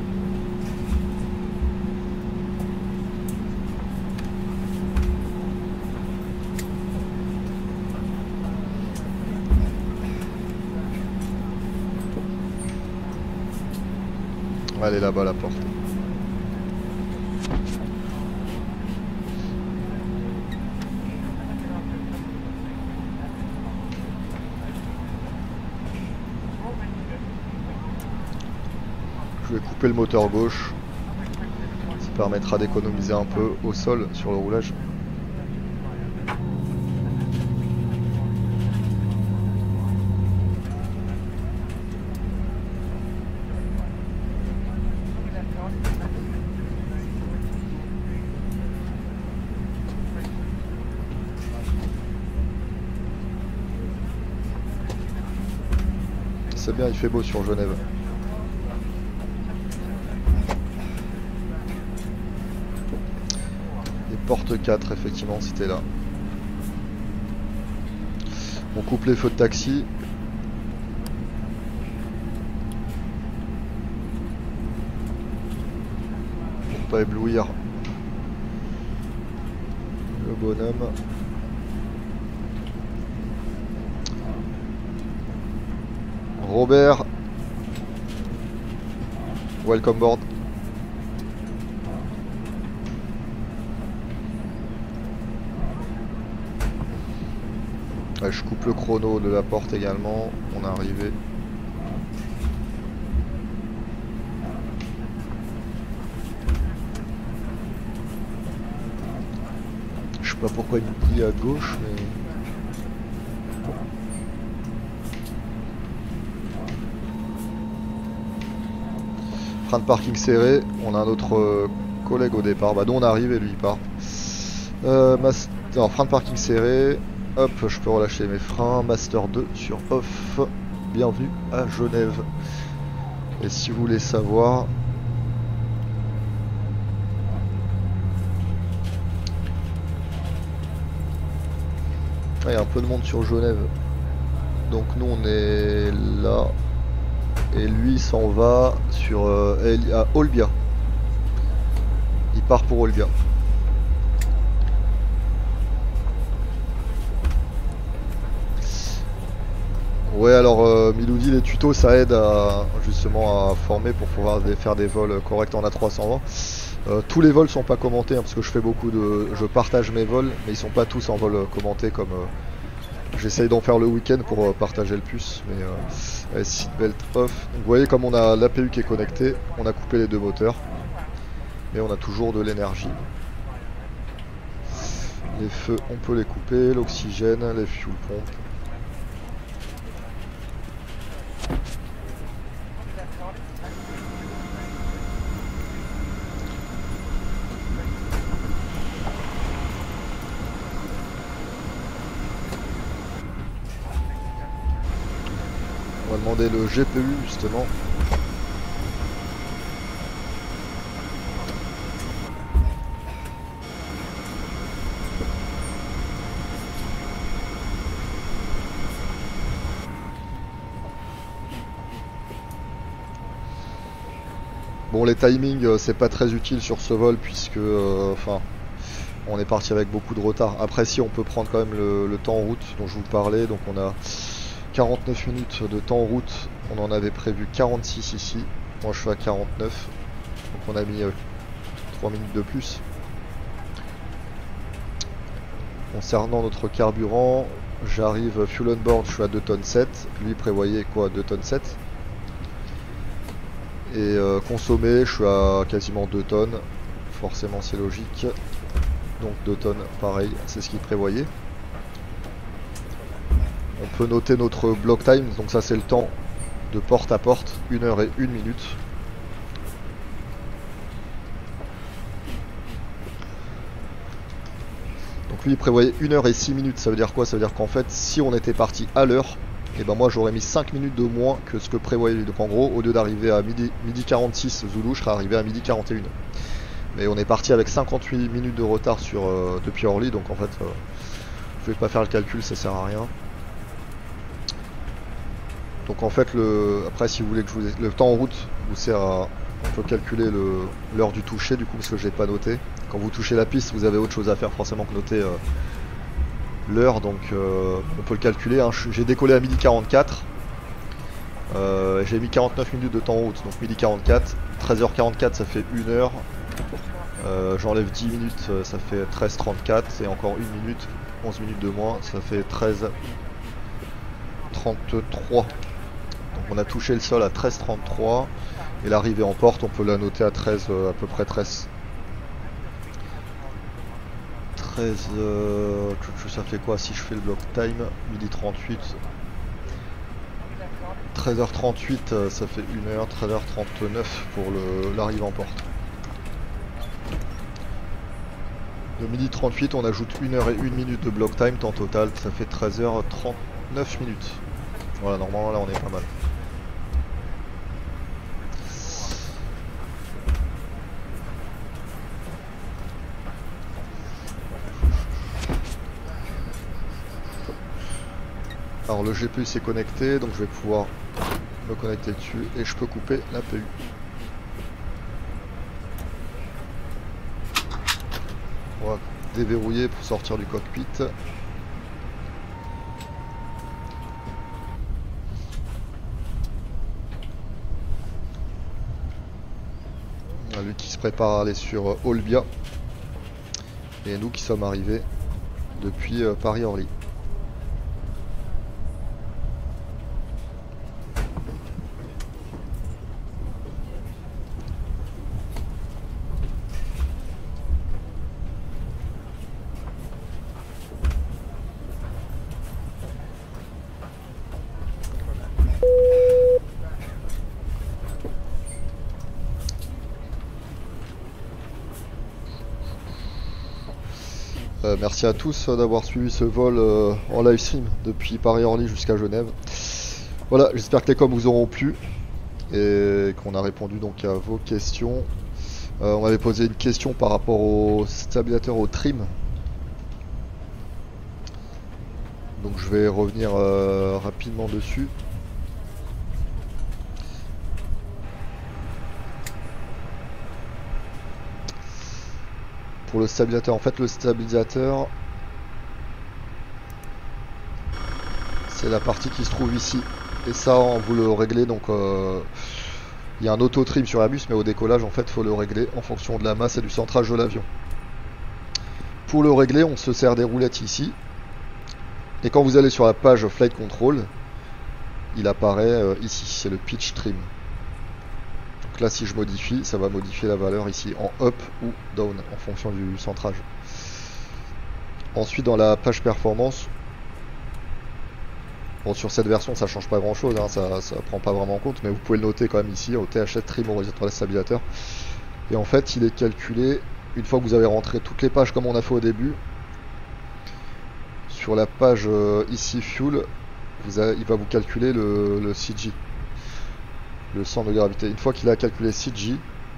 Elle est là-bas la porte. Je vais couper le moteur gauche. Ça permettra d'économiser un peu au sol sur le roulage. C'est bien, il fait beau sur Genève. Et porte quatre, effectivement, c'était là. On coupe les feux de taxi. Pour pas éblouir le bonhomme. Robert, welcome board. Ouais, je coupe le chrono de la porte également, on est arrivé. Je sais pas pourquoi il me dit à gauche, mais... Frein de parking serré, on a un autre euh, collègue au départ, bah nous on arrive et lui il part. Euh, master... Alors, frein de parking serré, hop je peux relâcher mes freins, master deux sur off, bienvenue à Genève. Et si vous voulez savoir, il y a un peu de monde sur Genève, donc nous on est là. Et lui s'en va sur euh, à Olbia. Il part pour Olbia. Ouais alors euh, Miloudi, les tutos ça aide à justement à former pour pouvoir faire des vols corrects en A trois cent vingt. Euh, tous les vols sont pas commentés hein, parce que je fais beaucoup de. Je partage mes vols, mais ils sont pas tous en vol commenté comme. Euh, J'essaye d'en faire le week-end pour euh, partager le plus, mais euh, seatbelt off. Donc, vous voyez comme on a l'A P U qui est connecté, on a coupé les deux moteurs, mais on a toujours de l'énergie. Les feux, on peut les couper, l'oxygène, les fuel pompes. On va demander le G P U justement. Bon les timings euh, c'est pas très utile sur ce vol puisque euh, enfin on est parti avec beaucoup de retard. Après si on peut prendre quand même le, le temps en route dont je vous parlais, donc on a quarante-neuf minutes de temps en route, on en avait prévu quarante-six ici, moi je suis à quarante-neuf, donc on a mis euh, trois minutes de plus. Concernant notre carburant, j'arrive fuel on board, je suis à deux tonnes sept, lui prévoyait quoi, deux tonnes sept. Et euh, consommé, je suis à quasiment deux tonnes. Forcément c'est logique. Donc deux tonnes, pareil, c'est ce qu'il prévoyait. On peut noter notre block time, donc ça c'est le temps de porte à porte, une heure et une minute. Donc lui il prévoyait une heure et six minutes, ça veut dire quoi? Ça veut dire qu'en fait si on était parti à l'heure, et ben moi j'aurais mis cinq minutes de moins que ce que prévoyait lui. Donc en gros, au lieu d'arriver à midi, midi quarante-six Zulu, je serais arrivé à midi quarante et une. Mais on est parti avec cinquante-huit minutes de retard sur, euh, depuis Orly, donc en fait euh, je vais pas faire le calcul, ça sert à rien. Donc en fait le après si vous voulez que je vous ai... le temps en route vous sert à, on peut calculer l'heure du toucher du coup parce que je l'ai pas noté. Quand vous touchez la piste vous avez autre chose à faire forcément que noter euh, l'heure, donc euh, on peut le calculer, hein. J'ai décollé à midi quarante-quatre, euh, j'ai mis quarante-neuf minutes de temps en route, donc midi quarante-quatre, treize heures quarante-quatre ça fait une heure, euh, j'enlève dix minutes ça fait treize heures trente-quatre et encore une minute, onze minutes de moins, ça fait treize heures trente-trois. Donc on a touché le sol à treize heures trente-trois et l'arrivée en porte on peut la noter à treize, euh, à peu près treize. treize, euh, ça fait quoi si je fais le block time? Midi trente-huit. treize heures trente-huit ça fait une heure, treize heures trente-neuf pour l'arrivée en porte. De midi trente-huit on ajoute une heure et une minute de block time, temps total, ça fait treize heures trente-neuf minutes. Voilà, normalement là on est pas mal. Alors le G P U s'est connecté, donc je vais pouvoir me connecter dessus et je peux couper la P U. On va déverrouiller pour sortir du cockpit. Lui qui se prépare à aller sur Olbia et nous qui sommes arrivés depuis Paris-Orly. Euh, merci à tous euh, d'avoir suivi ce vol euh, en live stream depuis Paris-Orly jusqu'à Genève. Voilà, j'espère que les coms vous auront plu et qu'on a répondu donc à vos questions. Euh, on avait posé une question par rapport au stabilisateur au trim. Donc je vais revenir euh, rapidement dessus. Pour le stabilisateur, en fait le stabilisateur c'est la partie qui se trouve ici et ça on vous le réglez, donc euh, il y a un auto trim sur la bus mais au décollage en fait il faut le régler en fonction de la masse et du centrage de l'avion. Pour le régler on se sert des roulettes ici et quand vous allez sur la page flight control il apparaît euh, ici, c'est le pitch trim. Là si je modifie, ça va modifier la valeur ici en up ou down en fonction du centrage. Ensuite dans la page performance, bon sur cette version ça change pas grand chose, hein, ça, ça prend pas vraiment en compte, mais vous pouvez le noter quand même ici au T H S trim horizontal stabilisateur. Et en fait il est calculé une fois que vous avez rentré toutes les pages comme on a fait au début. Sur la page euh, ici fuel, vous avez, il va vous calculer le, le C G. Le centre de gravité. Une fois qu'il a calculé C G,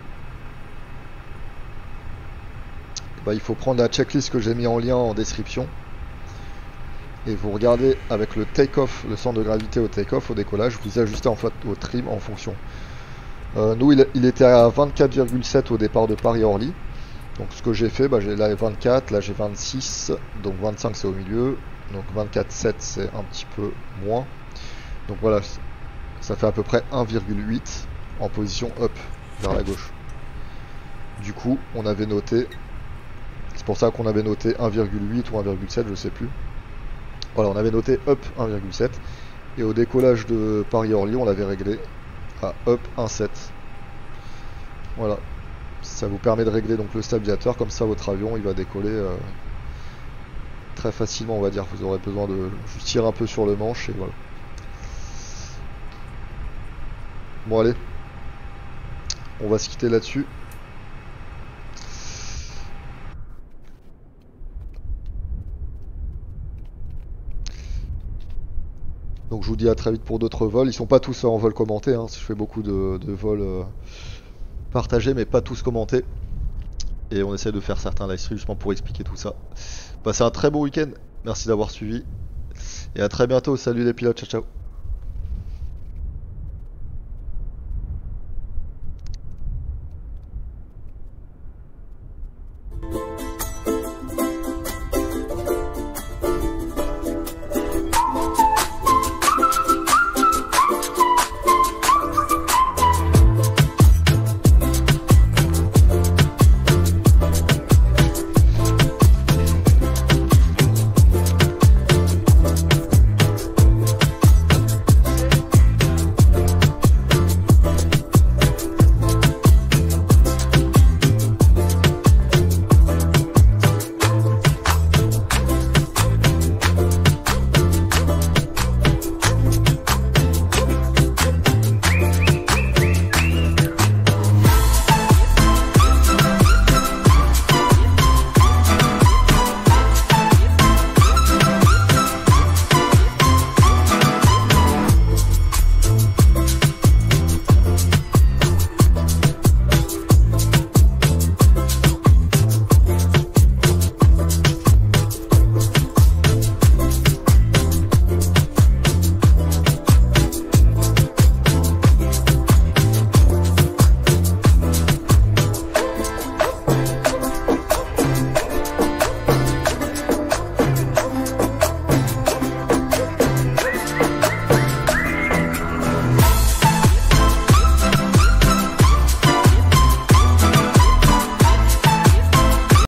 bah, il faut prendre la checklist que j'ai mis en lien en description et vous regardez avec le take-off, le centre de gravité au take-off, au décollage, vous ajustez en fait au trim en fonction. Euh, nous il, il était à vingt-quatre virgule sept au départ de Paris-Orly, donc ce que j'ai fait, bah, j'ai là vingt-quatre, là j'ai vingt-six, donc vingt-cinq c'est au milieu, donc vingt-quatre virgule sept c'est un petit peu moins, donc voilà. Ça fait à peu près un virgule huit en position up vers la gauche. Du coup, on avait noté, c'est pour ça qu'on avait noté un virgule huit ou un virgule sept, je sais plus. Voilà, on avait noté up un virgule sept et au décollage de Paris-Orly, on l'avait réglé à up un virgule sept. Voilà. Ça vous permet de régler donc le stabilisateur, comme ça votre avion il va décoller euh, très facilement, on va dire. Vous aurez besoin de juste tirer un peu sur le manche et voilà. Bon allez, on va se quitter là-dessus. Donc je vous dis à très vite pour d'autres vols. Ils sont pas tous en vol commenté, hein. Je fais beaucoup de, de vols euh, partagés mais pas tous commentés. Et on essaie de faire certains live streams justement pour expliquer tout ça. Passez un très bon week-end, merci d'avoir suivi. Et à très bientôt, salut les pilotes, ciao ciao.